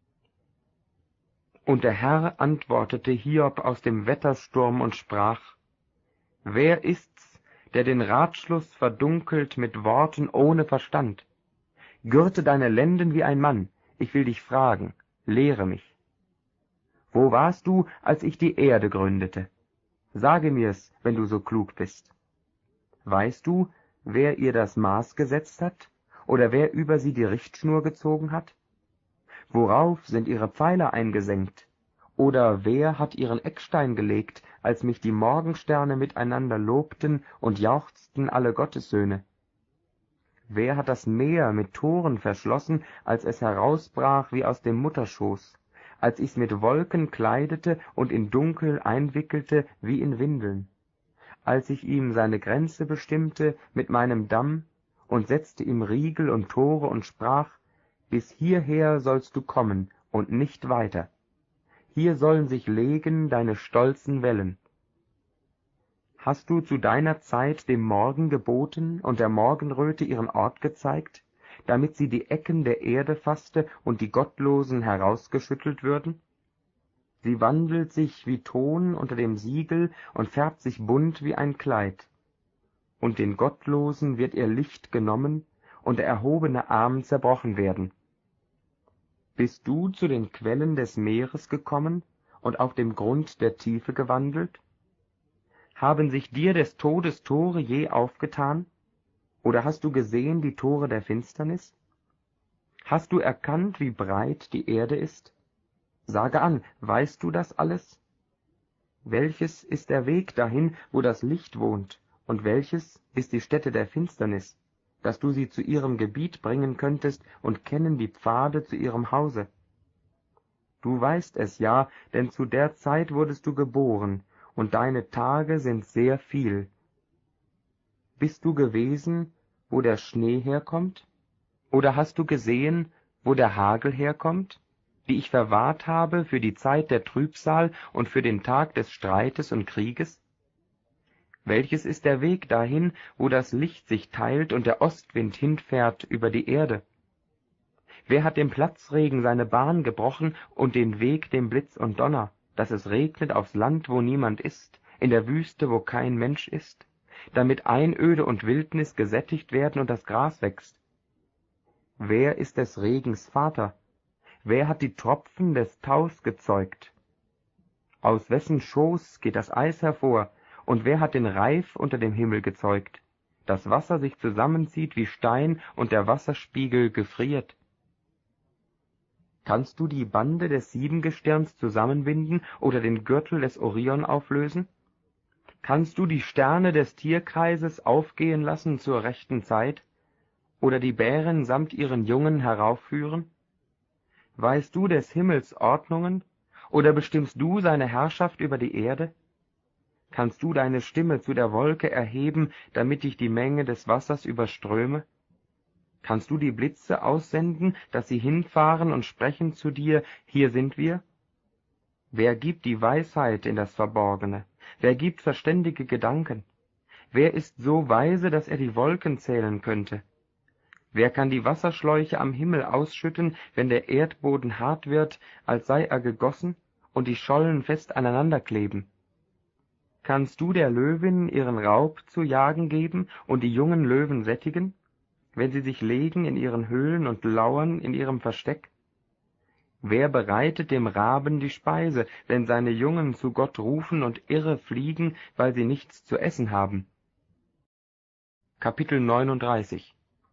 Und der Herr antwortete Hiob aus dem Wettersturm und sprach: Wer ist's, der den Ratschluss verdunkelt mit Worten ohne Verstand? Gürte deine Lenden wie ein Mann, ich will dich fragen, lehre mich. Wo warst du, als ich die Erde gründete? Sage mir's, wenn du so klug bist. Weißt du, wer ihr das Maß gesetzt hat, oder wer über sie die Richtschnur gezogen hat? Worauf sind ihre Pfeiler eingesenkt? Oder wer hat ihren Eckstein gelegt, als mich die Morgensterne miteinander lobten und jauchzten alle Gottessöhne? Wer hat das Meer mit Toren verschlossen, als es herausbrach wie aus dem Mutterschoß, als ich's mit Wolken kleidete und in Dunkel einwickelte wie in Windeln? Als ich ihm seine Grenze bestimmte mit meinem Damm und setzte ihm Riegel und Tore und sprach: Bis hierher sollst du kommen und nicht weiter. Hier sollen sich legen deine stolzen Wellen. Hast du zu deiner Zeit dem Morgen geboten und der Morgenröte ihren Ort gezeigt, damit sie die Ecken der Erde fasste und die Gottlosen herausgeschüttelt würden? Sie wandelt sich wie Ton unter dem Siegel und färbt sich bunt wie ein Kleid. Und den Gottlosen wird ihr Licht genommen und der erhobene Arm zerbrochen werden. Bist du zu den Quellen des Meeres gekommen und auf dem Grund der Tiefe gewandelt? Haben sich dir des Todes Tore je aufgetan? Oder hast du gesehen die Tore der Finsternis? Hast du erkannt, wie breit die Erde ist? Sage an, weißt du das alles? Welches ist der Weg dahin, wo das Licht wohnt, und welches ist die Stätte der Finsternis, dass du sie zu ihrem Gebiet bringen könntest und kennen die Pfade zu ihrem Hause? Du weißt es ja, denn zu der Zeit wurdest du geboren, und deine Tage sind sehr viel. Bist du gewesen, wo der Schnee herkommt? Oder hast du gesehen, wo der Hagel herkommt, die ich verwahrt habe für die Zeit der Trübsal und für den Tag des Streites und Krieges? Welches ist der Weg dahin, wo das Licht sich teilt und der Ostwind hinfährt über die Erde? Wer hat dem Platzregen seine Bahn gebrochen und den Weg dem Blitz und Donner, dass es regnet aufs Land, wo niemand ist, in der Wüste, wo kein Mensch ist, damit Einöde und Wildnis gesättigt werden und das Gras wächst? Wer ist des Regens Vater? Wer hat die Tropfen des Taus gezeugt? Aus wessen Schoß geht das Eis hervor, und wer hat den Reif unter dem Himmel gezeugt? Das Wasser sich zusammenzieht wie Stein und der Wasserspiegel gefriert. Kannst du die Bande des Siebengestirns zusammenbinden oder den Gürtel des Orion auflösen? Kannst du die Sterne des Tierkreises aufgehen lassen zur rechten Zeit oder die Bären samt ihren Jungen heraufführen? Weißt du des Himmels Ordnungen oder bestimmst du seine Herrschaft über die Erde? Kannst du deine Stimme zu der Wolke erheben, damit dich die Menge des Wassers überströme? Kannst du die Blitze aussenden, dass sie hinfahren und sprechen zu dir: Hier sind wir? Wer gibt die Weisheit in das Verborgene? Wer gibt verständige Gedanken? Wer ist so weise, dass er die Wolken zählen könnte? Wer kann die Wasserschläuche am Himmel ausschütten, wenn der Erdboden hart wird, als sei er gegossen, und die Schollen fest aneinander kleben? Kannst du der Löwin ihren Raub zu jagen geben und die jungen Löwen sättigen, wenn sie sich legen in ihren Höhlen und lauern in ihrem Versteck? Wer bereitet dem Raben die Speise, wenn seine Jungen zu Gott rufen und irre fliegen, weil sie nichts zu essen haben? Kapitel 39.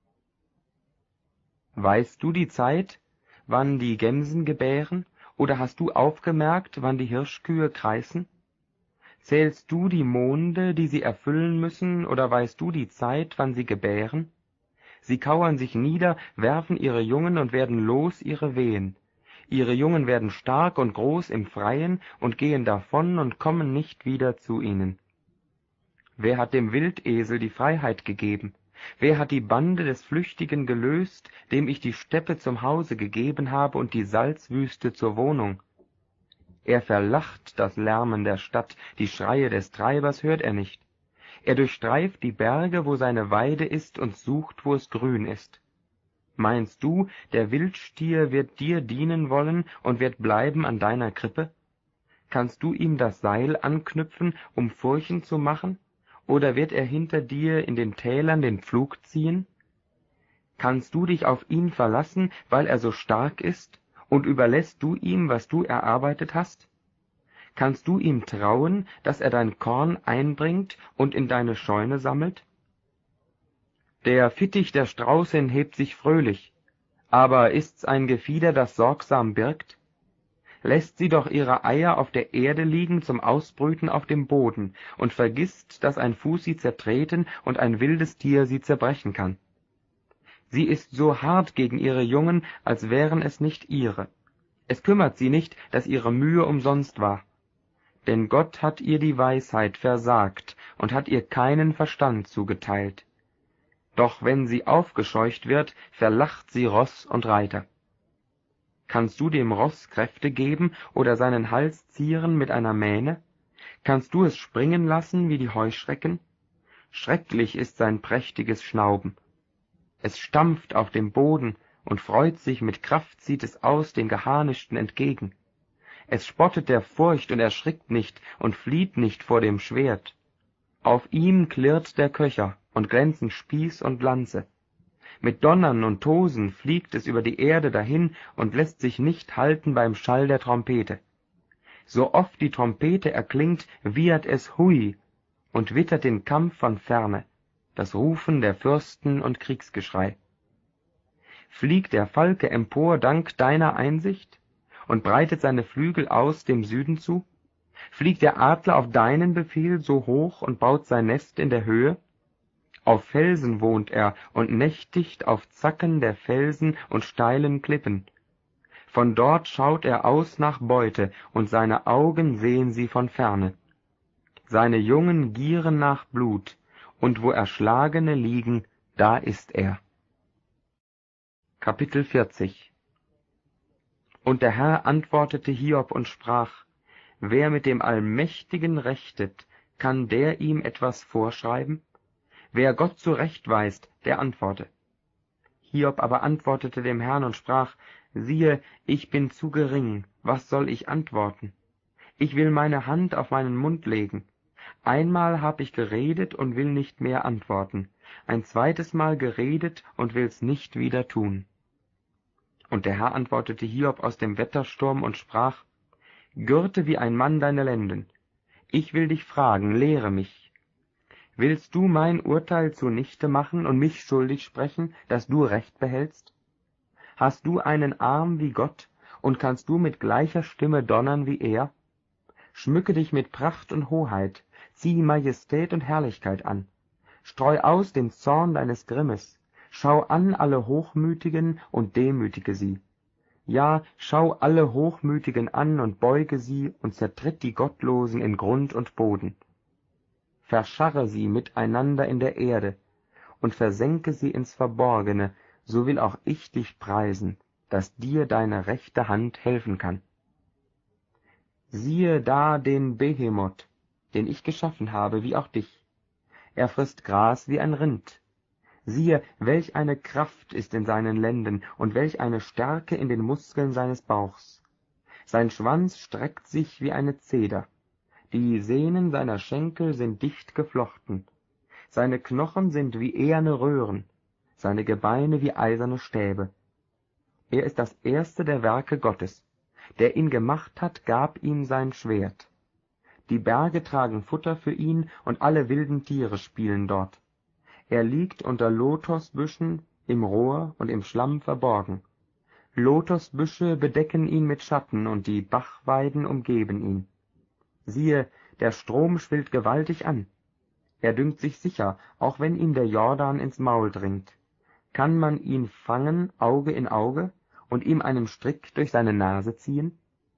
Weißt du die Zeit, wann die Gemsen gebären, oder hast du aufgemerkt, wann die Hirschkühe kreisen? Zählst du die Monde, die sie erfüllen müssen, oder weißt du die Zeit, wann sie gebären? Sie kauern sich nieder, werfen ihre Jungen und werden los ihre Wehen. Ihre Jungen werden stark und groß im Freien und gehen davon und kommen nicht wieder zu ihnen. Wer hat dem Wildesel die Freiheit gegeben? Wer hat die Bande des Flüchtigen gelöst, dem ich die Steppe zum Hause gegeben habe und die Salzwüste zur Wohnung? Er verlacht das Lärmen der Stadt, die Schreie des Treibers hört er nicht. Er durchstreift die Berge, wo seine Weide ist, und sucht, wo es grün ist. Meinst du, der Wildstier wird dir dienen wollen und wird bleiben an deiner Krippe? Kannst du ihm das Seil anknüpfen, um Furchen zu machen? Oder wird er hinter dir in den Tälern den Pflug ziehen? Kannst du dich auf ihn verlassen, weil er so stark ist, und überlässt du ihm, was du erarbeitet hast? Kannst du ihm trauen, dass er dein Korn einbringt und in deine Scheune sammelt? Der Fittich der Straußin hebt sich fröhlich, aber ist's ein Gefieder, das sorgsam birgt? Lässt sie doch ihre Eier auf der Erde liegen zum Ausbrüten auf dem Boden und vergisst, dass ein Fuß sie zertreten und ein wildes Tier sie zerbrechen kann. Sie ist so hart gegen ihre Jungen, als wären es nicht ihre. Es kümmert sie nicht, dass ihre Mühe umsonst war. Denn Gott hat ihr die Weisheit versagt und hat ihr keinen Verstand zugeteilt. Doch wenn sie aufgescheucht wird, verlacht sie Ross und Reiter. Kannst du dem Ross Kräfte geben oder seinen Hals zieren mit einer Mähne? Kannst du es springen lassen wie die Heuschrecken? Schrecklich ist sein prächtiges Schnauben. Es stampft auf dem Boden und freut sich, mit Kraft zieht es aus den Geharnischten entgegen. Es spottet der Furcht und erschrickt nicht und flieht nicht vor dem Schwert. Auf ihm klirrt der Köcher und glänzen Spieß und Lanze. Mit Donnern und Tosen fliegt es über die Erde dahin und lässt sich nicht halten beim Schall der Trompete. So oft die Trompete erklingt, wiehert es Hui und wittert den Kampf von ferne, das Rufen der Fürsten und Kriegsgeschrei. Fliegt der Falke empor dank deiner Einsicht und breitet seine Flügel aus dem Süden zu? Fliegt der Adler auf deinen Befehl so hoch und baut sein Nest in der Höhe? Auf Felsen wohnt er und nächtigt auf Zacken der Felsen und steilen Klippen. Von dort schaut er aus nach Beute, und seine Augen sehen sie von ferne. Seine Jungen gieren nach Blut, und wo Erschlagene liegen, da ist er. Kapitel 40. Und der Herr antwortete Hiob und sprach: Wer mit dem Allmächtigen rechtet, kann der ihm etwas vorschreiben? Wer Gott zurechtweist, der antworte. Hiob aber antwortete dem Herrn und sprach: Siehe, ich bin zu gering, was soll ich antworten? Ich will meine Hand auf meinen Mund legen. Einmal hab ich geredet und will nicht mehr antworten, ein zweites Mal geredet und will's nicht wieder tun. Und der Herr antwortete Hiob aus dem Wettersturm und sprach: Gürte wie ein Mann deine Lenden. Ich will dich fragen, lehre mich. Willst du mein Urteil zunichte machen und mich schuldig sprechen, dass du Recht behältst? Hast du einen Arm wie Gott, und kannst du mit gleicher Stimme donnern wie er? Schmücke dich mit Pracht und Hoheit, zieh Majestät und Herrlichkeit an. Streu aus den Zorn deines Grimmes, schau an alle Hochmütigen und demütige sie. Ja, schau alle Hochmütigen an und beuge sie und zertritt die Gottlosen in Grund und Boden. Verscharre sie miteinander in der Erde und versenke sie ins Verborgene, so will auch ich dich preisen, dass dir deine rechte Hand helfen kann. Siehe da den Behemoth, den ich geschaffen habe, wie auch dich. Er frisst Gras wie ein Rind. Siehe, welch eine Kraft ist in seinen Lenden und welch eine Stärke in den Muskeln seines Bauchs. Sein Schwanz streckt sich wie eine Zeder, die Sehnen seiner Schenkel sind dicht geflochten. Seine Knochen sind wie eherne Röhren, seine Gebeine wie eiserne Stäbe. Er ist das erste der Werke Gottes. Der ihn gemacht hat, gab ihm sein Schwert. Die Berge tragen Futter für ihn, und alle wilden Tiere spielen dort. Er liegt unter Lotosbüschen, im Rohr und im Schlamm verborgen. Lotosbüsche bedecken ihn mit Schatten, und die Bachweiden umgeben ihn. Siehe, der Strom schwillt gewaltig an. Er dünkt sich sicher, auch wenn ihm der Jordan ins Maul dringt. Kann man ihn fangen, Auge in Auge, und ihm einen Strick durch seine Nase ziehen?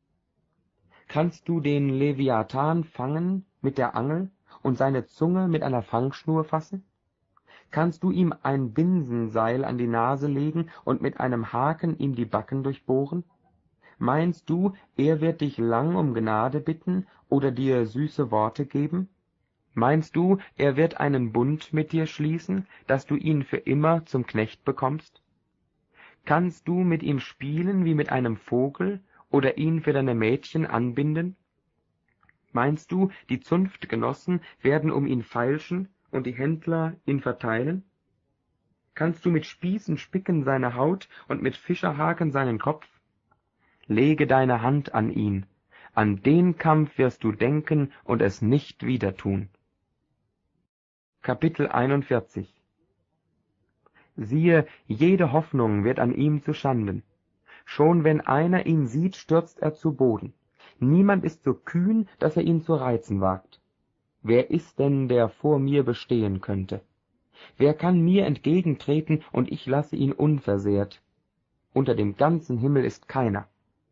Kannst du den Leviathan fangen mit der Angel und seine Zunge mit einer Fangschnur fassen? Kannst du ihm ein Binsenseil an die Nase legen und mit einem Haken ihm die Backen durchbohren? Meinst du, er wird dich lang um Gnade bitten oder dir süße Worte geben? Meinst du, er wird einen Bund mit dir schließen, dass du ihn für immer zum Knecht bekommst? Kannst du mit ihm spielen wie mit einem Vogel oder ihn für deine Mädchen anbinden? Meinst du, die Zunftgenossen werden um ihn feilschen und die Händler ihn verteilen? Kannst du mit Spießen spicken seine Haut und mit Fischerhaken seinen Kopf? Lege deine Hand an ihn, an den Kampf wirst du denken und es nicht wieder tun. Kapitel 41. Siehe, jede Hoffnung wird an ihm zu Schanden. Schon wenn einer ihn sieht, stürzt er zu Boden. Niemand ist so kühn, dass er ihn zu reizen wagt. Wer ist denn, der vor mir bestehen könnte? Wer kann mir entgegentreten, und ich lasse ihn unversehrt? Unter dem ganzen Himmel ist keiner.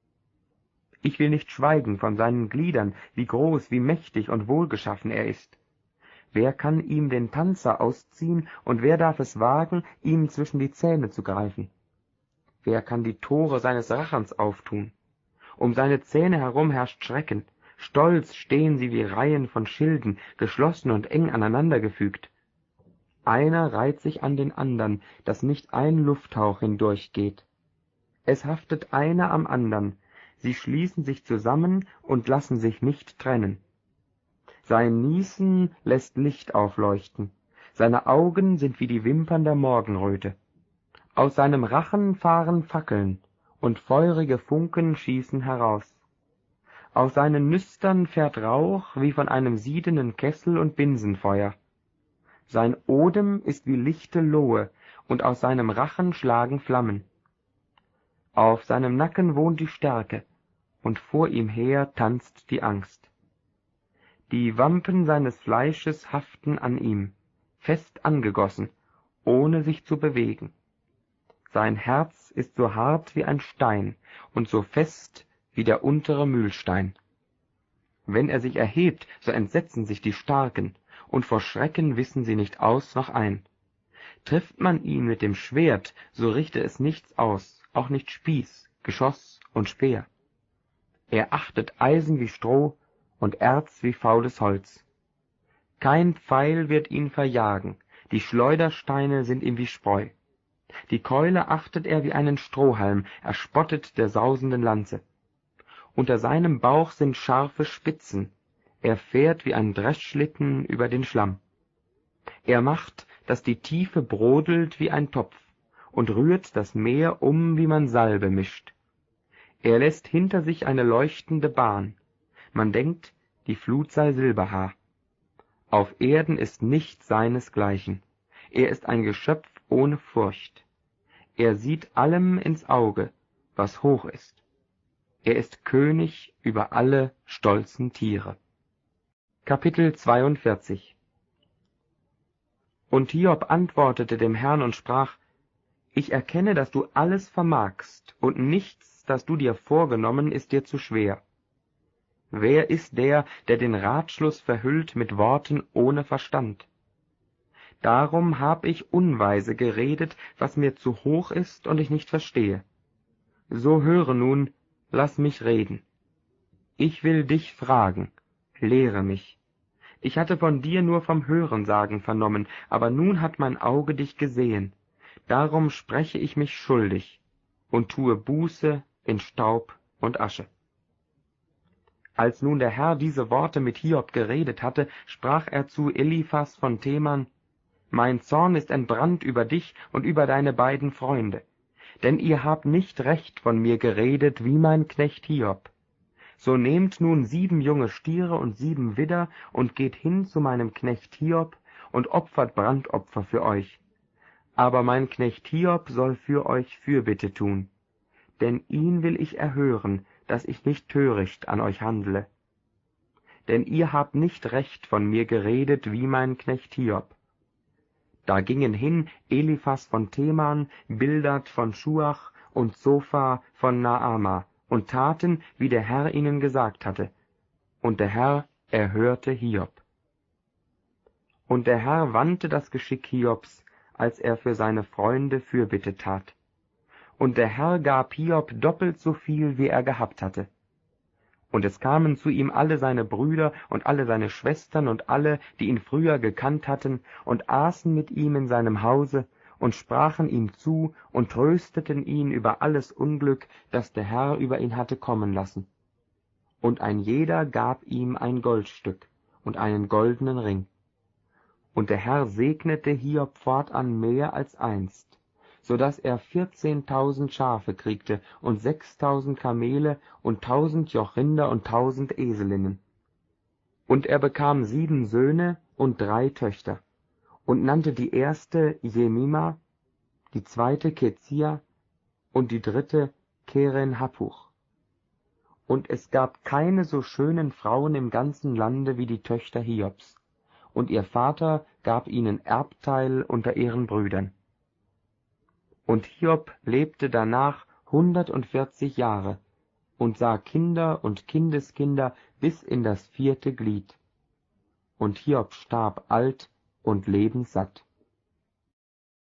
Ich will nicht schweigen von seinen Gliedern, wie groß, wie mächtig und wohlgeschaffen er ist. Wer kann ihm den Panzer ausziehen, und wer darf es wagen, ihm zwischen die Zähne zu greifen? Wer kann die Tore seines Rachens auftun? Um seine Zähne herum herrscht Schrecken. Stolz stehen sie wie Reihen von Schilden, geschlossen und eng aneinandergefügt. Einer reiht sich an den andern, dass nicht ein Lufthauch hindurchgeht. Es haftet einer am andern, sie schließen sich zusammen und lassen sich nicht trennen. Sein Niesen lässt Licht aufleuchten, seine Augen sind wie die Wimpern der Morgenröte. Aus seinem Rachen fahren Fackeln, und feurige Funken schießen heraus. Aus seinen Nüstern fährt Rauch wie von einem siedenden Kessel und Binsenfeuer. Sein Odem ist wie lichte Lohe, und aus seinem Rachen schlagen Flammen. Auf seinem Nacken wohnt die Stärke, und vor ihm her tanzt die Angst. Die Wampen seines Fleisches haften an ihm, fest angegossen, ohne sich zu bewegen. Sein Herz ist so hart wie ein Stein und so fest wie der untere Mühlstein. Wenn er sich erhebt, so entsetzen sich die Starken, und vor Schrecken wissen sie nicht aus noch ein. Trifft man ihn mit dem Schwert, so richte es nichts aus, auch nicht Spieß, Geschoss und Speer. Er achtet Eisen wie Stroh und Erz wie faules Holz. Kein Pfeil wird ihn verjagen, die Schleudersteine sind ihm wie Spreu. Die Keule achtet er wie einen Strohhalm, er spottet der sausenden Lanze. Unter seinem Bauch sind scharfe Spitzen, er fährt wie ein Dreschschlitten über den Schlamm. Er macht, dass die Tiefe brodelt wie ein Topf und rührt das Meer wie man Salbe mischt. Er lässt hinter sich eine leuchtende Bahn. Man denkt, die Flut sei Silberhaar. Auf Erden ist nichts seinesgleichen. Er ist ein Geschöpf ohne Furcht. Er sieht allem ins Auge, was hoch ist. Er ist König über alle stolzen Tiere. Kapitel 42. Und Hiob antwortete dem Herrn und sprach: Ich erkenne, dass du alles vermagst, und nichts, das du dir vorgenommen, ist dir zu schwer. Wer ist der, der den Ratschluss verhüllt mit Worten ohne Verstand? Darum hab ich unweise geredet, was mir zu hoch ist und ich nicht verstehe. So höre nun, lass mich reden. Ich will dich fragen, lehre mich. Ich hatte von dir nur vom Hörensagen vernommen, aber nun hat mein Auge dich gesehen. Darum spreche ich mich schuldig und tue Buße in Staub und Asche. Als nun der Herr diese Worte mit Hiob geredet hatte, sprach er zu Eliphas von Teman: Mein Zorn ist entbrannt über dich und über deine beiden Freunde, denn ihr habt nicht recht von mir geredet, wie mein Knecht Hiob. So nehmt nun 7 junge Stiere und 7 Widder und geht hin zu meinem Knecht Hiob und opfert Brandopfer für euch. Aber mein Knecht Hiob soll für euch Fürbitte tun, denn ihn will ich erhören, dass ich nicht töricht an euch handle. Denn ihr habt nicht recht von mir geredet, wie mein Knecht Hiob. Da gingen hin Eliphas von Teman, Bildad von Schuach und Zophar von Naama und taten, wie der Herr ihnen gesagt hatte. Und der Herr erhörte Hiob. Und der Herr wandte das Geschick Hiobs, als er für seine Freunde Fürbitte tat. Und der Herr gab Hiob doppelt so viel, wie er gehabt hatte. Und es kamen zu ihm alle seine Brüder und alle seine Schwestern und alle, die ihn früher gekannt hatten, und aßen mit ihm in seinem Hause und sprachen ihm zu und trösteten ihn über alles Unglück, das der Herr über ihn hatte kommen lassen. Und ein jeder gab ihm ein Goldstück und einen goldenen Ring. Und der Herr segnete Hiob fortan mehr als einst, so daß er 14.000 Schafe kriegte und 6.000 Kamele und 1.000 Joch Rinder und 1.000 Eselinnen. Und er bekam 7 Söhne und 3 Töchter und nannte die erste Jemima, die zweite Kezia und die dritte Keren-Happuch. Und es gab keine so schönen Frauen im ganzen Lande wie die Töchter Hiobs, und ihr Vater gab ihnen Erbteil unter ihren Brüdern. Und Hiob lebte danach 140 Jahre und sah Kinder und Kindeskinder bis in das 4. Glied. Und Hiob starb alt und lebenssatt.